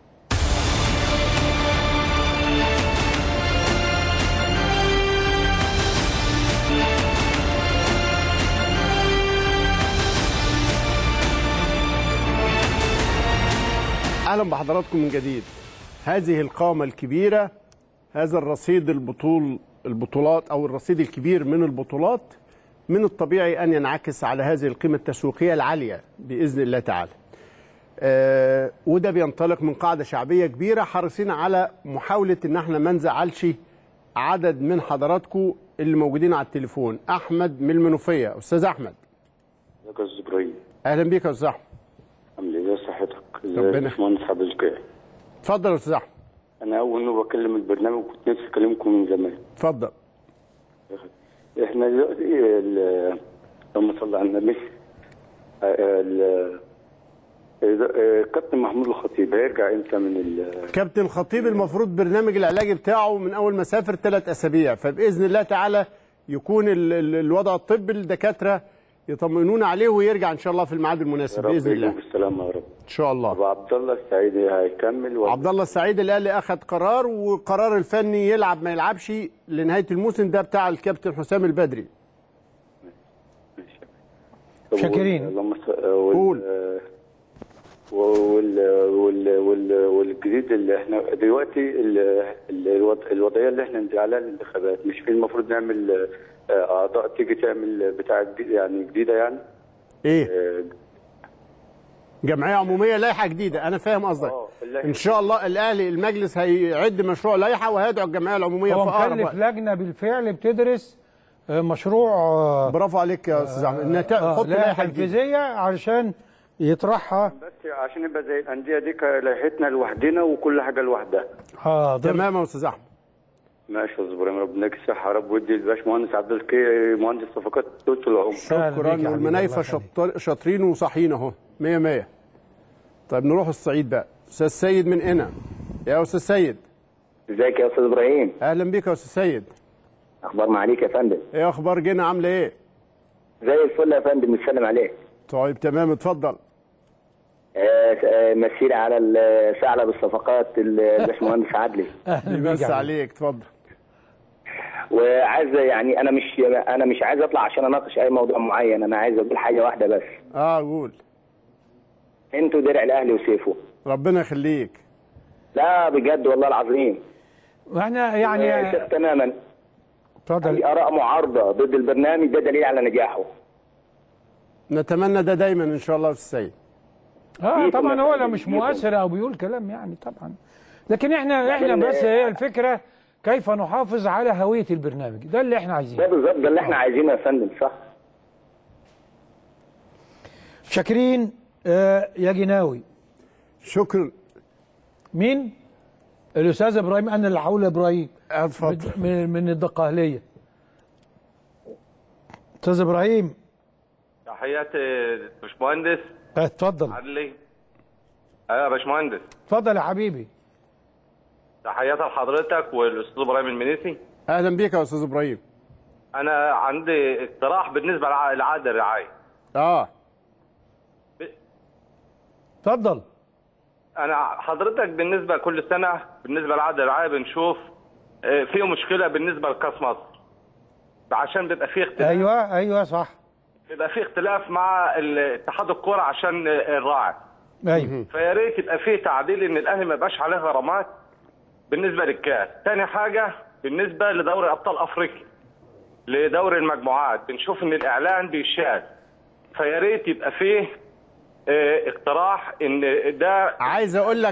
اهلا بحضراتكم من جديد. هذه القامه الكبيره، هذا الرصيد البطولات او الرصيد الكبير من البطولات، من الطبيعي ان ينعكس على هذه القيمه التسويقيه العاليه باذن الله تعالى. وده بينطلق من قاعده شعبيه كبيره، حريصين على محاوله ان احنا ما نزعلش عدد من حضراتكم اللي موجودين على التليفون. احمد من المنوفيه. استاذ احمد. ازيك يا استاذ ابراهيم؟ اهلا بيك يا استاذ احمد. عامل ايه؟ ازي صحتك؟ ازي ربنا باشمهندس حضرتك؟ اتفضل يا استاذ احمد. انا اول ما بكلم البرنامج وكنت نفسي اكلمكم من زمان. اتفضل. احنا دلوقتي اللهم صل على النبي، كابتن محمود الخطيب هيرجع امتى من كابتن الخطيب المفروض برنامج العلاج بتاعه من اول ما سافر 3 أسابيع، فباذن الله تعالى يكون الوضع الطبي الدكاتره يطمئنونا عليه ويرجع ان شاء الله في الميعاد المناسب باذن الله. بالسلامه يا رب ان شاء الله. ابو عبد الله السعيد هيكمل عبد الله السعيد الاهلي اخذ قرار، وقرار الفني يلعب ما يلعبش لنهايه الموسم ده بتاع الكابتن حسام البدري. شاكرين. قول. والجديد اللي احنا دلوقتي الوضعيه اللي احنا عليها الانتخابات، مش في المفروض نعمل اعضاء تيجي تعمل بتاع يعني جديده يعني؟ ايه؟ جمعيه عموميه، لائحه جديده. انا فاهم قصدك. ان شاء الله الاهلي المجلس هيعد مشروع لائحه وهيدعو الجمعيه العموميه في اقرب وقت. لجنه بالفعل بتدرس مشروع. برافو عليك يا استاذ احمد انها تحط لائحه تنفيذيه علشان يطرحها، بس عشان يبقى زي الانديه دي لائحتنا لوحدنا وكل حاجه لوحدها. تمام يا استاذ احمد. ماشي يا استاذ ابراهيم، ربنا يديك الصحه يا رب، ويدي الباشمهندس عبد الكريم مهندس صفقات طول العمر. شكرا. والمنايفه شاطرين وصاحيين اهو 100 100. طيب نروح الصعيد بقى. استاذ سيد من هنا. يا استاذ سيد. ازيك يا استاذ ابراهيم؟ اهلا بيك يا استاذ سيد. اخبار معاليك يا فندم؟ ايه اخبار جنة عامله ايه؟ زي الفل يا فندم، بنسلم عليك. طيب تمام اتفضل. مسير على الثعلب الصفقات الباشمهندس عدلي. بس عليك اتفضل. وعايز يعني انا مش عايز اطلع عشان اناقش اي موضوع معين، انا عايز اقول حاجه واحده بس. قول. انتوا درع الاهلي وسيفه. ربنا يخليك. لا بجد والله العظيم. واحنا يعني تماما. اتفضل. اي اراء معارضه ضد البرنامج ده دليل على نجاحه. نتمنى ده دايما ان شاء الله يا استاذ سيد. طبعا هو لو مش مؤثر او بيقول كلام يعني طبعا، لكن احنا بس هي الفكره كيف نحافظ على هويه البرنامج، ده اللي احنا عايزينه. ده بالظبط ده اللي احنا عايزينه يا فندم. صح. شاكرين. يا جناوي. شكرا. مين؟ الاستاذ ابراهيم. انا اللي هقول ابراهيم. اتفضل. من الدقهليه. استاذ ابراهيم. تحياتي باشمهندس. اتفضل. عدلي. ايوه يا باشمهندس. اتفضل يا حبيبي. تحياتي لحضرتك والاستاذ ابراهيم المنيسي. اهلا بيك يا استاذ ابراهيم. انا عندي اقتراح بالنسبه لعقد الرعايه. اتفضل. انا حضرتك بالنسبه كل سنه بالنسبه لعقد الرعايه بنشوف فيه مشكله بالنسبه لكاس مصر، عشان بيبقى فيه اختلاف. ايوه صح. بيبقى فيه اختلاف مع اتحاد الكوره عشان الراعي. ايوه. فيا ريت يبقى فيه تعديل ان الاهلي ما يبقاش عليه غرامات بالنسبه للكاس. ثاني حاجه بالنسبه لدوري ابطال افريقيا، لدوري المجموعات بنشوف ان الاعلان بيشال، فيا ريت يبقى فيه اقتراح ان ده. عايز اقول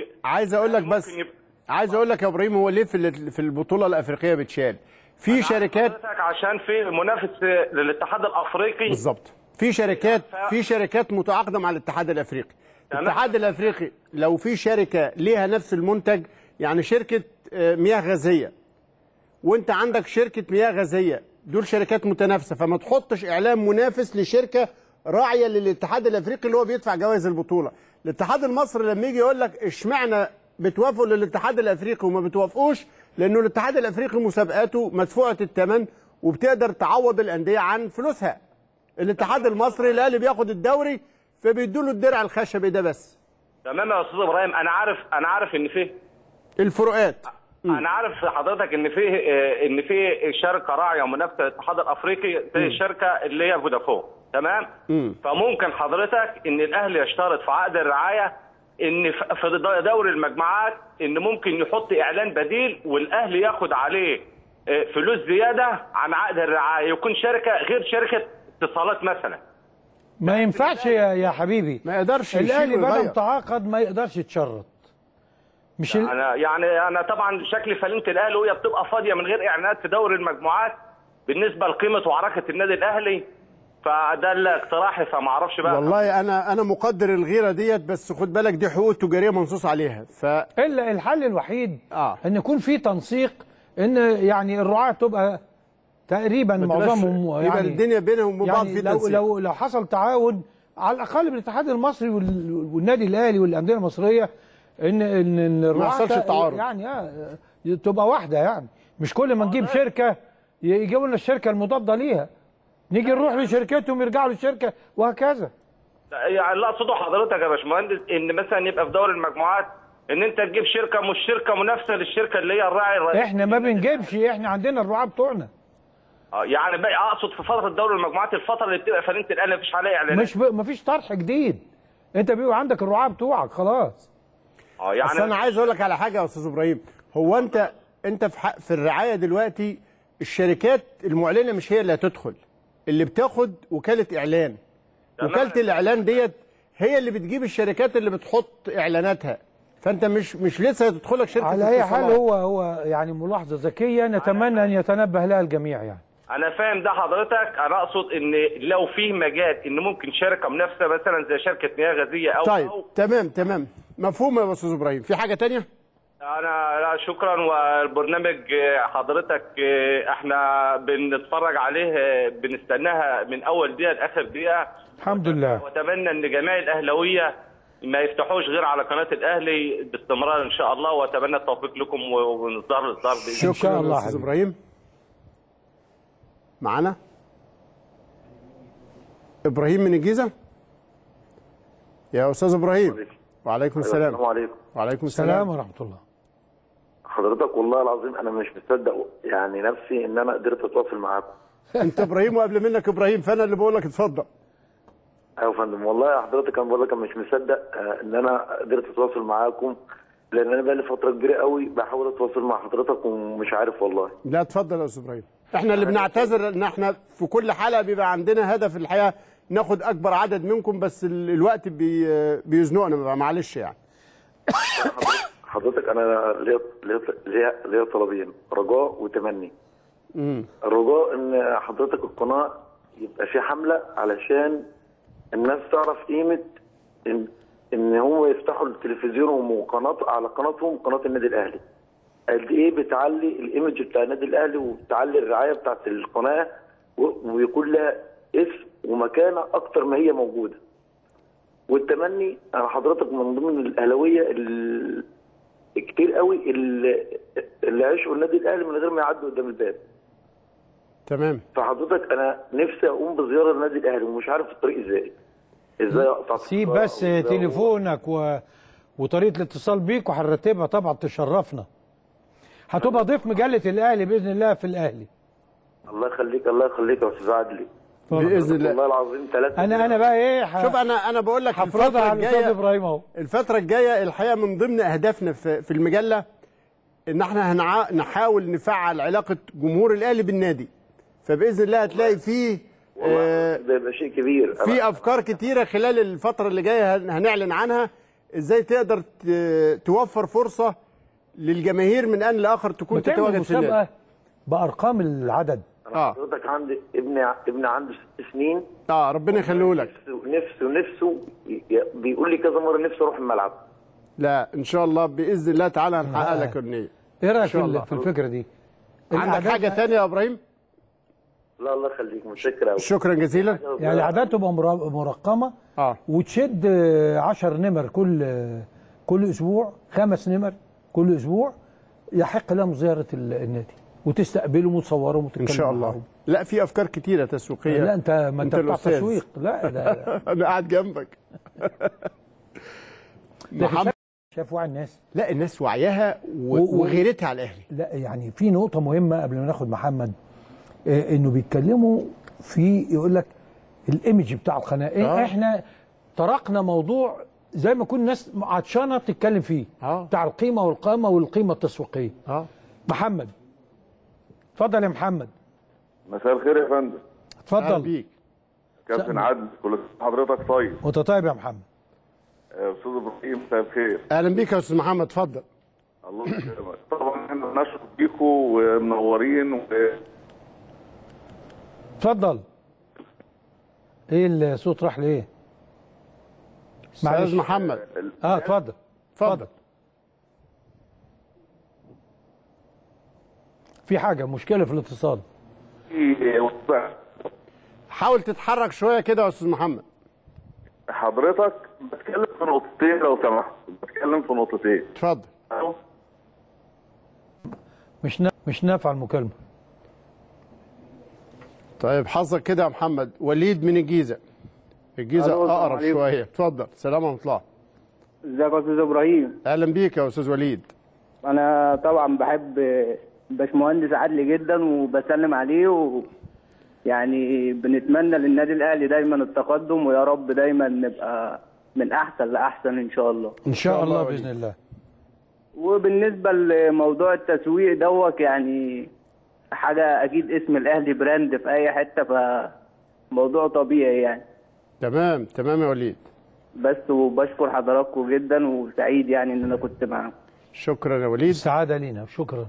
لك يا ابراهيم، هو ليه في البطوله الافريقيه بتشال؟ في شركات عشان في منافس للاتحاد الافريقي. بالظبط. في شركات متعاقده مع الاتحاد الافريقي. الاتحاد الافريقي لو في شركه ليها نفس المنتج، يعني شركه مياه غازيه وانت عندك شركه مياه غازيه، دول شركات متنافسه، فما تحطش اعلان منافس لشركه راعيه للاتحاد الافريقي اللي هو بيدفع جوائز البطوله. الاتحاد المصري لما يجي يقول لك اشمعنى بتوافقوا للاتحاد الافريقي وما بتوافقوش، لانه الاتحاد الافريقي مسابقاته مدفوعه الثمن وبتقدر تعوض الانديه عن فلوسها. الاتحاد المصري الاهلي بياخد الدوري فبيدوا له الدرع الخشبي ده بس. تمام يا استاذ ابراهيم، انا عارف ان فيه الفروقات. انا عارف حضرتك ان فيه شركه راعيه منافسه للاتحاد الافريقي زي الشركه اللي هي فودافون. تمام. فممكن حضرتك ان الاهلي يشترط في عقد الرعايه ان في دوري المجموعات ان ممكن يحط اعلان بديل والاهلي ياخد عليه فلوس زياده عن عقد الرعايه، يكون شركه غير شركه اتصالات مثلا. ما ينفعش يا حبيبي. ما يقدرش. الاهلي بدل تعاقد ما يقدرش يتشرط. مش انا طبعا شكل سليمه الاهلي وهي بتبقى فاضيه من غير اعلانات في دوري المجموعات بالنسبه لقيمه وعراكه النادي الاهلي، فده اقتراحي فما اعرفش بقى. والله انا مقدر الغيره ديت، بس خد بالك دي حقوق تجاريه منصوص عليها. الا الحل الوحيد ان يكون في تنسيق، ان يعني الرعاة تبقى تقريبا معظمهم يعني يبقى الدنيا بينهم وبعض يعني في تنسيق. لو حصل تعاون على الاقل بالاتحاد المصري والنادي الاهلي والانديه المصريه ان ما يحصلش التعارض، يعني تبقى واحده، يعني مش كل ما نجيب شركه يجيبوا لنا الشركه المضاده ليها نيجي نروح لشركتهم يرجعوا للشركه وهكذا. يعني اللي اقصده حضرتك يا باشمهندس ان مثلا يبقى في دوري المجموعات ان انت تجيب شركه مش شركه منافسه للشركه اللي هي الراعي الرئيسي. احنا ما بنجيبش، احنا عندنا الرعاة بتوعنا. يعني بقى اقصد في فتره دوري المجموعات، الفتره اللي بتبقى فريق الاهلي مفيش عليها اعلانات، مفيش طرح جديد، انت بيبقى عندك الرعاة بتوعك خلاص. يعني بس انا عايز اقول لك على حاجه يا استاذ ابراهيم، هو انت في الرعايه دلوقتي الشركات المعلنه مش هي اللي هتدخل، اللي بتاخد وكاله اعلان. وكاله الاعلان ديت هي اللي بتجيب الشركات اللي بتحط اعلاناتها، فانت مش لسه هتدخلك شركه. على اي حال هو يعني ملاحظه ذكيه نتمنى ان يتنبه لها الجميع. يعني انا فاهم ده حضرتك، انا اقصد ان لو فيه مجال ان ممكن شركه منافسه مثلا زي شركه مياه غازيه او طيب تمام مفهوم يا استاذ ابراهيم. في حاجه ثانيه؟ انا لا شكرا. والبرنامج حضرتك احنا بنتفرج عليه بنستناها من اول دقيقه لاخر دقيقه الحمد لله. واتمنى ان جميع الاهلاويه ما يفتحوش غير على قناه الاهلي باستمرار ان شاء الله، واتمنى التوفيق لكم ونصدر الاصدار باذن الله. شكرا يا استاذ ابراهيم. معانا ابراهيم من الجيزه. يا استاذ ابراهيم. وعليكم السلام. السلام عليكم. وعليكم السلام ورحمه الله. حضرتك والله العظيم انا مش مصدق يعني نفسي ان انا قدرت اتواصل معاكم. انت ابراهيم وقبل منك ابراهيم، فانا اللي بقول لك اتفضل. ايوه يا فندم، والله حضرتك انا بقول لك انا مش مصدق ان انا قدرت اتواصل معاكم، لان انا بقى لي فتره كبيره قوي بحاول اتواصل مع حضرتك ومش عارف والله. لا اتفضل يا استاذ ابراهيم. احنا اللي بنعتذر ان احنا في كل حلقه بيبقى عندنا هدف الحقيقه ناخد اكبر عدد منكم، بس الوقت بيزنقنا معلش يعني. حضرتك انا ليا طلبين، رجاء وتمني. الرجاء ان حضرتك القناه يبقى في حمله علشان الناس تعرف قيمه ان هم يفتحوا التلفزيون وقناه على قناتهم، قناه النادي الاهلي. قد ايه بتعلي الايمج بتاع النادي الاهلي وبتعلي الرعايه بتاعت القناه ويكون لها اسم ومكانه اكتر ما هي موجوده. والتمني انا حضرتك من ضمن الاهلاويه كتير قوي اللي عاشوا النادي الاهلي من غير ما يعدوا قدام الباب. تمام. فحضرتك انا نفسي اقوم بزياره النادي الاهلي ومش عارف الطريق ازاي اقطع. سيب بس تليفونك وطريقه الاتصال بيك وهنرتبها طبعا تشرفنا. هتبقى ضيف مجله الاهلي باذن الله في الاهلي. الله يخليك الله يخليك يا استاذ عدلي. باذن الله. والله العظيم 3 انا بقى ايه شوف انا بقول لك الفتره الجايه ابراهيم اهو. الفتره الجايه الحقيقه من ضمن اهدافنا في المجله ان احنا نحاول نفعل علاقه جمهور الاهلي بالنادي، فباذن الله هتلاقي فيه ده يبقى شيء كبير. في افكار كتيره خلال الفتره اللي جايه هنعلن عنها ازاي تقدر توفر فرصه للجماهير من ان لاخر تكون تتواجد في النادي بارقام العدد. حضرتك عندي ابني عنده 6 سنين. ربنا يخليه لك. نفسه بيقول لي كذا مره نفسي اروح الملعب. لا ان شاء الله باذن الله تعالى هنحقق لك النيه. ايه رايك في الفكره دي؟ عندك حاجه ثانيه يا ابراهيم؟ لا الله يخليك، متشكر قوي. شكرا جزيلا. يعني الاعداد تبقى مرقمه وتشد 10 نمر كل اسبوع، 5 نمر كل اسبوع يحق لهم زياره النادي وتستقبلهم وتصورهم وتتكلم ان شاء الله معهم. لا في افكار كتيره تسويقيه. لا انت ما انت بتاع تسويق. لا انا قاعد جنبك. محمد شاف وعي الناس. لا الناس وعيها وغيرتها على الاهلي. لا يعني في نقطه مهمه قبل ما ناخد محمد، انه بيتكلموا في يقول لك الايمج بتاع القناه. احنا طرقنا موضوع زي ما كل الناس عطشانه تتكلم فيه بتاع القيمه والقامه والقيمه التسويقيه. محمد اتفضل يا محمد. مساء الخير يا فندم. اتفضل بيك كابتن عدل. كل حضرتك طيب. وانت طيب يا محمد. استاذ ابراهيم مساء الخير. اهلا بيك يا استاذ محمد اتفضل. الله يسلمك. طبعا احنا نشكر بيكم ومنورين اتفضل. ايه الصوت راح ليه؟ استاذ محمد. اتفضل اتفضل. في حاجه مشكله في الاتصال. حاول تتحرك شويه كده يا استاذ محمد. حضرتك بتكلم في نقطتين لو سمحت. بتكلم في نقطتين. اتفضل. مش نافعه المكالمه. طيب حظك كده يا محمد. وليد من الجيزه. الجيزه اقرب شويه. اتفضل. سلام ورحمه الله. ازيك يا استاذ ابراهيم؟ اهلا بيك يا استاذ وليد. انا طبعا بحب باشمهندس عدلي جدا وبسلم عليه، يعني بنتمنى للنادي الاهلي دايما التقدم، ويا رب دايما نبقى من احسن لاحسن ان شاء الله. ان شاء الله باذن الله. وبالنسبه لموضوع التسويق دوت، يعني حاجه اكيد اسم الاهلي براند في اي حته، فموضوع طبيعي يعني. تمام تمام يا وليد. بس وبشكر حضراتكم جدا وسعيد يعني ان انا كنت معاكم. شكرا يا وليد. سعاده لينا. شكرا.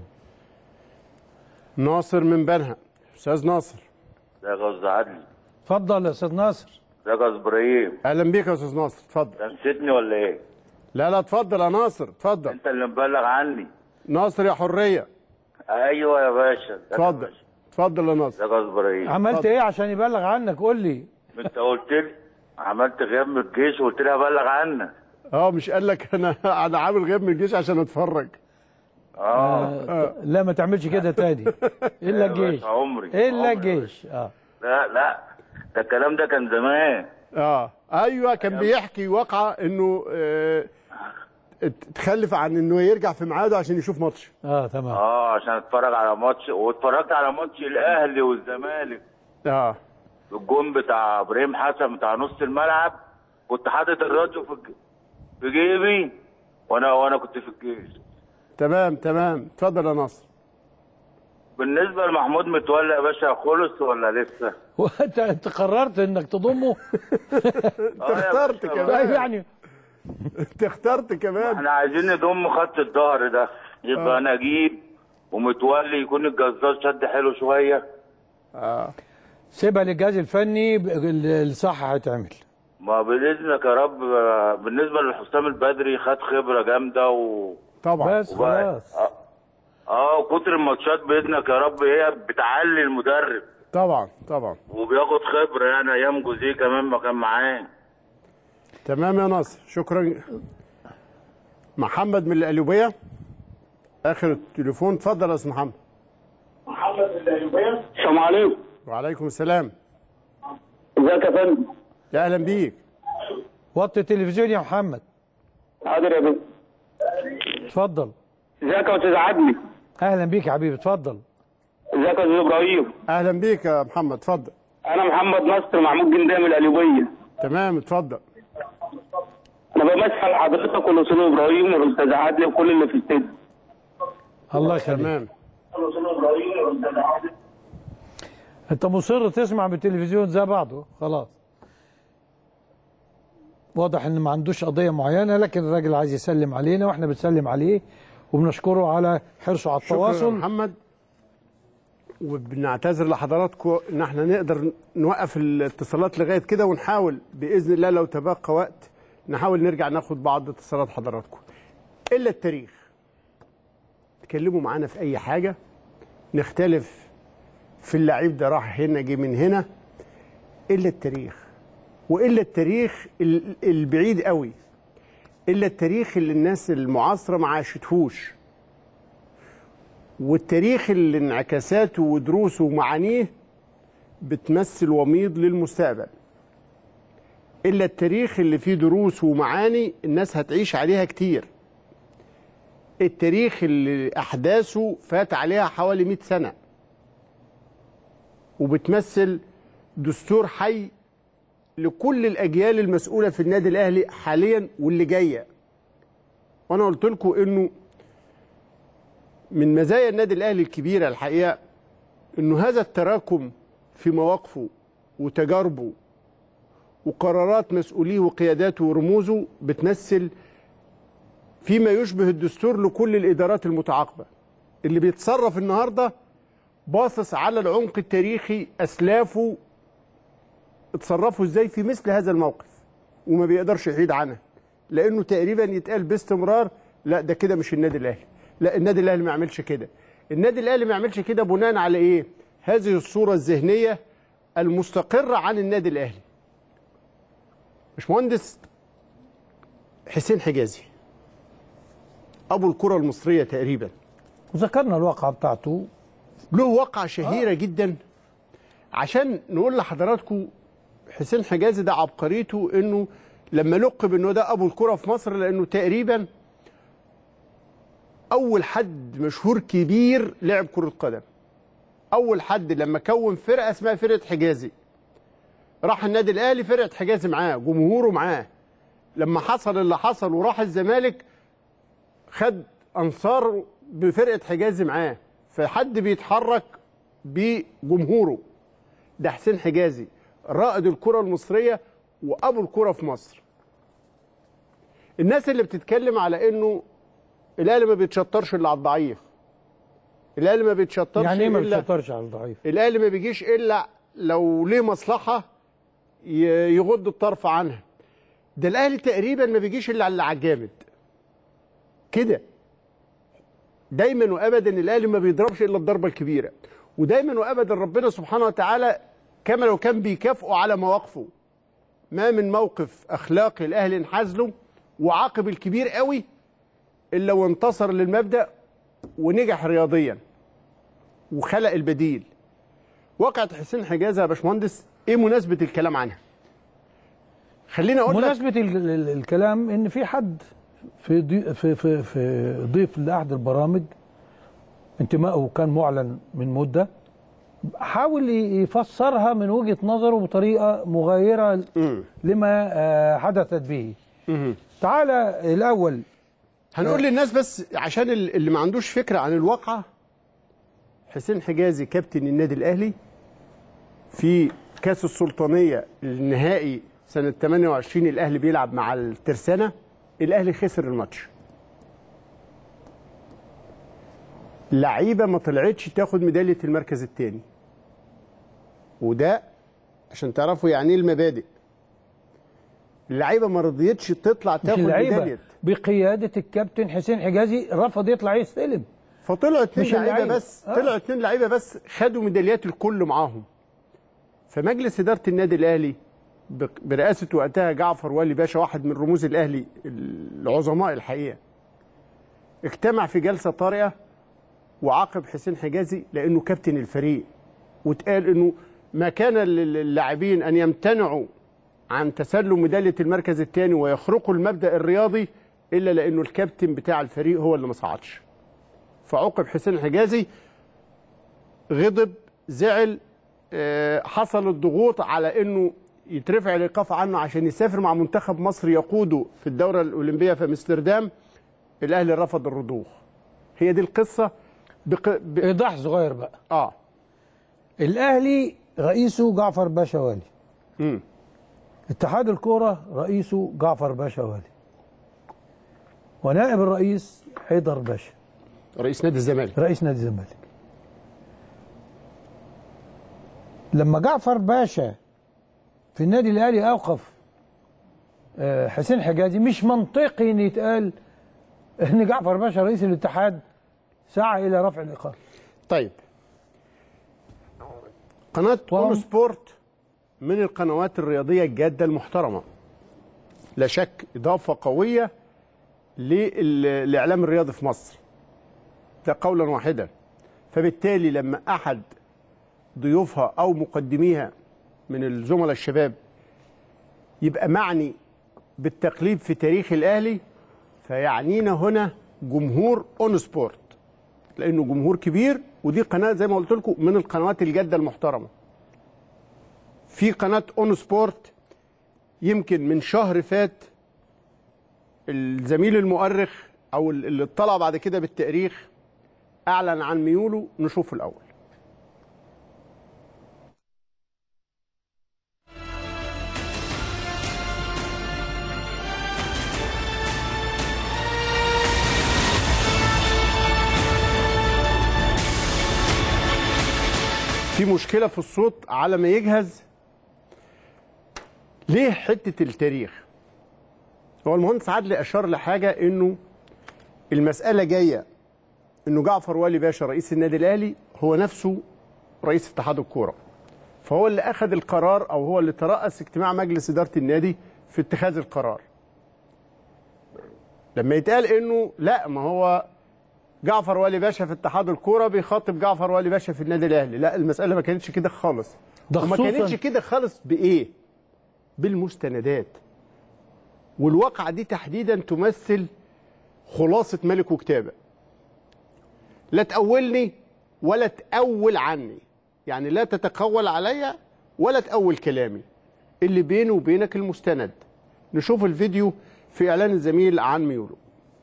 ناصر من بنها. استاذ ناصر. ازيك يا استاذ عدلي؟ اتفضل يا استاذ ناصر. ازيك يا استاذ ابراهيم؟ اهلا بيك يا استاذ ناصر. اتفضل. نسيتني ولا ايه؟ لا اتفضل يا ناصر. اتفضل. انت اللي مبلغ عني. ناصر يا حريه. ايوه يا باشا. اتفضل. اتفضل يا ناصر. ازيك يا استاذ ابراهيم؟ عملت ايه عشان يبلغ عنك؟ قول لي. انت قلت لي عملت غياب من الجيش وقلت لي هبلغ عنك. مش قال لك انا عامل غياب من الجيش عشان اتفرج. لا ما تعملش كده تاني. الا الجيش. عمري. الا الجيش. لا ده الكلام ده كان زمان. ايوه كان بيحكي واقعه انه تخلف عن انه يرجع في ميعاده عشان يشوف ماتش. تمام. عشان اتفرج على ماتش، واتفرجت على ماتش الاهلي والزمالك. الجون بتاع ابراهيم حسن بتاع نص الملعب، كنت حاطط الراديو في جيبي وانا كنت في الجيش. تمام. اتفضل يا ناصر. بالنسبه لمحمود متولي يا باشا، خلص ولا لسه؟ انت قررت انك تضمه؟ اخترت كمان يعني. انت اخترت كمان. احنا عايزين نضم خط الظهر ده، يبقى نجيب ومتولي، يكون الجزار شد حلو شويه. سيبها للجهاز الفني، الصح هيتعمل. ما باذنك يا رب. بالنسبه لحسام البدري، خد خبره جامده طبعا. بس خلاص. كتر الماتشات باذنك يا رب هي بتعلي المدرب. طبعا. وبياخد خبره، يعني ايام جوزيه كمان ما كان معاه. تمام يا ناصر. شكرا. محمد من القليوبيه اخر التليفون. اتفضل يا استاذ محمد. محمد من القليوبيه. السلام عليكم. وعليكم السلام. ازيك يا فندم؟ اهلا بيك. وطي التلفزيون يا محمد. حاضر يا بيه. اتفضل. ازيك يا استاذ عدلي؟ اهلا بيك يا حبيبي. اتفضل. ازيك يا استاذ ابراهيم؟ اهلا بيك يا محمد. اتفضل. انا محمد نصر محمود جنديه من القليوبيه. تمام. اتفضل. انا بمثل حضرتك والاستاذ ابراهيم والاستاذ عدلي وكل اللي في الاستديو. الله يخليك. تمام. انت مصر تسمع بالتلفزيون زي بعضه. خلاص. واضح ان ما عندوش قضيه معينه، لكن الراجل عايز يسلم علينا واحنا بنسلم عليه وبنشكره على حرصه على التواصل. شكرا يا محمد. وبنعتذر لحضراتكم ان احنا نقدر نوقف الاتصالات لغايه كده، ونحاول باذن الله لو تبقى وقت نحاول نرجع ناخد بعض اتصالات حضراتكم. الا التاريخ. تكلموا معانا في اي حاجه، نختلف في اللعيب ده راح هنا جه من هنا، الا التاريخ. والا التاريخ البعيد قوي، الا التاريخ اللي الناس المعاصره ما عاشتهوش، والتاريخ اللي انعكاساته ودروسه ومعانيه بتمثل وميض للمستقبل. الا التاريخ اللي فيه دروس ومعاني الناس هتعيش عليها كتير. التاريخ اللي احداثه فات عليها حوالي 100 سنه وبتمثل دستور حي لكل الاجيال المسؤوله في النادي الاهلي حاليا واللي جايه. وانا قلت لكم انه من مزايا النادي الاهلي الكبيره الحقيقه انه هذا التراكم في مواقفه وتجاربه وقرارات مسؤوليه وقياداته ورموزه بتمثل فيما يشبه الدستور لكل الادارات المتعاقبه. اللي بيتصرف النهارده باصص على العمق التاريخي، اسلافه اتصرفوا ازاي في مثل هذا الموقف وما بيقدرش يحيد عنها، لانه تقريبا يتقال باستمرار لا ده كده مش النادي الاهلي، لا النادي الاهلي ما يعملش كده. النادي الاهلي ما يعملش كده بناء على ايه؟ هذه الصوره الذهنيه المستقره عن النادي الاهلي. باشمهندس حسين حجازي ابو الكره المصريه تقريبا، وذكرنا الواقعه بتاعته، له واقعه شهيره جدا عشان نقول لحضراتكم حسين حجازي ده عبقريته انه لما لقب انه ده ابو الكره في مصر، لانه تقريبا اول حد مشهور كبير لعب كره قدم. اول حد لما كون فرقه اسمها فرقه حجازي، راح النادي الاهلي فرقه حجازي معاه، جمهوره معاه. لما حصل اللي حصل وراح الزمالك خد انصار بفرقه حجازي معاه، فحد بيتحرك بجمهوره. ده حسين حجازي رائد الكره المصريه وابو الكره في مصر. الناس اللي بتتكلم على انه الاهلي ما بيتشطرش الا على الضعيف، الاهلي ما بيتشطرش يعني ايه ما بيتشطرش على الضعيف؟ الاهلي ما بيجيش الا لو ليه مصلحه يغض الطرف عنها. ده الاهلي تقريبا ما بيجيش الا على الجامد كده. دايما وابدا الاهلي ما بيضربش الا الضربه الكبيره، ودايما وابدا ربنا سبحانه وتعالى كما لو كان بيكافئه على مواقفه. ما من موقف اخلاقي الاهلي انحاز له وعاقب الكبير قوي الا وانتصر للمبدا ونجح رياضيا وخلق البديل. واقعة حسين حجازي يا باشمهندس ايه مناسبه الكلام عنها؟ خليني اقول مناسبه الكلام ان في حد في ضيف لاحد البرامج انتمائه كان معلن من مده، حاول يفسرها من وجهه نظره بطريقه مغايره لما حدثت به. تعالى الاول هنقول للناس بس عشان اللي ما عندوش فكره عن الواقعه. حسين حجازي كابتن النادي الاهلي في كاس السلطانيه النهائي سنه 28 الاهلي بيلعب مع الترسانه، الاهلي خسر الماتش. لعيبه ما طلعتش تاخد ميداليه المركز الثاني، وده عشان تعرفوا يعني ايه المبادئ. اللعيبه ما رضيتش تطلع تاخد ميداليه بقياده الكابتن حسين حجازي، رفض يطلع يستلم. فطلعوا اتنين لعيبه بس، طلعوا اتنين لعيبه بس خدوا ميداليات الكل معاهم. فمجلس اداره النادي الاهلي برئاسه وقتها جعفر والي باشا، واحد من رموز الاهلي العظماء الحقيقه، اجتمع في جلسه طارئه وعاقب حسين حجازي لانه كابتن الفريق، واتقال انه ما كان للاعبين ان يمتنعوا عن تسلم ميداليه المركز الثاني ويخرقوا المبدا الرياضي الا لانه الكابتن بتاع الفريق هو اللي ما صعدش. فعوقب حسين حجازي، غضب، زعل، حصل الضغوط على انه يترفع الايقاف عنه عشان يسافر مع منتخب مصر يقوده في الدوره الاولمبيه في امستردام. الاهلي رفض الرضوخ. هي دي القصه. ايضاح صغير بقى. الاهلي رئيسه جعفر باشا والي. اتحاد الكوره رئيسه جعفر باشا والي. ونائب الرئيس حيدر باشا، رئيس نادي الزمالك. رئيس نادي الزمالك. لما جعفر باشا في النادي الاهلي اوقف حسين حجازي، مش منطقي ان يتقال ان جعفر باشا رئيس الاتحاد سعى الى رفع الايقاف. طيب، قناه اون سبورت من القنوات الرياضيه الجاده المحترمه، لا شك اضافه قويه للاعلام الرياضي في مصر، ده قولا واحدا. فبالتالي لما احد ضيوفها او مقدميها من الزملاء الشباب يبقى معني بالتقليب في تاريخ الاهلي، فيعنينا هنا جمهور اون سبورت، لانه جمهور كبير، ودي قناه زي ما قلت لكم من القنوات الجاده المحترمه. في قناه اون سبورت يمكن من شهر فات الزميل المؤرخ او اللي اطلع بعد كده بالتاريخ اعلن عن ميوله. نشوف الاول. في مشكله في الصوت على ما يجهز. ليه حته التاريخ؟ هو المهندس عدلي اشار لحاجه، انه المساله جايه انه جعفر والي باشا رئيس النادي الاهلي هو نفسه رئيس اتحاد الكوره، فهو اللي اخذ القرار او هو اللي ترأس اجتماع مجلس اداره النادي في اتخاذ القرار. لما يتقال انه لا، ما هو جعفر والي باشا في اتحاد الكوره بيخاطب جعفر والي باشا في النادي الاهلي، لا، المساله ما كانتش كده خالص. وما كانتش كده خالص بايه؟ بالمستندات. والواقعه دي تحديدا تمثل خلاصه ملك وكتابه. لا تأولني ولا تأول عني، يعني لا تتقول عليا ولا تأول كلامي، اللي بينه وبينك المستند. نشوف الفيديو في إعلان الزميل عن ميولو.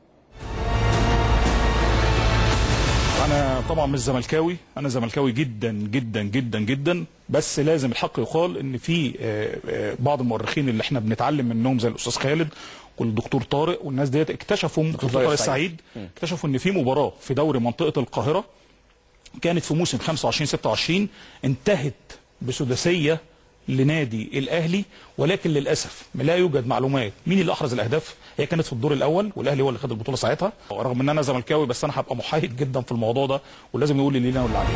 أنا طبعا مش زملكاوي، أنا زملكاوي جدا جدا جدا جدا، بس لازم الحق يقال إن في بعض المؤرخين اللي احنا بنتعلم منهم زي الأستاذ خالد والدكتور طارق والناس ديت اكتشفوا، دكتور طارق السعيد اكتشفوا إن في مباراة في دوري منطقة القاهرة كانت في موسم 25-26 انتهت بسداسية لنادي الأهلي، ولكن للأسف لا يوجد معلومات مين اللي أحرز الأهداف. هي كانت في الدور الأول والأهلي هو اللي خد البطولة ساعتها، رغم إن أنا زملكاوي بس أنا هبقى محايد جدا في الموضوع ده ولازم نقول اللي لنا واللي علينا.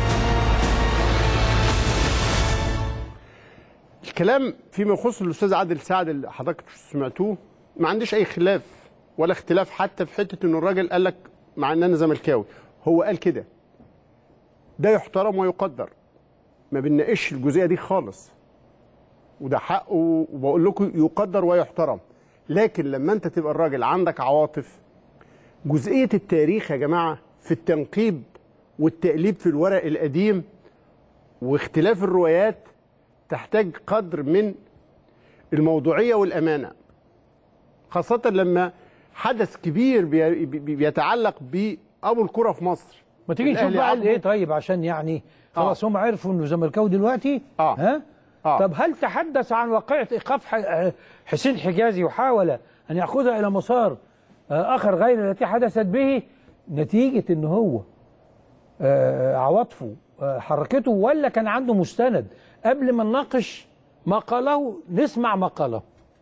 الكلام فيما يخص الأستاذ عادل سعد اللي حضرتك سمعتوه ما عنديش أي خلاف ولا اختلاف، حتى في حتة إنه الراجل قال لك مع إن أنا زملكاوي، هو قال كده، ده يحترم ويقدر، ما بنناقش الجزئية دي خالص، وده حقه، وبقول لكم يقدر ويحترم. لكن لما انت تبقى الراجل عندك عواطف، جزئيه التاريخ يا جماعه في التنقيب والتقليب في الورق القديم واختلاف الروايات تحتاج قدر من الموضوعيه والامانه، خاصه لما حدث كبير بيتعلق بابو الكره في مصر. ما تيجي نشوف بقى ايه طيب، عشان يعني خلاص هم عرفوا انه زملكاوي دلوقتي. ها طب هل تحدث عن واقعة إيقاف حسين حجازي وحاول أن يأخذها إلى مسار آخر غير التي حدثت به نتيجة أنه هو عواطفه حركته، ولا كان عنده مستند؟ قبل ما نناقش ما قاله نسمع ما قاله.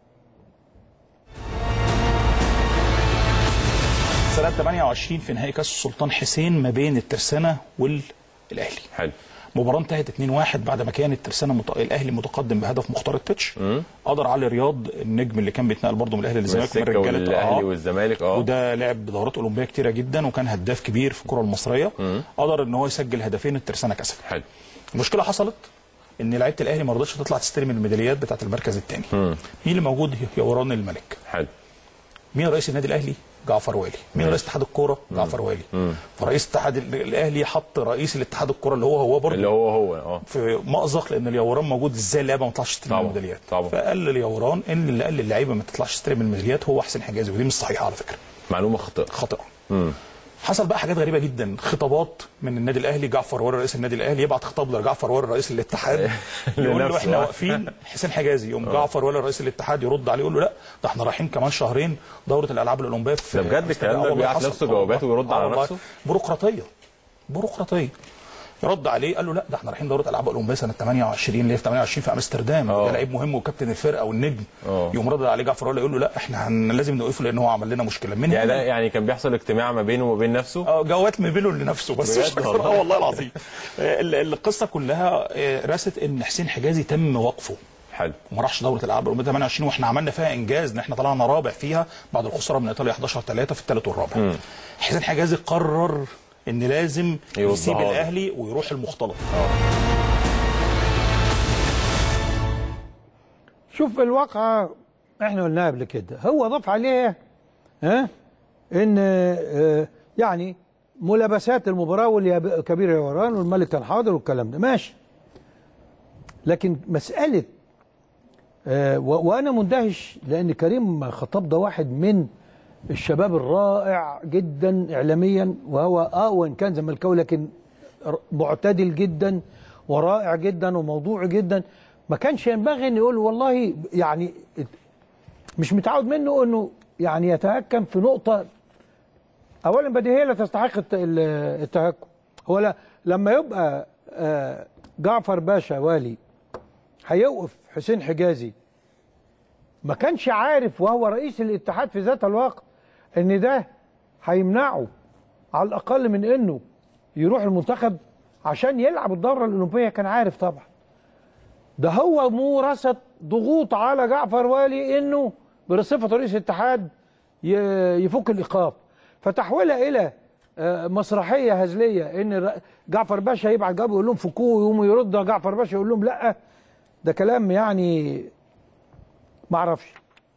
سنة 28 في نهائي كأس السلطان حسين ما بين الترسانة والأهلي. حلو. مباراة انتهت 2-1 بعد ما كان الترسانة الاهلي متقدم بهدف مختار التتش. قدر علي رياض النجم اللي كان بيتنقل برضه من الاهلي للزمالك من رجاله الاهلي والزمالك وده لعب دورات اولمبيه كتيره جدا وكان هداف كبير في الكره المصريه. قدر ان هو يسجل هدفين، الترسانة كسب. حلو. المشكله حصلت ان لعيبه الاهلي ما رضتش تطلع تستلم الميداليات بتاعه المركز الثاني. مين اللي موجود؟ يوران الملك. حلو. مين رئيس النادي الاهلي؟ جعفر والي. مين رئيس اتحاد الكوره؟ جعفر والي. فرئيس اتحاد الاهلي حط رئيس الاتحاد الكوره اللي هو برضه اللي هو في مأزق، لان اليوران موجود، ازاي اللعيبه ما تطلعش تستلم الميداليات. فقال لليوران ان اللي قال للعيبه ما تطلعش تستلم الميداليات هو حسين حجازي، ودي مش صحيحه على فكره، معلومه خاطئه. حصل بقى حاجات غريبه جدا، خطابات من النادي الاهلي، جعفر والي رئيس النادي الاهلي يبعت خطاب لجعفر والي رئيس الاتحاد يقول له احنا واقفين حسين حجازي، يقوم جعفر والي رئيس الاتحاد يرد عليه يقول له لا ده احنا رايحين كمان شهرين دوره الالعاب الاولمبيه في ده بجد الكلام ده بيبعت نفسه جوابات ويرد على نفسه؟ بيروقراطيه يرد عليه قال له لا ده احنا رايحين دوره العاب اولمبيه سنه 28 اللي هي في 28 في امستردام، ده لعيب مهم وكابتن الفرقه والنجم. يقوم رد عليه جعفر والي يقول له لا احنا لازم نوقفه لان هو عمل لنا مشكله. من يعني ده يعني كان بيحصل اجتماع ما بينه وما بين نفسه؟ جوات ما بينه لنفسه بس مش اكتر. والله العظيم القصه كلها رست ان حسين حجازي تم وقفه. حلو. وما راحش دوره الالعاب الاولمبيه 28 واحنا عملنا فيها انجاز ان احنا طلعنا رابع فيها بعد الخساره من ايطاليا 11-3 في الثالث والرابع. حسين حجازي قرر ان لازم يسيب الاهلي ويروح المختلط. شوف الواقعه احنا قلناها قبل كده، هو ضاف عليها ان يعني ملابسات المباراه واللي كبير يوران والملك كان حاضر والكلام ده ماشي، لكن مساله وانا مندهش لان كريم خطاب ده واحد من الشباب الرائع جدا اعلاميا، وهو وان كان زملكاوي لكن معتدل جدا ورائع جدا وموضوعي جدا. ما كانش ينبغي ان يقول والله يعني مش متعود منه انه يعني يتهكم في نقطه اولا بديهيه لا تستحق التهكم. هو لما يبقى جعفر باشا والي هيوقف حسين حجازي، ما كانش عارف وهو رئيس الاتحاد في ذات الوقت ان ده هيمنعه على الاقل من انه يروح المنتخب عشان يلعب الدوره الاولمبيه؟ كان عارف طبعا. ده هو مورست ضغوط على جعفر والي انه بصفه رئيس الاتحاد يفك الايقاف، فتحولها الى مسرحيه هزليه ان جعفر باشا يبعت جاب يقول لهم فكوه، يقوموا يرد جعفر باشا يقول لهم لا ده كلام يعني ما اعرفش.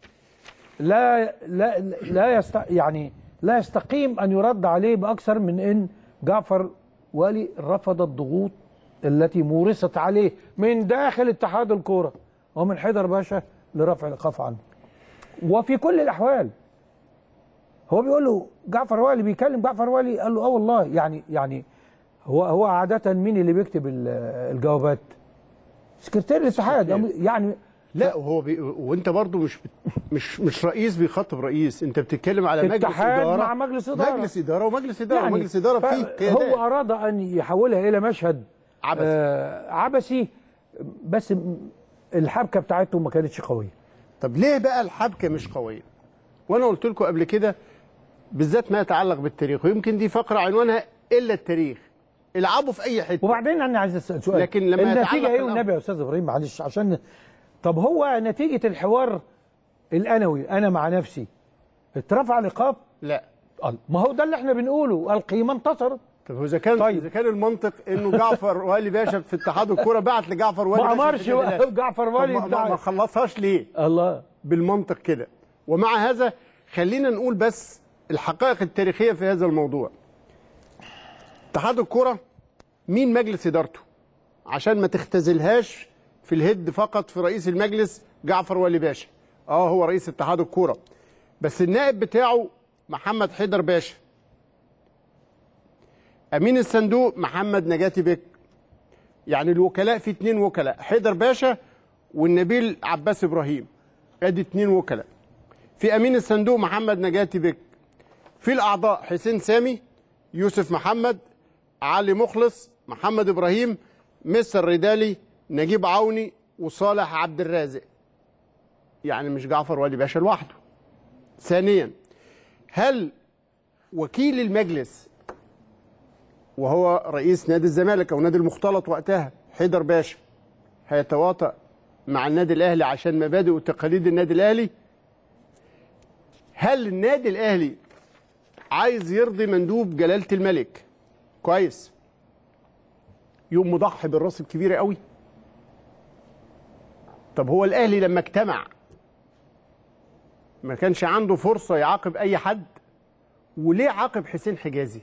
يعني لا يستقيم ان يرد عليه باكثر من ان جعفر والي رفض الضغوط التي مورست عليه من داخل اتحاد الكوره ومن حيدر باشا لرفع الايقاف عنه. وفي كل الاحوال هو بيقول له جعفر والي، بيكلم جعفر والي قال له والله يعني هو عاده مين اللي بيكتب الجوابات؟ سكرتير الاتحاد يعني. لا وانت برضو مش رئيس بيخاطب رئيس، انت بتتكلم على مجلس اداره مع مجلس اداره، مجلس اداره ومجلس اداره يعني ومجلس اداره فيه قيادات. هو اراد ان يحولها الى مشهد عبثي بس الحبكه بتاعته ما كانتش قويه. طب ليه بقى الحبكه مش قويه؟ وانا قلت لكم قبل كده بالذات ما يتعلق بالتاريخ، ويمكن دي فقره عنوانها الا التاريخ. العبوا في اي حته. وبعدين انا عايز اسال سؤال، لكن لما النتيجه ايه والنبي يا استاذ ابراهيم معلش عشان طب هو نتيجه الحوار الانوي انا مع نفسي اترفع الايقاف؟ لا ما هو ده اللي احنا بنقوله، القيمه انتصرت. طب اذا كان المنطق انه جعفر والي باشا في اتحاد الكوره بعت لجعفر والي ما امرش جعفر والي ما خلصهاش ليه؟ الله بالمنطق كده. ومع هذا خلينا نقول بس الحقائق التاريخيه في هذا الموضوع. اتحاد الكوره مين مجلس ادارته؟ عشان ما تختزلهاش في الهد فقط في رئيس المجلس جعفر والي باشا. هو رئيس اتحاد الكوره، بس النائب بتاعه محمد حيدر باشا. امين الصندوق محمد نجاتي بك. يعني الوكلاء في 2 وكلاء، حيدر باشا والنبيل عباس ابراهيم، ادي 2 وكلاء. في امين الصندوق محمد نجاتي بك. في الاعضاء حسين سامي، يوسف محمد، علي مخلص، محمد ابراهيم، مستر ريدالي، نجيب عوني، وصالح عبد الرازق. يعني مش جعفر والي باشا لوحده. ثانيا، هل وكيل المجلس وهو رئيس نادي الزمالك او نادي المختلط وقتها حيدر باشا هيتواطأ مع النادي الاهلي عشان مبادئ وتقاليد النادي الاهلي؟ هل النادي الاهلي عايز يرضي مندوب جلالة الملك كويس يقوم مضحي بالراس الكبيره قوي؟ طب هو الاهلي لما اجتمع ما كانش عنده فرصه يعاقب اي حد؟ وليه عاقب حسين حجازي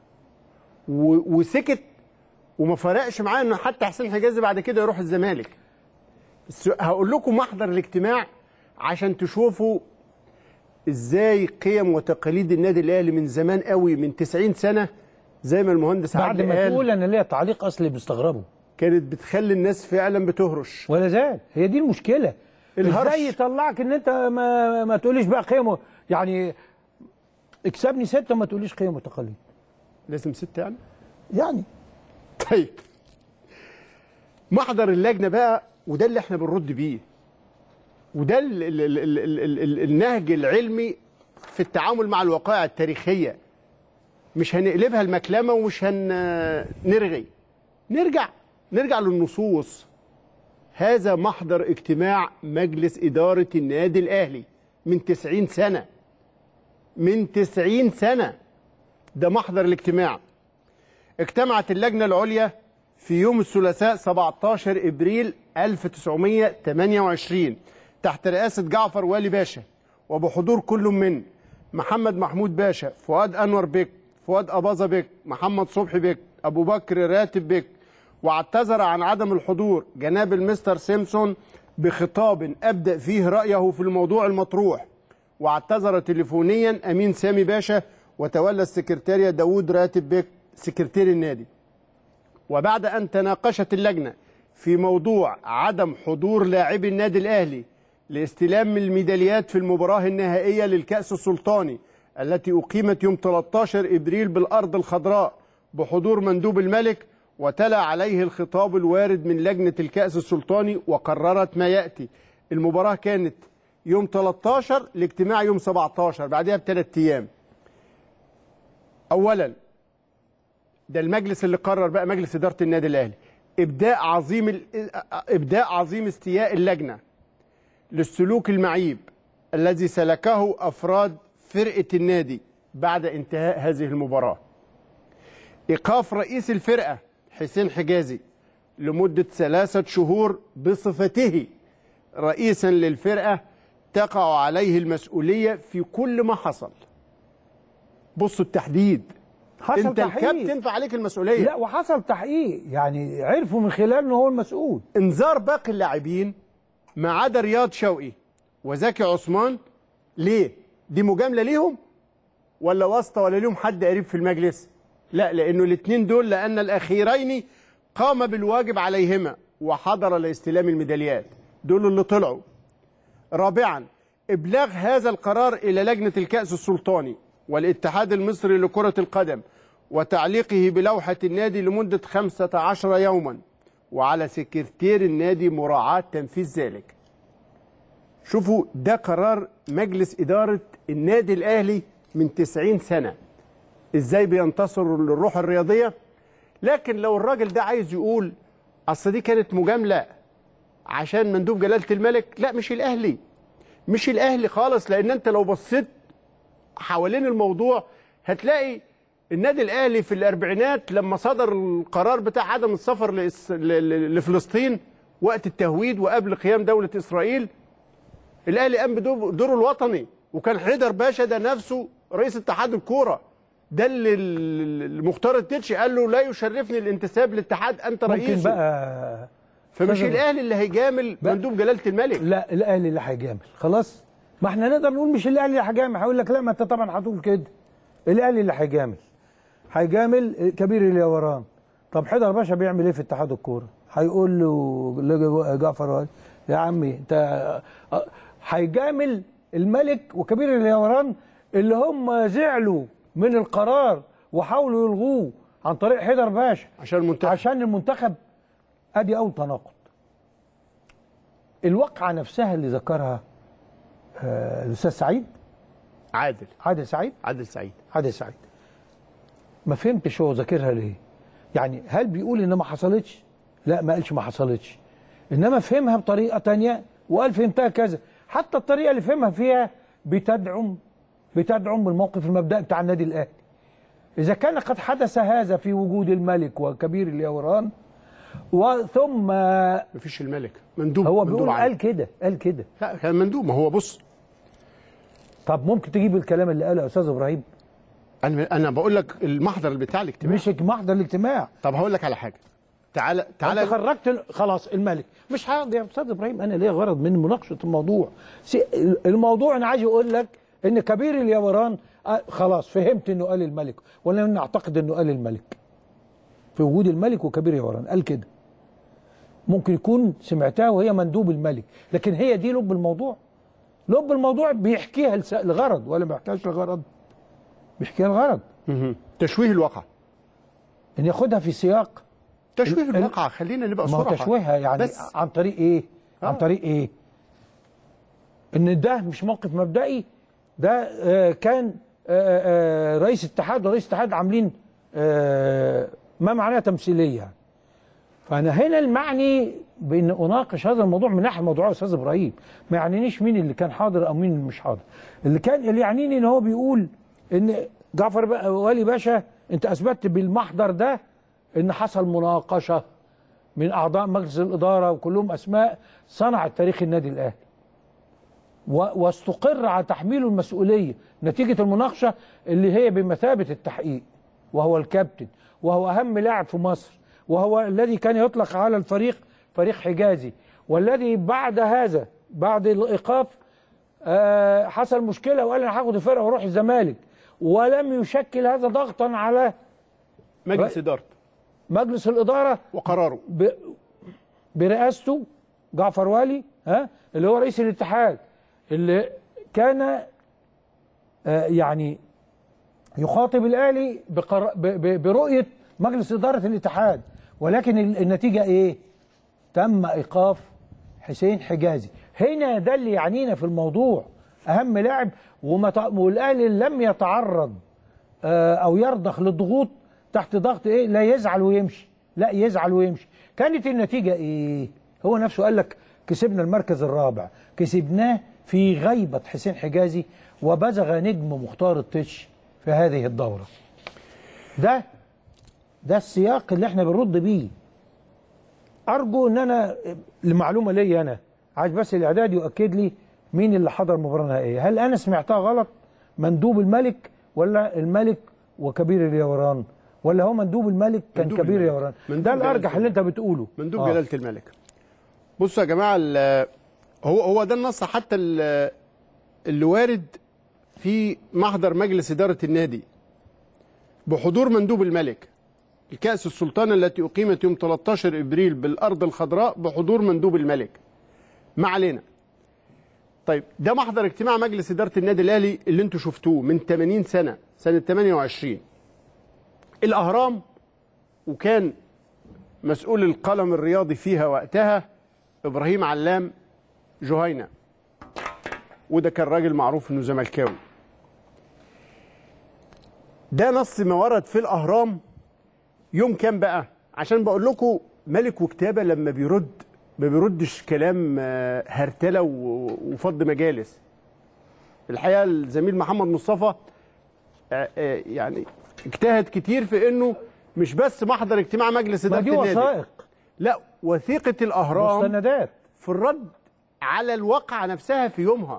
وسكت وما فرقش معاه انه حتى حسين حجازي بعد كده يروح الزمالك؟ بس هقول لكم محضر الاجتماع عشان تشوفوا ازاي قيم وتقاليد النادي الاهلي من زمان قوي، من 90 سنه، زي ما المهندس بعد ما تقول انا ليا تعليق اصلي مستغربه، كانت بتخلي الناس فعلا بتهرش ولا زال. هي دي المشكله، ازاي يطلعك ان انت ما تقوليش بقى قيم، يعني اكسبني 6 ما تقوليش قيم وتقاليد. لازم 6 يعني طيب محضر اللجنه بقى، وده اللي احنا بنرد بيه، وده النهج العلمي في التعامل مع الوقائع التاريخيه. مش هنقلبها المكلمه ومش هنرغي، نرجع للنصوص. هذا محضر اجتماع مجلس اداره النادي الاهلي من 90 سنه، من 90 سنه ده محضر الاجتماع. اجتمعت اللجنه العليا في يوم الثلاثاء 17 ابريل 1928 تحت رئاسه جعفر والي باشا، وبحضور كل من محمد محمود باشا، فؤاد انور بك، فؤاد اباظه بك، محمد صبحي بك، ابو بكر راتب بك. واعتذر عن عدم الحضور جناب المستر سيمسون بخطاب ابدا فيه رايه في الموضوع المطروح. واعتذر تليفونيا امين سامي باشا، وتولى السكرتاريه داوود راتب بك سكرتير النادي. وبعد ان تناقشت اللجنه في موضوع عدم حضور لاعبي النادي الاهلي لاستلام الميداليات في المباراه النهائيه للكأس السلطاني التي اقيمت يوم 13 ابريل بالارض الخضراء بحضور مندوب الملك، وتلا عليه الخطاب الوارد من لجنه الكأس السلطاني وقررت ما ياتي. المباراه كانت يوم 13، الاجتماع يوم 17، بعدها ب3 ايام. اولا ده المجلس اللي قرر بقى، مجلس اداره النادي الاهلي، ابداء عظيم استياء اللجنه للسلوك المعيب الذي سلكه افراد فرقه النادي بعد انتهاء هذه المباراه. ايقاف رئيس الفرقه حسين حجازي لمدة 3 شهور بصفته رئيسا للفرقة تقع عليه المسؤولية في كل ما حصل. بصوا التحديد، حصل انت تحقيق. الكابتن فعليك المسؤولية. لا وحصل تحقيق، يعني عرفوا من خلاله ان هو المسؤول. انذار باقي اللاعبين ما عدا رياض شوقي وزكي عثمان. ليه؟ دي مجاملة ليهم ولا واسطة ولا ليهم حد قريب في المجلس؟ لا، لأنه الاثنين دول لأن الأخيرين قام بالواجب عليهما وحضر لاستلام الميداليات، دول اللي طلعوا. رابعا، إبلاغ هذا القرار إلى لجنة الكأس السلطاني والاتحاد المصري لكرة القدم وتعليقه بلوحة النادي لمدة 15 يوما، وعلى سكرتير النادي مراعاة تنفيذ ذلك. شوفوا، ده قرار مجلس إدارة النادي الأهلي من 90 سنة إزاي بينتصروا للروح الرياضية. لكن لو الراجل ده عايز يقول أصل دي كانت مجاملة عشان مندوب جلالة الملك، لا، مش الأهلي، مش الأهلي خالص. لأن أنت لو بصيت حوالين الموضوع هتلاقي النادي الأهلي في الأربعينات لما صدر القرار بتاع عدم السفر لفلسطين وقت التهويد وقبل قيام دولة إسرائيل، الأهلي قام بدوره الوطني، وكان حيدر باشا ده نفسه رئيس اتحاد الكورة، ده اللي المختار التتش قال له لا يشرفني الانتساب للاتحاد، أنت رئيسه. ممكن بقى فمش الأهلي اللي هيجامل مندوب جلالة الملك. لا، الأهلي اللي هيجامل خلاص. ما احنا نقدر نقول مش الأهلي اللي هيجامل. هقول لك لا، ما انت طبعا هتقول كده. الأهلي اللي هيجامل كبير اليوران. طب حيدر باشا بيعمل ايه في اتحاد الكورة؟ هيقول له جعفر يا عمي انت هيجامل الملك وكبير اليوران اللي هم زعلوا من القرار وحاولوا يلغوه عن طريق حيدر باشا عشان المنتخب. ادي اول تناقض. الواقعه نفسها اللي ذكرها الاستاذ سعيد عادل سعيد ما فهمتش هو ذاكرها ليه. يعني هل بيقول ان ما حصلتش؟ لا، ما قالش ما حصلتش، انما فهمها بطريقه تانية وقال فهمتها كذا. حتى الطريقه اللي فهمها فيها بتدعم الموقف المبدئي بتاع النادي الاهلي. اذا كان قد حدث هذا في وجود الملك وكبير اليوران وثم مفيش الملك مندوب، هو بيقول قال كده لا، كان مندوب. ما هو بص، طب ممكن تجيب الكلام اللي قاله يا استاذ ابراهيم؟ انا بقول لك المحضر بتاع الاجتماع، مش محضر الاجتماع. طب هقول لك على حاجه. تعالى انت خرجت خلاص الملك. مش هقعد يا استاذ ابراهيم، انا ليا غرض من مناقشه الموضوع. الموضوع انا عايز اقول لك ان كبير اليوران خلاص فهمت انه قال الملك، ولا انا اعتقد انه قال الملك في وجود الملك وكبير اليوران قال كده. ممكن يكون سمعتها وهي مندوب الملك، لكن هي دي لب الموضوع. لب الموضوع بيحكيها لغرض ولا ما بيحكيهاش لغرض؟ بيحكيها لغرض تشويه الواقع، ان ياخدها في سياق تشويه الواقع. خلينا نبقى صراحه. ما تشويهها يعني بس عن طريق ايه؟ عن طريق ايه؟ ان ده مش موقف مبدئي، ده كان رئيس اتحاد ورئيس اتحاد عاملين ما معناه تمثيليه. فانا هنا المعني بان اناقش هذا الموضوع من ناحيه موضوعيه يا استاذ ابراهيم، ما يعنينيش مين اللي كان حاضر او مين اللي مش حاضر. اللي يعنيني ان هو بيقول ان جعفر والي باشا انت اثبتت بالمحضر ده ان حصل مناقشه من اعضاء مجلس الاداره وكلهم اسماء صنعت تاريخ النادي الاهلي، واستقر على تحميله المسؤوليه نتيجه المناقشه اللي هي بمثابه التحقيق، وهو الكابتن وهو اهم لاعب في مصر، وهو الذي كان يطلق على الفريق فريق حجازي، والذي بعد هذا بعد الايقاف حصل مشكله وقال انا هاخد الفرقه واروح الزمالك، ولم يشكل هذا ضغطا على مجلس الاداره وقراره برئاسته جعفر والي اللي هو رئيس الاتحاد، اللي كان يعني يخاطب الاهلي برؤيه مجلس اداره الاتحاد. ولكن النتيجه ايه؟ تم ايقاف حسين حجازي. هنا ده اللي يعنينا في الموضوع، اهم لاعب، والاهلي لم يتعرض او يرضخ للضغوط تحت ضغط ايه؟ لا يزعل ويمشي، لا يزعل ويمشي. كانت النتيجه ايه؟ هو نفسه قال لك كسبنا المركز الرابع، كسبناه في غيبه حسين حجازي وبزغ نجم مختار التتش في هذه الدوره. ده السياق اللي احنا بنرد بيه. ارجو ان انا لمعلومه ليا انا عايز بس الاعداد يؤكد لي مين اللي حضر مباراه نهائيه. هل انا سمعتها غلط؟ مندوب الملك ولا الملك وكبير اليوران، ولا هو مندوب الملك كان كبير اليوران؟ ده الارجح اللي انت بتقوله. مندوب جلاله الملك. بصوا يا جماعه، هو ده النص حتى اللي وارد في محضر مجلس اداره النادي بحضور مندوب الملك. الكأس السلطانة التي أقيمت يوم 13 إبريل بالأرض الخضراء بحضور مندوب الملك. ما علينا. طيب ده محضر اجتماع مجلس إدارة النادي الأهلي اللي انتوا شفتوه من 80 سنة، سنة 28. الأهرام، وكان مسؤول القلم الرياضي فيها وقتها إبراهيم علام جهينة، وده كان راجل معروف إنه زملكاوي. ده نص ما ورد في الأهرام يوم كام بقى؟ عشان بقول لكم ملك وكتابه لما بيرد ما بيردش كلام هرتله وفض مجالس. الحقيقه الزميل محمد مصطفى يعني اجتهد كتير في انه مش بس محضر اجتماع مجلس اداره النادي، وثائق، لا، وثيقه الاهرام مستندات في الرد على الواقعه نفسها في يومها.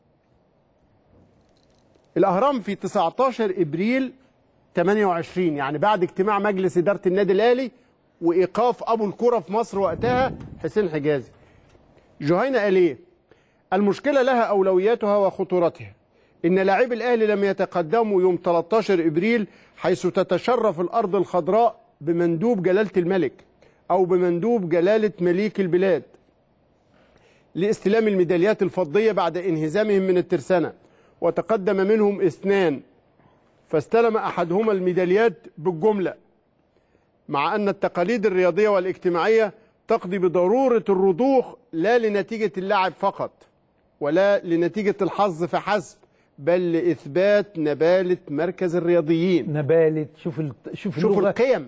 الاهرام في 19 ابريل 28 يعني بعد اجتماع مجلس إدارة النادي الأهلي وإيقاف أبو الكرة في مصر وقتها حسين حجازي. جهينة قال إيه؟ المشكلة لها أولوياتها وخطورتها. إن لاعبي الأهلي لم يتقدموا يوم 13 إبريل حيث تتشرف الأرض الخضراء بمندوب جلالة الملك أو بمندوب جلالة مليك البلاد لاستلام الميداليات الفضية بعد انهزامهم من الترسانة، وتقدم منهم 2 فاستلم أحدهما الميداليات بالجملة، مع أن التقاليد الرياضية والاجتماعية تقضي بضرورة الرضوخ لا لنتيجة اللعب فقط ولا لنتيجة الحظ فحسب، بل لإثبات نبالة مركز الرياضيين. نبالة، شوف القيم.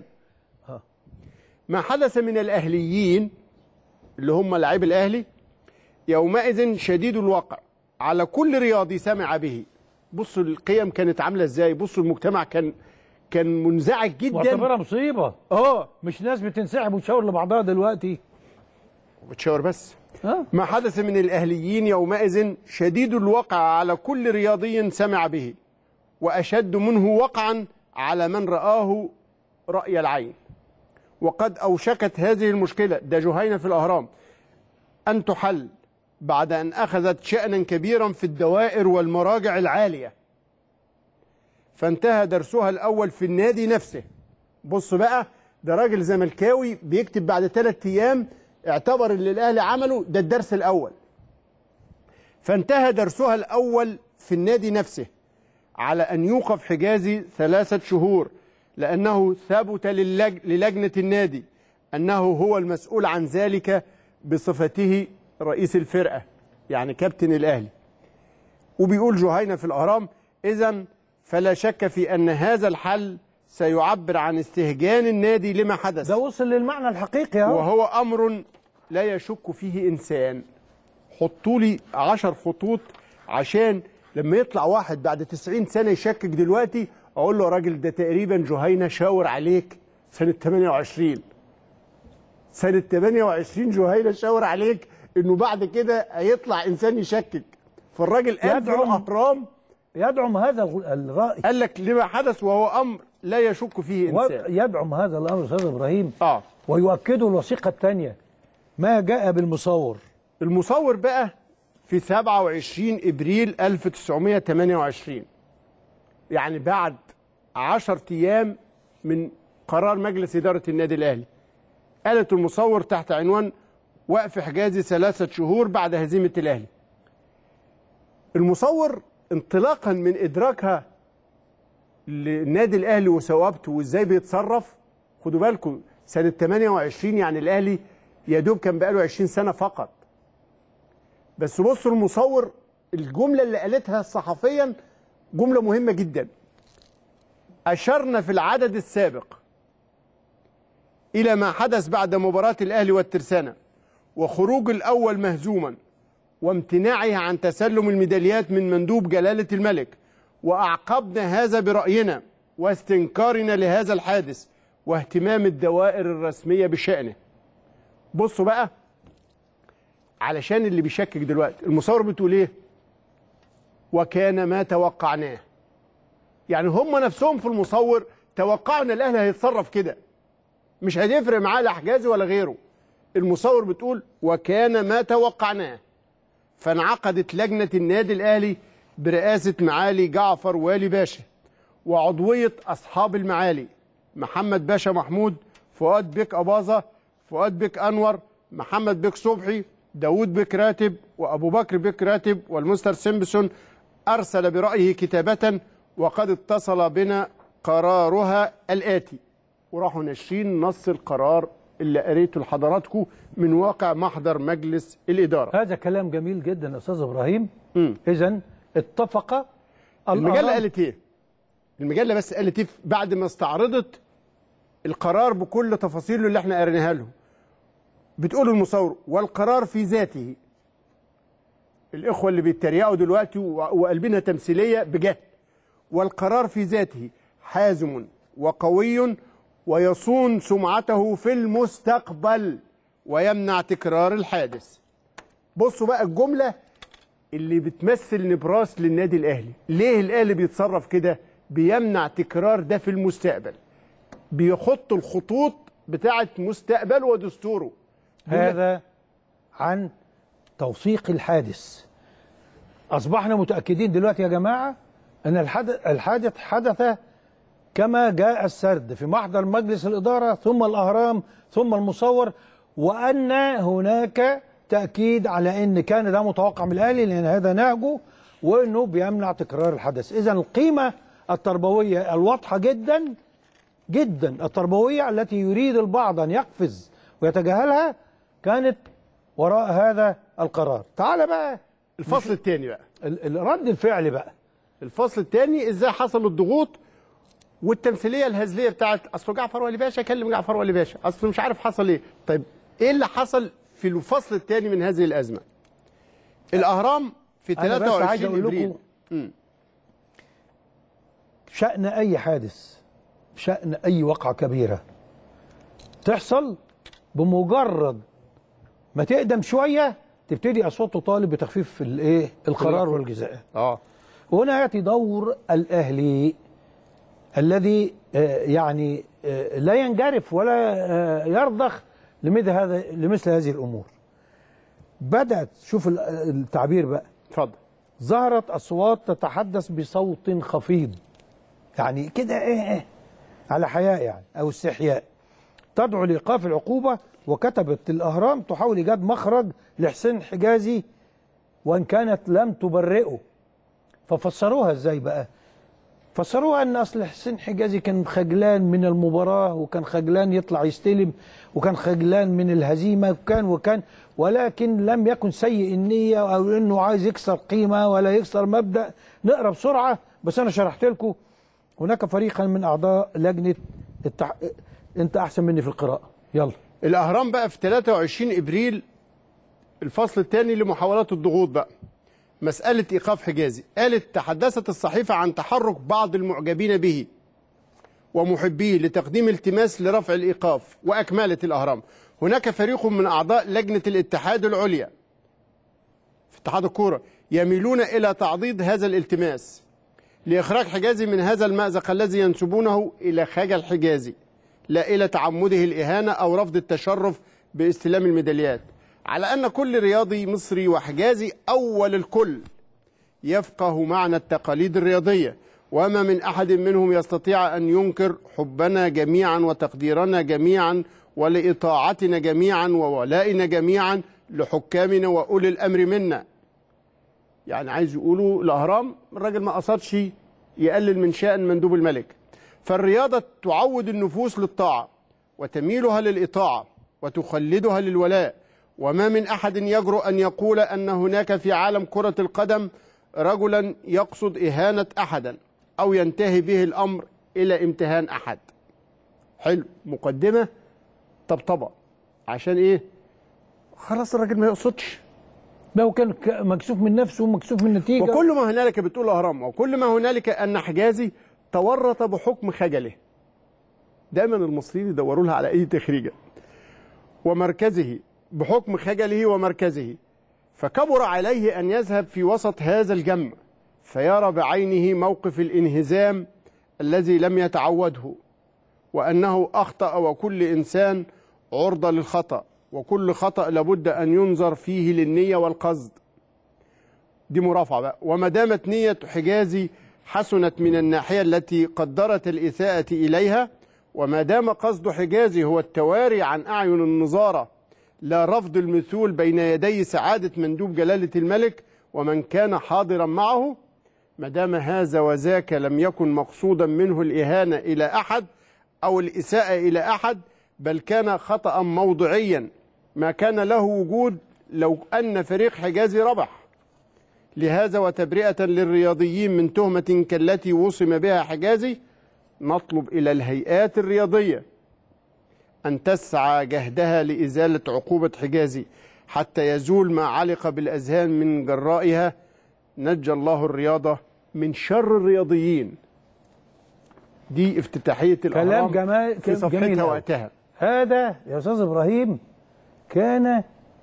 ما حدث من الأهليين اللي هم لاعبي الأهلي يومئذ شديد الوقع على كل رياضي سمع به. بصوا القيم كانت عامله ازاي، بصوا المجتمع كان منزعج جدا، واعتبرها مصيبه. مش ناس بتنسحب وتشاور لبعضها دلوقتي، بتشاور بس. ما حدث من الاهليين يومئذ شديد الوقع على كل رياضي سمع به، واشد منه وقعا على من رآه رأي العين. وقد اوشكت هذه المشكله، ده جهينة في الاهرام، ان تحل بعد أن أخذت شأنا كبيرا في الدوائر والمراجع العالية، فانتهى درسها الأول في النادي نفسه. بص بقى، ده راجل زملكاوي بيكتب بعد 3 أيام اعتبر اللي الأهلي عمله ده الدرس الأول. فانتهى درسها الأول في النادي نفسه على أن يوقف حجازي 3 شهور، لأنه ثبت للجنة النادي أنه هو المسؤول عن ذلك بصفته رئيس الفرقة، يعني كابتن الأهلي. وبيقول جهينة في الأهرام: إذن فلا شك في أن هذا الحل سيعبر عن استهجان النادي لما حدث. ده وصل للمعنى الحقيقي وهو أمر لا يشك فيه إنسان. حطوا لي 10 خطوط عشان لما يطلع واحد بعد 90 سنة يشكك دلوقتي أقول له يا راجل ده تقريبا جهينة شاور عليك سنة 28. سنة 28 جهينة شاور عليك انه بعد كده هيطلع انسان يشكك. فالراجل قال في الاهرام يدعم هذا الرأي، قال لك لما حدث وهو امر لا يشك فيه انسان. يدعم هذا الامر استاذ ابراهيم. ويؤكده الوثيقه الثانيه ما جاء بالمصور. المصور بقى في 27 ابريل 1928 يعني بعد 10 ايام من قرار مجلس اداره النادي الاهلي. قالت المصور تحت عنوان وقف حجازي 3 شهور بعد هزيمة الأهلي. المصور انطلاقا من إدراكها للنادي الأهلي وثوابته وإزاي بيتصرف، خدوا بالكم سنة 28 يعني الأهلي يا دوب كان بقاله 20 سنة فقط. بس بصوا المصور الجملة اللي قالتها صحفيا جملة مهمة جدا. أشرنا في العدد السابق إلى ما حدث بعد مباراة الأهلي والترسانة وخروج الأول مهزوما وامتناعه عن تسلم الميداليات من مندوب جلالة الملك، وأعقبنا هذا برأينا واستنكارنا لهذا الحادث واهتمام الدوائر الرسمية بشأنه. بصوا بقى علشان اللي بيشكك دلوقتي، المصور بتقول ايه؟ وكان ما توقعناه. يعني هم نفسهم في المصور توقعوا ان الاهلي هيتصرف كده، مش هتفرق معاه لا حجازي ولا غيره. المصور بتقول وكان ما توقعناه. فانعقدت لجنه النادي الاهلي برئاسه معالي جعفر والي باشا وعضويه اصحاب المعالي محمد باشا محمود، فؤاد بيك أباظة، فؤاد بيك أنور، محمد بيك صبحي، داود بيك راتب، وأبو بكر بيك راتب، والمستر سيمبسون أرسل برأيه كتابة وقد اتصل بنا قرارها الآتي. وراحوا ناشرين نص القرار اللي قريته لحضراتكم من واقع محضر مجلس الإدارة. هذا كلام جميل جدا يا أستاذ إبراهيم. إذن اتفق المجلة قالت إيه؟ المجلة بس قالت إيه بعد ما استعرضت القرار بكل تفاصيله اللي احنا قريناها لهم. بتقول المصور والقرار في ذاته، الاخوه اللي بيتريقوا دلوقتي وقلبينها تمثيليه بجهل، والقرار في ذاته حازم وقوي ويصون سمعته في المستقبل ويمنع تكرار الحادث. بصوا بقى الجمله اللي بتمثل نبراس للنادي الاهلي. ليه الاهلي بيتصرف كده؟ بيمنع تكرار ده في المستقبل، بيخط الخطوط بتاعه مستقبله ودستوره. هذا عن توثيق الحادث. أصبحنا متأكدين دلوقتي يا جماعة أن الحادث حدث كما جاء السرد في محضر مجلس الإدارة ثم الأهرام ثم المصور، وأن هناك تأكيد على أن كان ده متوقع من الأهلي لأن هذا نهجه وأنه بيمنع تكرار الحدث. إذن القيمة التربوية الواضحة جدا جدا، التربوية التي يريد البعض أن يقفز ويتجاهلها، كانت وراء هذا القرار. تعال بقى الفصل الثاني بقى، رد الفعل بقى. الفصل الثاني ازاي حصل الضغوط والتمثيليه الهزليه بتاعت اصل جعفر والي باشا كلم جعفر والي باشا، اصل مش عارف حصل ايه. طيب ايه اللي حصل في الفصل الثاني من هذه الازمه؟ الاهرام في 23 ابريل. شأن اي حادث، شأن اي وقعه كبيره تحصل، بمجرد ما تقدم شويه تبتدي اصوات تطالب بتخفيف الايه القرار والجزاء. وهنا ياتي دور الاهلي الذي يعني لا ينجرف ولا يرضخ لمثل هذه الامور. بدات، شوف التعبير بقى، اتفضل. ظهرت اصوات تتحدث بصوت خفيض، يعني كده ايه على حياء يعني او استحياء، تدعو لايقاف العقوبه. وكتبت الاهرام تحاول ايجاد مخرج لحسين حجازي وان كانت لم تبرئه. ففسروها ازاي بقى؟ فسروها ان اصل حسين حجازي كان خجلان من المباراه، وكان خجلان يطلع يستلم، وكان خجلان من الهزيمه، وكان ولكن لم يكن سيء النيه او انه عايز يكسر قيمه ولا يكسر مبدا. نقرا بسرعه بس انا شرحت لكم. هناك فريقا من اعضاء لجنه انت احسن مني في القراءه. يلا. الاهرام بقى في 23 ابريل الفصل الثاني لمحاولات الضغوط بقى. مسألة إيقاف حجازي، قالت تحدثت الصحيفة عن تحرك بعض المعجبين به ومحبيه لتقديم التماس لرفع الإيقاف. وأكملت الأهرام هناك فريق من أعضاء لجنة الاتحاد العليا في اتحاد الكورة يميلون إلى تعضيد هذا الالتماس لإخراج حجازي من هذا المأزق الذي ينسبونه إلى خجل حجازي، لا إلى تعمده الإهانة أو رفض التشرف باستلام الميداليات، على أن كل رياضي مصري وحجازي أول الكل يفقه معنى التقاليد الرياضية، وما من أحد منهم يستطيع أن ينكر حبنا جميعا وتقديرنا جميعا ولإطاعتنا جميعا وولائنا جميعا لحكامنا وأولي الأمر منا. يعني عايز يقولوا الأهرام الراجل ما قصدش يقلل من شأن مندوب الملك. فالرياضة تعود النفوس للطاعة وتميلها للإطاعة وتخلدها للولاء، وما من أحد يجرؤ أن يقول أن هناك في عالم كرة القدم رجلا يقصد إهانة أحدا أو ينتهي به الأمر إلى امتهان أحد. حلو، مقدمة طبطبة عشان إيه؟ خلاص الراجل ما يقصدش، هو كان مكسوف من نفسه ومكسوف من النتيجة. وكل ما هنالك بتقول الأهرام، وكل ما هنالك أن حجازي تورط بحكم خجله. دايما المصريين يدوروا لها على أي تخريجة. ومركزه بحكم خجله ومركزه، فكبر عليه أن يذهب في وسط هذا الجمع فيرى بعينه موقف الانهزام الذي لم يتعوده، وأنه أخطأ، وكل إنسان عرضة للخطأ، وكل خطأ لابد أن ينظر فيه للنية والقصد. دي مرافعة بقى. وما دامت نية حجازي حسنت من الناحية التي قدرت الإساءة إليها، وما دام قصد حجازي هو التواري عن أعين النظارة لا رفض المثول بين يدي سعادة مندوب جلالة الملك ومن كان حاضرا معه، ما دام هذا وذاك لم يكن مقصودا منه الإهانة إلى أحد أو الإساءة إلى أحد، بل كان خطأ موضعيا ما كان له وجود لو أن فريق حجازي ربح. لهذا وتبرئة للرياضيين من تهمة كالتي وصم بها حجازي، نطلب إلى الهيئات الرياضية أن تسعى جهدها لإزالة عقوبة حجازي حتى يزول ما علق بالأذهان من جرائها. نجى الله الرياضة من شر الرياضيين. دي افتتاحية الأهرام كلام في صفحتها وقتها. هذا يا أستاذ إبراهيم كان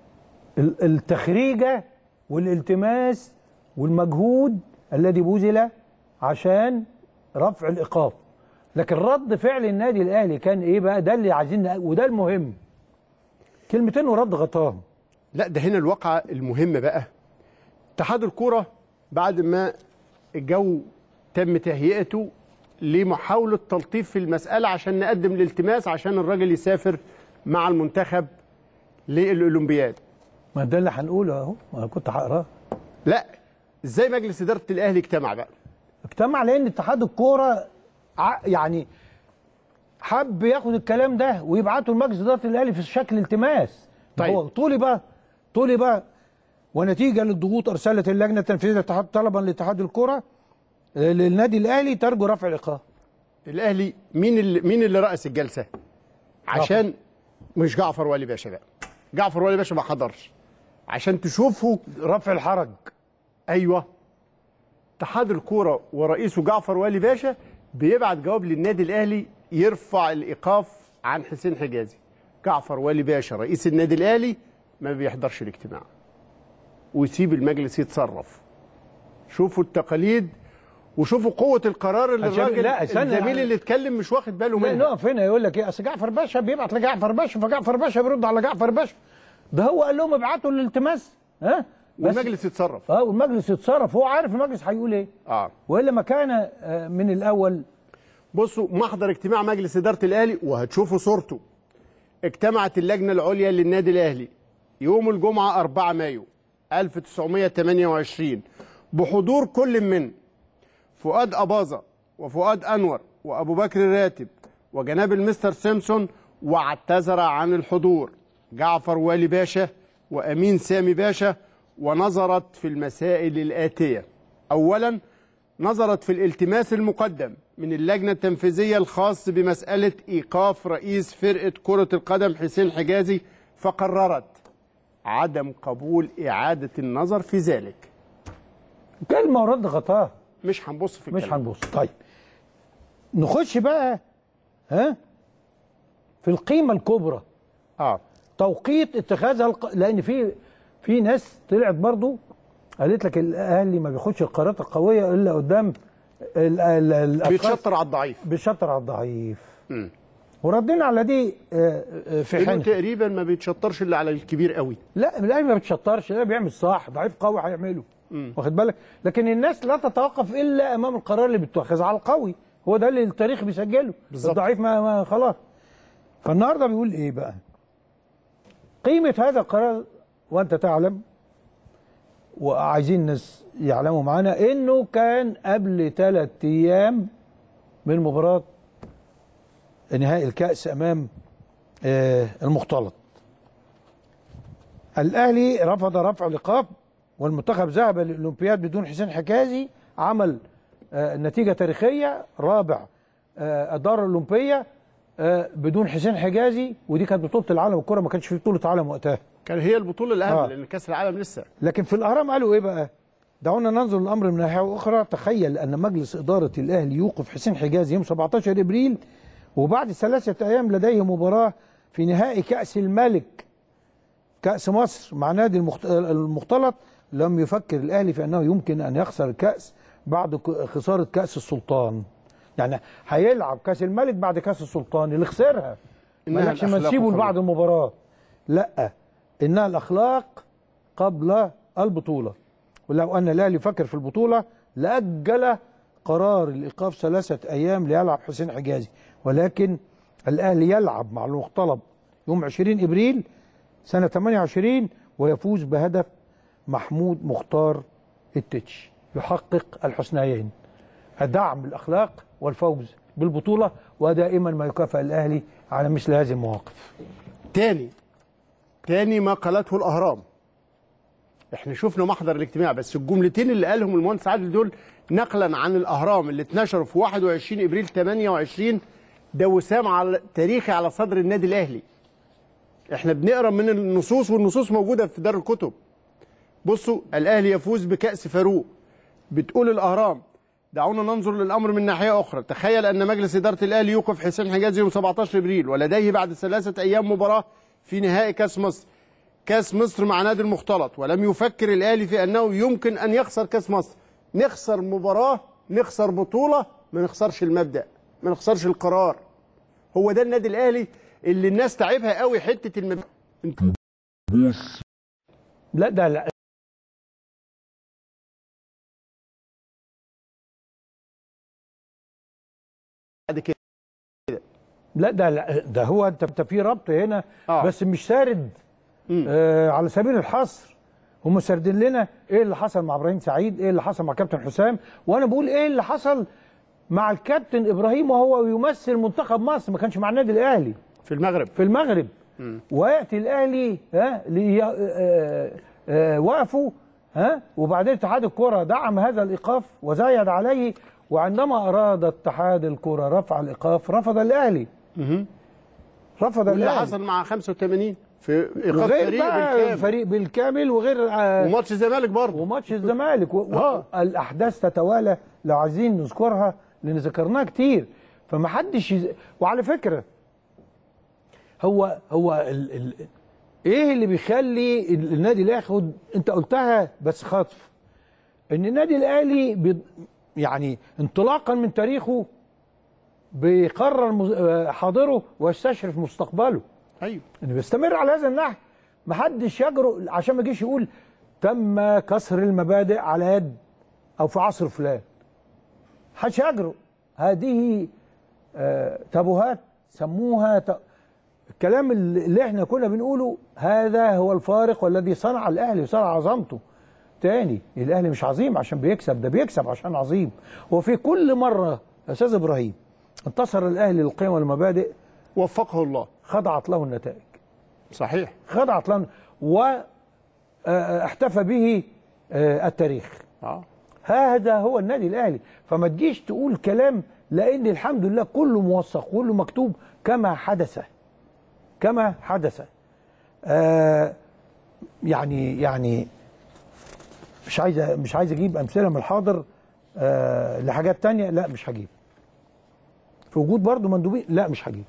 التخريجة والالتماس والمجهود الذي بذل عشان رفع الإيقاف. لكن رد فعل النادي الأهلي كان إيه بقى؟ ده اللي عايزين وده المهم. كلمتين ورد غطاهم. لا ده هنا الواقعة المهمة بقى. اتحاد الكرة بعد ما الجو تم تهيئته لمحاولة تلطيف في المسألة عشان نقدم الالتماس عشان الراجل يسافر مع المنتخب للأولمبياد. ما ده اللي هنقوله اهو، ما انا كنت هقراه. لا ازاي مجلس إدارة الأهلي اجتمع بقى؟ اجتمع لأن اتحاد الكرة يعني حب ياخد الكلام ده ويبعته لمجلس إدارة الأهلي في شكل التماس. طيب هو طولي بقى ونتيجة للضغوط أرسلت اللجنة التنفيذية للاتحاد طلبا لاتحاد الكرة للنادي الأهلي ترجو رفع الإيقاف. الأهلي مين اللي رأس الجلسة؟ عشان مش جعفر والي باشا بقى. جعفر والي باشا ما حضرش عشان تشوفوا رفع الحرج. ايوه اتحاد الكوره ورئيسه جعفر والي باشا بيبعت جواب للنادي الاهلي يرفع الايقاف عن حسين حجازي. جعفر والي باشا رئيس النادي الاهلي ما بيحضرش الاجتماع ويسيب المجلس يتصرف. شوفوا التقاليد وشوفوا قوه القرار اللي الراجل الزميل اللي اتكلم مش واخد باله منها. لا نقف هنا يقول لك ايه؟ اصل جعفر باشا بيبعت لجعفر باشا فجعفر باشا بيرد على جعفر باشا. ده هو قال لهم ابعتوا الالتماس والمجلس يتصرف. والمجلس يتصرف، هو عارف المجلس هيقول ايه. والا ما كان من الاول. بصوا محضر اجتماع مجلس اداره الاهلي وهتشوفوا صورته. اجتمعت اللجنه العليا للنادي الاهلي يوم الجمعه 4 مايو 1928 بحضور كل من فؤاد أباظة وفؤاد أنور وأبو بكر الراتب وجناب المستر سيمسون، واعتذر عن الحضور جعفر والي باشا وأمين سامي باشا، ونظرت في المسائل الآتية. أولا نظرت في الالتماس المقدم من اللجنة التنفيذية الخاص بمسألة إيقاف رئيس فرقة كرة القدم حسين حجازي، فقررت عدم قبول إعادة النظر في ذلك. كلمة ورد غطاه. مش هنبص في الكلام. مش هنبص. طيب نخش بقى في القيمة الكبرى. توقيت اتخاذها لأن في ناس طلعت برضو قالت لك الأهلي ما بياخدش القرارات القوية إلا قدام بيتشطر على الضعيف. بيتشطر على الضعيف. وردينا على دي في حين تقريبا ما بيتشطرش الا على الكبير قوي. لا الاهلي ما بيتشطرش، الاهلي بيعمل صح، ضعيف قوي هيعمله. واخد بالك؟ لكن الناس لا تتوقف الا امام القرار اللي بيتخذ على القوي، هو ده اللي التاريخ بيسجله. الضعيف ما خلاص. فالنهارده بيقول ايه بقى؟ قيمه هذا القرار وانت تعلم وعايزين الناس يعلموا معانا انه كان قبل 3 ايام من مباراه نهائي الكأس أمام المختلط. الأهلي رفض رفع الإيقاف والمنتخب ذهب للأولمبياد بدون حسين حجازي، عمل نتيجة تاريخية، رابع الدورة الأولمبية بدون حسين حجازي، ودي كانت بطولة العالم. الكرة ما كانش في بطولة عالم وقتها، كان هي البطولة الأهم لأن كأس العالم لسه. لكن في الأهرام قالوا إيه بقى؟ دعونا ننظر للأمر من ناحية أخرى. تخيل أن مجلس إدارة الأهلي يوقف حسين حجازي يوم 17 إبريل، وبعد 3 أيام لديه مباراة في نهائي كأس الملك كأس مصر مع نادي المختلط لم يفكر الأهلي في أنه يمكن أن يخسر الكأس بعد خسارة كأس السلطان. يعني هيلعب كأس الملك بعد كأس السلطان اللي خسرها، ما لكش ما نسيبه لبعد المباراة. لا، إنها الأخلاق قبل البطولة. ولو أن الأهلي يفكر في البطولة لأجل قرار الإيقاف 3 أيام ليلعب حسين حجازي، ولكن الأهلي يلعب مع المختلط يوم 20 إبريل سنة 28 ويفوز بهدف محمود مختار التتش يحقق الحسنيين: دعم الأخلاق والفوز بالبطولة، ودائما ما يكافئ الأهلي على مثل هذه المواقف. تاني ما قالته الأهرام. احنا شفنا محضر الاجتماع، بس الجملتين اللي قالهم المهندس عادل دول نقلا عن الأهرام اللي اتنشروا في 21 إبريل 28 ده وسام تاريخي على صدر النادي الأهلي. احنا بنقرا من النصوص، والنصوص موجودة في دار الكتب. بصوا: الأهلي يفوز بكأس فاروق. بتقول الأهرام: دعونا ننظر للأمر من ناحية أخرى. تخيل أن مجلس إدارة الأهلي يوقف حسين حجازي يوم 17 إبريل ولديه بعد 3 أيام مباراة في نهائي كأس مصر مع نادي المختلط، ولم يفكر الأهلي في أنه يمكن أن يخسر كأس مصر. نخسر مباراة، نخسر بطولة، ما نخسرش المبدأ، ما نخسرش القرار. هو ده النادي الأهلي اللي الناس تعبها قوي، حتة المبدأ. لا ده لا بعد كده لا ده هو انت في ربط هنا بس مش سارد. على سبيل الحصر هم ساردين لنا ايه اللي حصل مع ابراهيم سعيد، ايه اللي حصل مع كابتن حسام، وانا بقول ايه اللي حصل مع الكابتن ابراهيم وهو يمثل منتخب مصر، ما كانش مع النادي الاهلي في المغرب. وياتي الاهلي وقفوا وبعدين اتحاد الكره دعم هذا الايقاف وزايد عليه، وعندما اراد اتحاد الكره رفع الايقاف رفض الاهلي. رفض واللي الاهلي حصل مع 85 في ايقاف فريق بالكامل وغير وماتش الزمالك برضه وماتش الزمالك الاحداث تتوالى لو عايزين نذكرها لان ذكرناها كتير. فما حدش وعلى فكره هو ايه اللي بيخلي النادي الاهلي، انت قلتها بس خطف، ان النادي الاهلي يعني انطلاقا من تاريخه بيقرر حاضره ويستشرف مستقبله. ايوه، انه بيستمر على هذا النحو. ما حدش يجرؤ عشان ما يجيش يقول تم كسر المبادئ على يد او في عصر فلان. محدش يجرؤ. هذه تابوهات سموها الكلام اللي احنا كنا بنقوله. هذا هو الفارق والذي صنع الاهلي وصنع عظمته. تاني، الاهلي مش عظيم عشان بيكسب، ده بيكسب عشان عظيم. وفي كل مره يا استاذ ابراهيم انتصر الاهلي للقيم والمبادئ وفقه الله، خضعت له النتائج. صحيح، خضعت له واحتفى به التاريخ. هذا هو النادي الاهلي. فما تجيش تقول كلام، لان الحمد لله كله موثق كله مكتوب كما حدث. يعني مش عايز اجيب امثله من الحاضر لحاجات تانية. لا مش هجيب. في وجود برضو مندوبين، لا مش هجيب.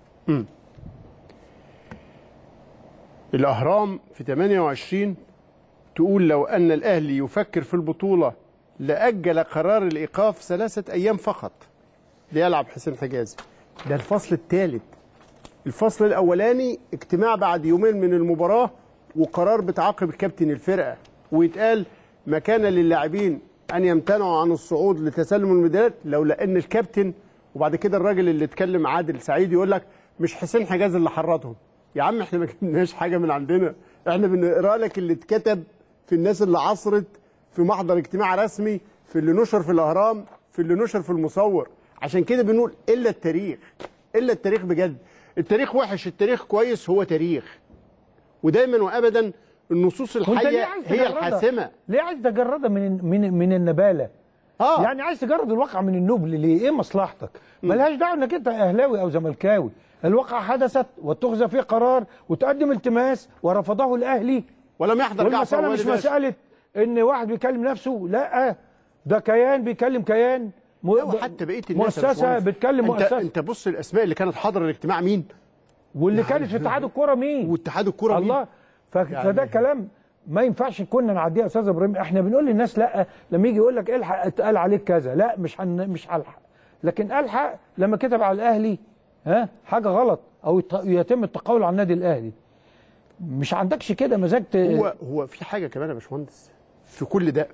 الأهرام في 28 تقول: لو أن الأهلي يفكر في البطولة لأجل قرار الإيقاف 3 أيام فقط ليلعب حسين حجازي. ده الفصل الثالث. الفصل الأولاني اجتماع بعد يومين من المباراة وقرار بتعاقب الكابتن الفرقة، ويتقال: ما كان للاعبين أن يمتنعوا عن الصعود لتسلم الميداليات لولا أن الكابتن. وبعد كده الراجل اللي اتكلم عادل سعيد يقول لك: مش حسين حجازي اللي حرضهم. يا عم احنا ما جبناش حاجه من عندنا، احنا بنقرا لك اللي اتكتب في الناس اللي عصرت في محضر اجتماع رسمي، في اللي نشر في الاهرام، في اللي نشر في المصور. عشان كده بنقول الا التاريخ بجد. التاريخ وحش، التاريخ كويس، هو تاريخ. ودايما وابدا النصوص الحيه هي الحاسمه. ليه عايز تجردها من النباله؟ يعني عايز تجرد الواقع من النبل ليه؟ ايه مصلحتك؟ ملهاش دعوه انك انت اهلاوي او زملكاوي. الواقع حدثت واتخذ فيه قرار وتقدم التماس ورفضه الاهلي ولم يحضر. والمساله مش مساله ان واحد بيكلم نفسه، لا ده كيان بيكلم كيان، وحتى بقيه الناس مؤسسه بتكلم مؤسسه. انت بص الاسماء اللي كانت حاضره الاجتماع مين؟ واللي كانت في اتحاد الكوره مين؟ واتحاد الكوره الله فده كلام ما ينفعش كنا نعديها يا استاذ ابراهيم. احنا بنقول للناس لا، لما يجي يقول لك الحق اتقال عليك كذا، لا مش هلحق، لكن الحق لما كتب على الاهلي حاجه غلط او يتم التقول على النادي الاهلي. مش عندكش كده مزاج هو في حاجه كمان يا باشمهندس في كل ده.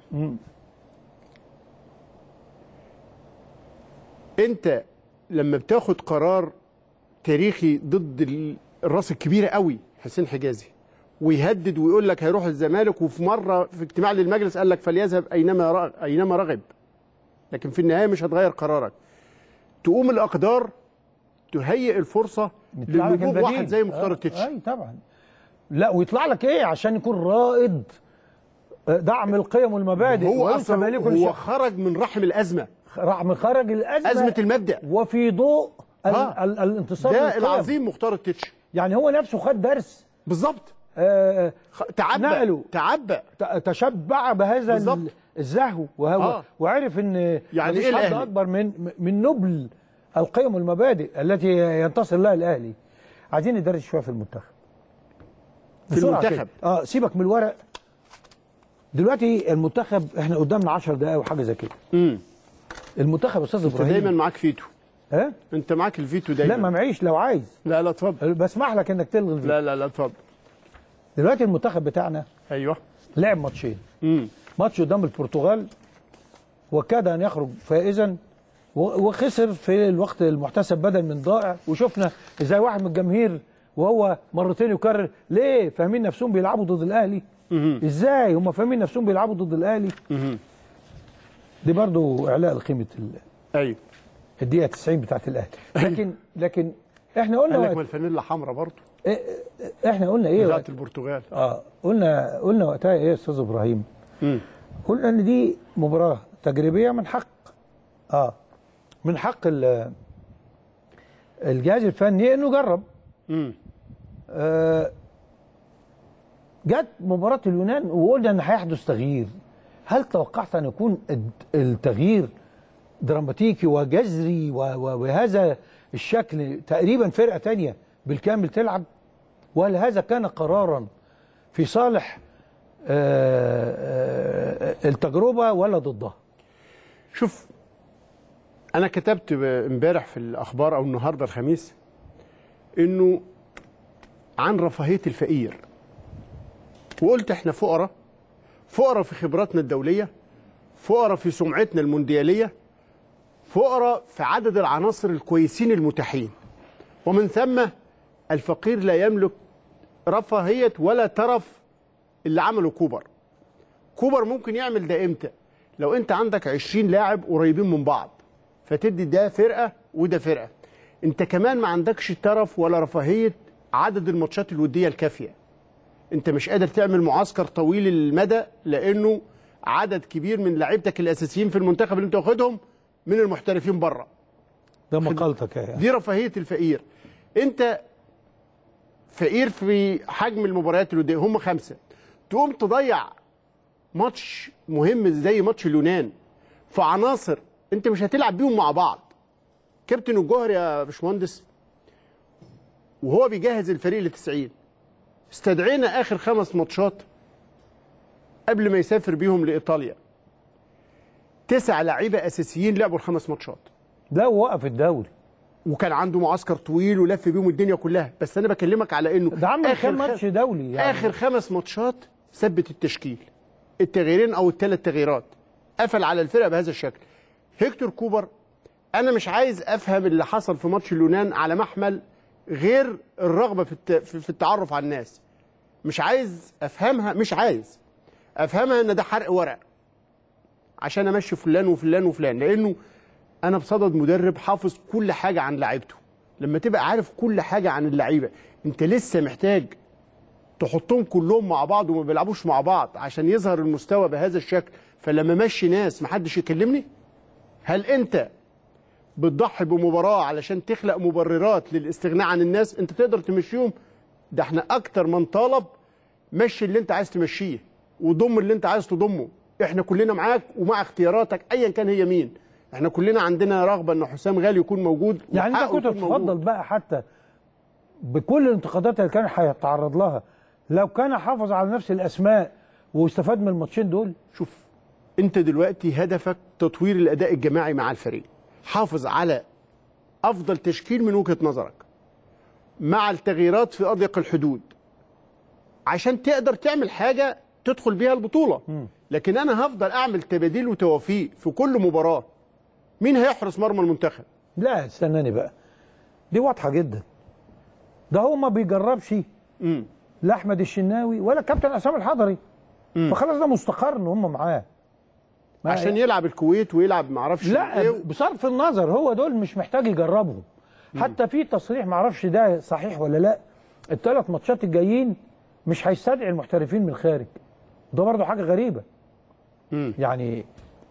انت لما بتاخد قرار تاريخي ضد الراس الكبيره قوي حسين حجازي، ويهدد ويقول لك هيروح الزمالك، وفي مره في اجتماع للمجلس قال لك فليذهب اينما رغب، لكن في النهايه مش هتغير قرارك. تقوم الاقدار تهيئ الفرصه لوجود واحد زي مختار التتش. اي طبعا. لا ويطلع لك ايه عشان يكون رائد دعم القيم والمبادئ. هو خرج من رحم الازمه، خرج الازمه، ازمه المبدا، وفي ضوء الانتصار ده العظيم مختار التتش. يعني هو نفسه خد درس بالظبط. تعبأ تشبع بهذا الزهو وعرف ان يعني مفيش حد اكبر من نبل القيم والمبادئ التي ينتصر لها الاهلي. عايزين ندرس شويه في المنتخب. في المنتخب سيبك من الورق. دلوقتي المنتخب احنا قدامنا 10 دقائق وحاجه زي كده. المنتخب يا استاذ ابراهيم انت دايما معاك فيتو. انت معاك الفيتو دايما. لا ما معيش لو عايز. لا اتفضل. بسمح لك انك تلغي الفيتو. لا اتفضل. دلوقتي المنتخب بتاعنا ايوه لعب ماتشين. ماتش قدام البرتغال وكاد ان يخرج فائزا وخسر في الوقت المحتسب بدل من ضائع، وشفنا ازاي واحد من الجماهير وهو مرتين يكرر ليه فاهمين نفسهم بيلعبوا ضد الاهلي. ازاي هم فاهمين نفسهم بيلعبوا ضد الاهلي. دي برضو اعلاء لقيمه ايوه الدقيقه 90 بتاعت الاهلي. لكن احنا قلنا قال لك ما الفانيلا حمراء برضو. احنا قلنا ايه بتاعت البرتغال. قلنا وقتها ايه يا استاذ ابراهيم؟ قلنا ان دي مباراه تجريبيه من حق الجهاز الفني انه يجرب. جت مباراه اليونان وقلنا ان هيحدث تغيير. هل توقعت ان يكون التغيير دراماتيكي وجذري وبهذا الشكل تقريبا فرقه ثانيه بالكامل تلعب؟ وهل هذا كان قرارا في صالح التجربه ولا ضدها؟ شوف انا كتبت امبارح في الاخبار او النهارده الخميس انه عن رفاهيه الفقير، وقلت احنا فقراء في خبراتنا الدوليه، فقراء في سمعتنا الموندياليه، فقراء في عدد العناصر الكويسين المتاحين، ومن ثم الفقير لا يملك رفاهيه ولا ترف اللي عمله كوبر ممكن يعمل ده امتى؟ لو انت عندك 20 لاعب قريبين من بعض فتدي ده فرقه وده فرقه. انت كمان ما عندكش ترف ولا رفاهيه عدد الماتشات الوديه الكافيه. انت مش قادر تعمل معسكر طويل المدى لانه عدد كبير من لاعيبتك الاساسيين في المنتخب اللي انت واخدهم من المحترفين بره. ده مقالتك يعني. دي رفاهيه الفقير. انت فقير في حجم المباريات الوديه، هم 5. تقوم تضيع ماتش مهم زي ماتش اليونان في عناصر انت مش هتلعب بيهم مع بعض. كابتن الجوهري يا باشمهندس وهو بيجهز الفريق ل90 استدعينا اخر 5 ماتشات قبل ما يسافر بيهم لايطاليا. 9 لعيبه اساسيين لعبوا ال5 ماتشات. ده وقف الدوري وكان عنده معسكر طويل ولف بيهم الدنيا كلها، بس انا بكلمك على انه ده عمل كام ماتش دولي يعني. اخر 5 ماتشات ثبت التشكيل، التغييرين او ال3 تغييرات، قفل على الفرقه بهذا الشكل. هيكتور كوبر انا مش عايز افهم اللي حصل في ماتش اليونان على محمل غير الرغبه في التعرف على الناس. مش عايز افهمها ان ده حرق ورق عشان امشي فلان وفلان وفلان، لانه انا بصدد مدرب حافظ كل حاجه عن لعيبته. لما تبقى عارف كل حاجه عن اللعيبه انت لسه محتاج تحطهم كلهم مع بعض وما بيلعبوش مع بعض عشان يظهر المستوى بهذا الشكل. فلما ماشي ناس محدش يكلمني. هل انت بتضحي بمباراه علشان تخلق مبررات للاستغناء عن الناس؟ انت تقدر تمشيهم. ده احنا اكتر من طالب مشي اللي انت عايز تمشيه وضم اللي انت عايز تضمه. احنا كلنا معاك ومع اختياراتك ايا كان هي مين. احنا كلنا عندنا رغبه ان حسام غالي يكون موجود. يعني انت كنت تفضل بقى حتى بكل الانتقادات اللي كان هيتعرض لها، لو كان حافظ على نفس الاسماء واستفاد من الماتشين دول. شوف انت دلوقتي هدفك تطوير الاداء الجماعي مع الفريق، حافظ على افضل تشكيل من وجهة نظرك مع التغييرات في اضيق الحدود عشان تقدر تعمل حاجة تدخل بيها البطولة. لكن انا هفضل اعمل تباديل وتوافيق في كل مباراة. مين هيحرس مرمى المنتخب؟ لا استناني بقى، دي واضحة جدا. ده هو ما بيجربش لا احمد الشناوي ولا كابتن عصام الحضري، فخلاص ده مستقر ان هم معاه عشان يلعب الكويت ويلعب معرفش لا بصرف النظر، هو دول مش محتاج يجربهم. حتى في تصريح معرفش ده صحيح ولا لا، ال3 ماتشات الجايين مش هيستدعي المحترفين من الخارج. ده برضه حاجه غريبه. يعني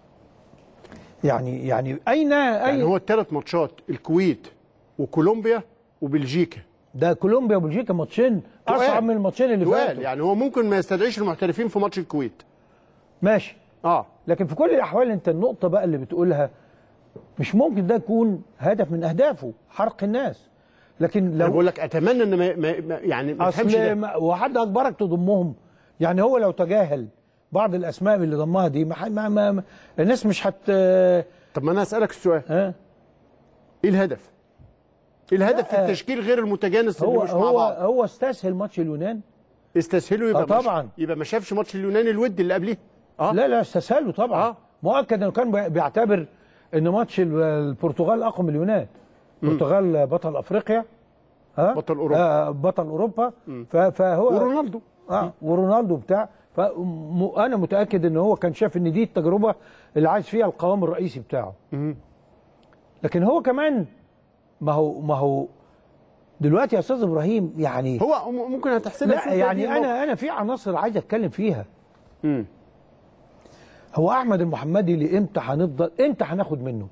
اين هو ال3 ماتشات الكويت وكولومبيا وبلجيكا. ده كولومبيا وبلجيكا ماتشين اصعب من الماتشين اللي فاتوا. يعني هو ممكن ما يستدعيش المحترفين في ماتش الكويت. ماشي. لكن في كل الاحوال انت النقطه بقى اللي بتقولها مش ممكن ده يكون هدف من اهدافه حرق الناس. لكن لو بقول لك اتمنى ان ما تفهمش ده. وحد اجبرك تضمهم؟ يعني هو لو تجاهل بعض الاسماء اللي ضمها دي ما الناس مش طب ما انا اسالك السؤال، ايه الهدف؟ ايه الهدف في التشكيل غير المتجانس اللي مش مع بعض؟ هو استسهل ماتش اليونان. استسهله يبقى طبعا يبقى ما شافش ماتش اليونان الودي اللي قبليه. لا استسهله طبعا. مؤكد انه كان بيعتبر ان ماتش البرتغال اقوى من اليونان. البرتغال بطل افريقيا، بطل اوروبا، بطل اوروبا. فهو ورونالدو ورونالدو بتاع. فانا متاكد ان هو كان شاف ان دي التجربه اللي عايز فيها القوام الرئيسي بتاعه. لكن هو كمان ما هو دلوقتي يا استاذ ابراهيم، يعني هو ممكن هتحسبها. لا يعني انا في عناصر عايز اتكلم فيها. هو احمد المحمدي اللي امتى هناخد منه؟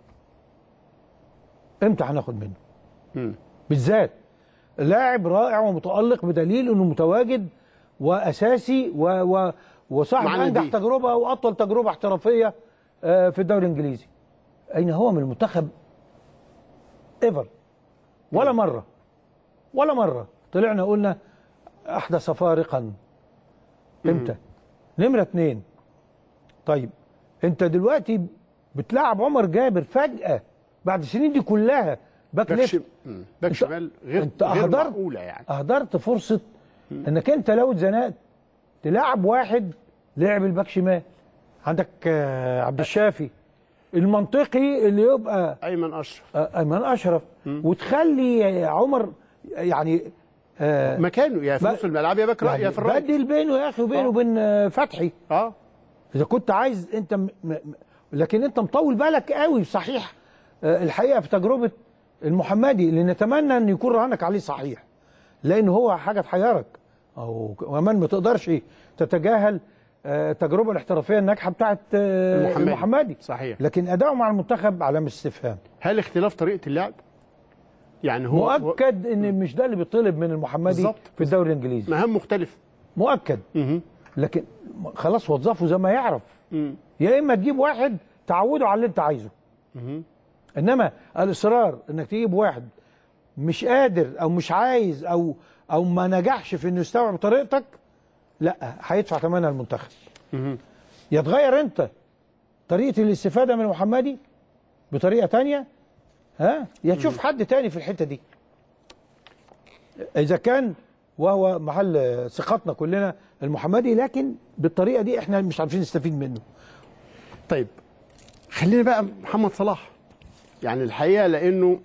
امتى هناخد منه؟ بالذات لاعب رائع ومتالق بدليل انه متواجد واساسي وصاحب انجح تجربه واطول تجربه احترافيه في الدوري الانجليزي. اين هو من المنتخب؟ ايفر ولا مره طلعنا قلنا احدث فارقا. امتى؟ نمره 2. طيب انت دلوقتي بتلعب عمر جابر فجأة بعد السنين دي كلها باك ليفت، باك شمال غير معقولة. يعني اهدرت فرصة انك انت لو اتزنقت تلعب واحد لعب الباك شمال. عندك عبد الشافي المنطقي اللي يبقى ايمن اشرف وتخلي عمر يعني مكانه يا في نص الملعب يا باك يا في الرايت. بدل بينه يا اخي وبينه وبين فتحي. اذا كنت عايز انت لكن انت مطول بالك قوي. صحيح الحقيقه في تجربه المحمدي اللي نتمنى ان يكون رهانك عليه صحيح، لان هو حاجه تحيرك او كمان ما تقدرش تتجاهل التجربه الاحترافيه الناجحه بتاعت المحمدي. صحيح. لكن اداؤه مع المنتخب علامه استفهام. هل اختلاف طريقه اللعب؟ يعني هو مؤكد ان مش ده اللي بيطلب من المحمدي في الدوري الانجليزي. مهام مختلف مؤكد. لكن خلاص وظفه زي ما يعرف. يا اما تجيب واحد تعوده على اللي انت عايزه. انما الاصرار انك تجيب واحد مش قادر او مش عايز او ما نجحش في انه يستوعب طريقتك، لا هيدفع ثمنها المنتخب. يا تغير انت طريقه الاستفاده من المحمدي بطريقه ثانيه، يا تشوف حد تاني في الحته دي. اذا كان وهو محل ثقتنا كلنا المحمدي، لكن بالطريقه دي احنا مش عارفين نستفيد منه. طيب خلينا بقى محمد صلاح. يعني الحقيقه لانه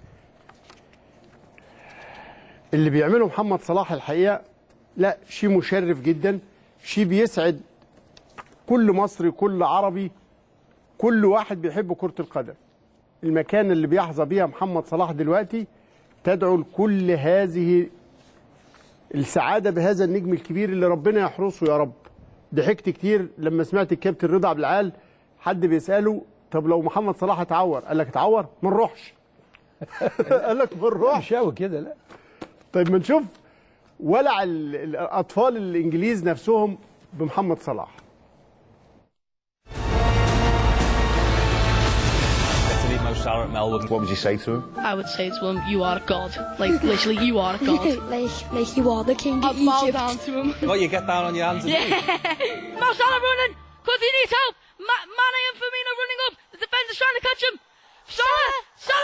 اللي بيعمله محمد صلاح الحقيقه لا شيء مشرف جدا، شيء بيسعد كل مصري، كل عربي، كل واحد بيحب كرة القدم. المكان اللي بيحظى بيها محمد صلاح دلوقتي تدعو لكل هذه السعادة بهذا النجم الكبير اللي ربنا يحرسه يا رب. ضحكت كتير لما سمعت الكابتن رضا عبد العال حد بيسأله طب لو محمد صلاح اتعور، قال لك اتعور؟ ما نروحش. قال لك ما نروحش. مش قوي كده لا. طيب ما نشوف ولع الأطفال الإنجليز نفسهم بمحمد صلاح. Salah at Melbourne. What would you say to him? I would say to him, you are a god. Like, literally, you are a god. like you are the king of Egypt. I'd bow down to him. Well, you get down on your hands and knees. Mo Salah running, because he needs help. Mane and Firmino running up. The defender's trying to catch him. Salah!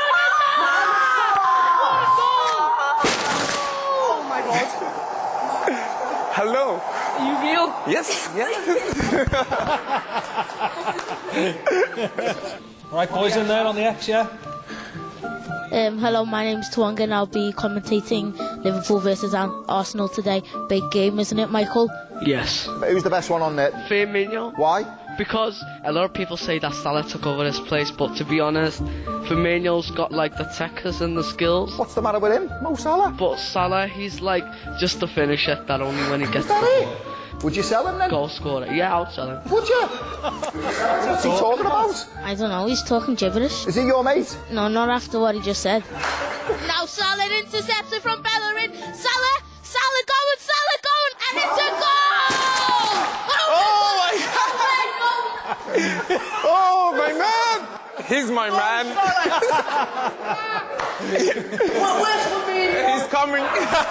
What a goal! Oh my God. Hello. Are you real? Yes. Right, boys in there on the X, yeah? Hello, my name's Twanga and I'll be commentating Liverpool versus Arsenal today. Big game, isn't it, Michael? Yes. Who's the best one on there? Firmino. Why? Because a lot of people say that Salah took over his place, but to be honest, Firmino's got like the techniques and the skills. What's the matter with him? Mo Salah? But Salah, he's like just a finisher that only when he gets the ball. Would you sell him then? Goal scorer. Yeah, I'll sell him. Would you? What's he talking about? I don't know, he's talking gibberish. Is he your mate? No, not after what he just said. Now Salah intercepts it from Bellerin. Salah going, and it's a goal! Oh my God! Oh my man! He's my man. He's coming.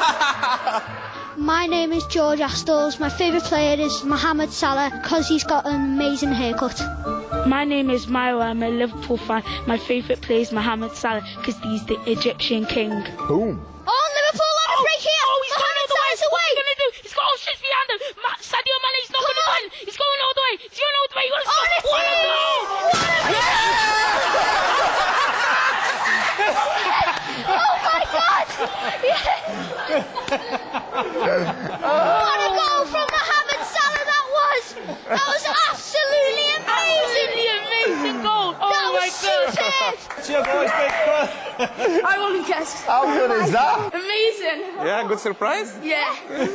My name is George Astles. My favourite player is Mohamed Salah because he's got an amazing haircut. My name is Myra. I'm a Liverpool fan. My favourite player is Mohamed Salah because he's the Egyptian king. Boom. Oh, Liverpool on a break here! Oh, he's going all the way! What's he going to do? He's got all shit behind him! Sadio Mane's not going to win! He's going all the way! He's going all the way! What a goal! Oh my God! What a goal from Mohamed Salah that was! That was absolutely amazing! Amazing goal! Oh that my God! Cheer, boys, big club. I won't guess. How good is that? Amazing! Yeah, good surprise? Yeah.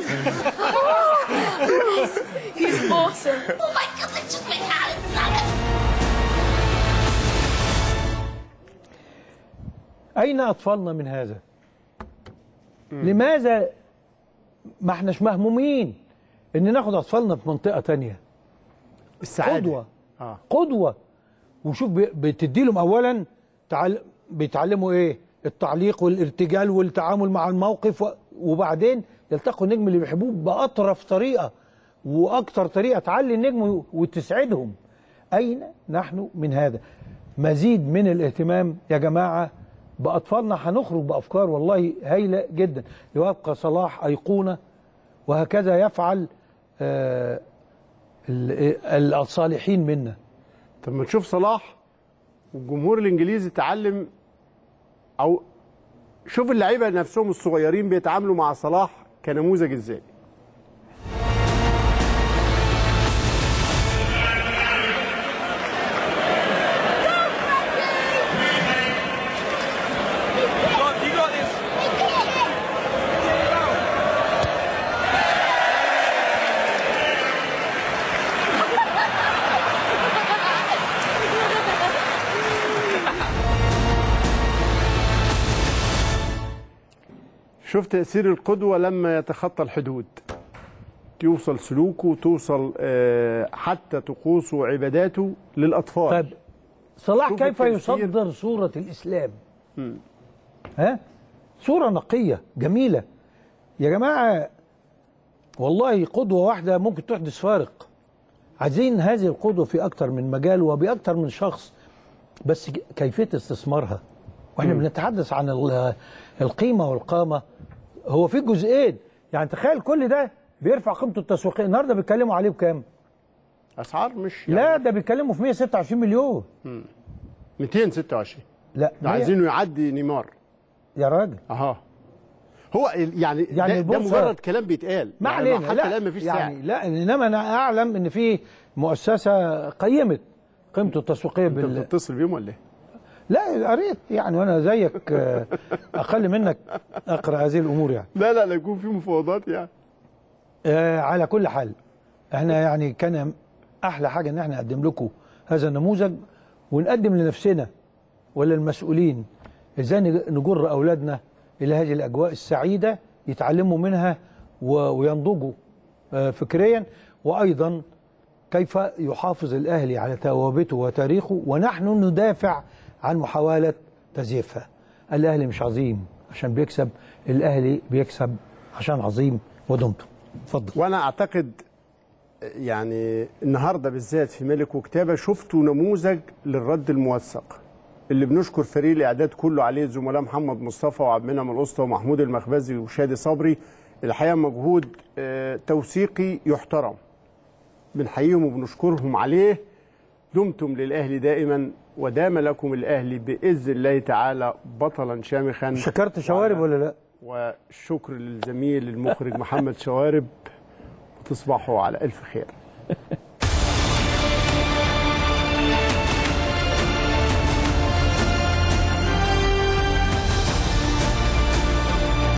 He's awesome! Oh my God, let's just make Mohamed Salah! أين أطفالنا من هذا؟ لماذا ما احناش مهمومين ان ناخد اطفالنا في منطقه تانية؟ السعاده قدوه وشوف بتدي لهم اولا بيتعلموا ايه؟ التعليق والارتجال والتعامل مع الموقف وبعدين يلتقوا النجم اللي بيحبوه باطرف طريقه واكتر طريقه تعلي النجم وتسعدهم. اين نحن من هذا؟ مزيد من الاهتمام يا جماعه بأطفالنا. هنخرج بأفكار والله هايلة جدا. يبقى صلاح أيقونة وهكذا يفعل الصالحين منا. طب ما تشوف صلاح والجمهور الإنجليزي تعلم، أو شوف اللعيبة نفسهم الصغيرين بيتعاملوا مع صلاح كنموذج إزاي. شوف تأثير القدوة لما يتخطى الحدود، يوصل سلوكه، توصل حتى طقوسه وعباداته للأطفال. طيب صلاح كيف يصدر صورة الإسلام؟ ها؟ صورة نقية جميلة يا جماعة. والله قدوة واحدة ممكن تحدث فارق. عايزين هذه القدوة في أكتر من مجال وبأكتر من شخص، بس كيفية استثمارها. واحنا بنتحدث عن القيمة والقامة. هو في جزئين، يعني تخيل كل ده بيرفع قيمته التسويقية. النهارده بيتكلموا عليه بكام؟ أسعار مش يعني لا ده بيتكلموا في 126 مليون. 226. لا عايزينه يعدي نيمار يا راجل. اها هو يعني ده مجرد كلام بيتقال. ما يعني علينا. حتى الآن مفيش ساعة. يعني لا، انما انا اعلم ان في مؤسسة قيمت قيمته التسويقية. انت بتتصل بيهم ولا ايه؟ لا قريت يعني، وانا زيك اقل منك اقرا هذه الامور يعني. لا يكون في مفاوضات يعني. على كل حال احنا يعني كان احلى حاجه ان احنا نقدم لكم هذا النموذج، ونقدم لنفسنا وللمسؤولين ازاي نجر اولادنا الى هذه الاجواء السعيده، يتعلموا منها وينضجوا فكريا، وايضا كيف يحافظ الاهلي على ثوابته وتاريخه، ونحن ندافع عن محاولة تزييفها. الأهلي مش عظيم عشان بيكسب، الأهلي بيكسب عشان عظيم ودمتم. اتفضل. وأنا أعتقد يعني النهارده بالذات في ملك وكتابة شفتوا نموذج للرد الموثق اللي بنشكر فريق الإعداد كله عليه، الزملاء محمد مصطفى وعبد المنعم الأسطى ومحمود المخبزي وشادي صبري. الحقيقة مجهود توثيقي يحترم، بنحييهم وبنشكرهم عليه. دمتم للأهلي دائما ودام لكم الأهلي بإذن الله تعالى بطلا شامخا. شكرت شوارب ولا لا؟ والشكر للزميل المخرج محمد شوارب، وتصبحوا على ألف خير.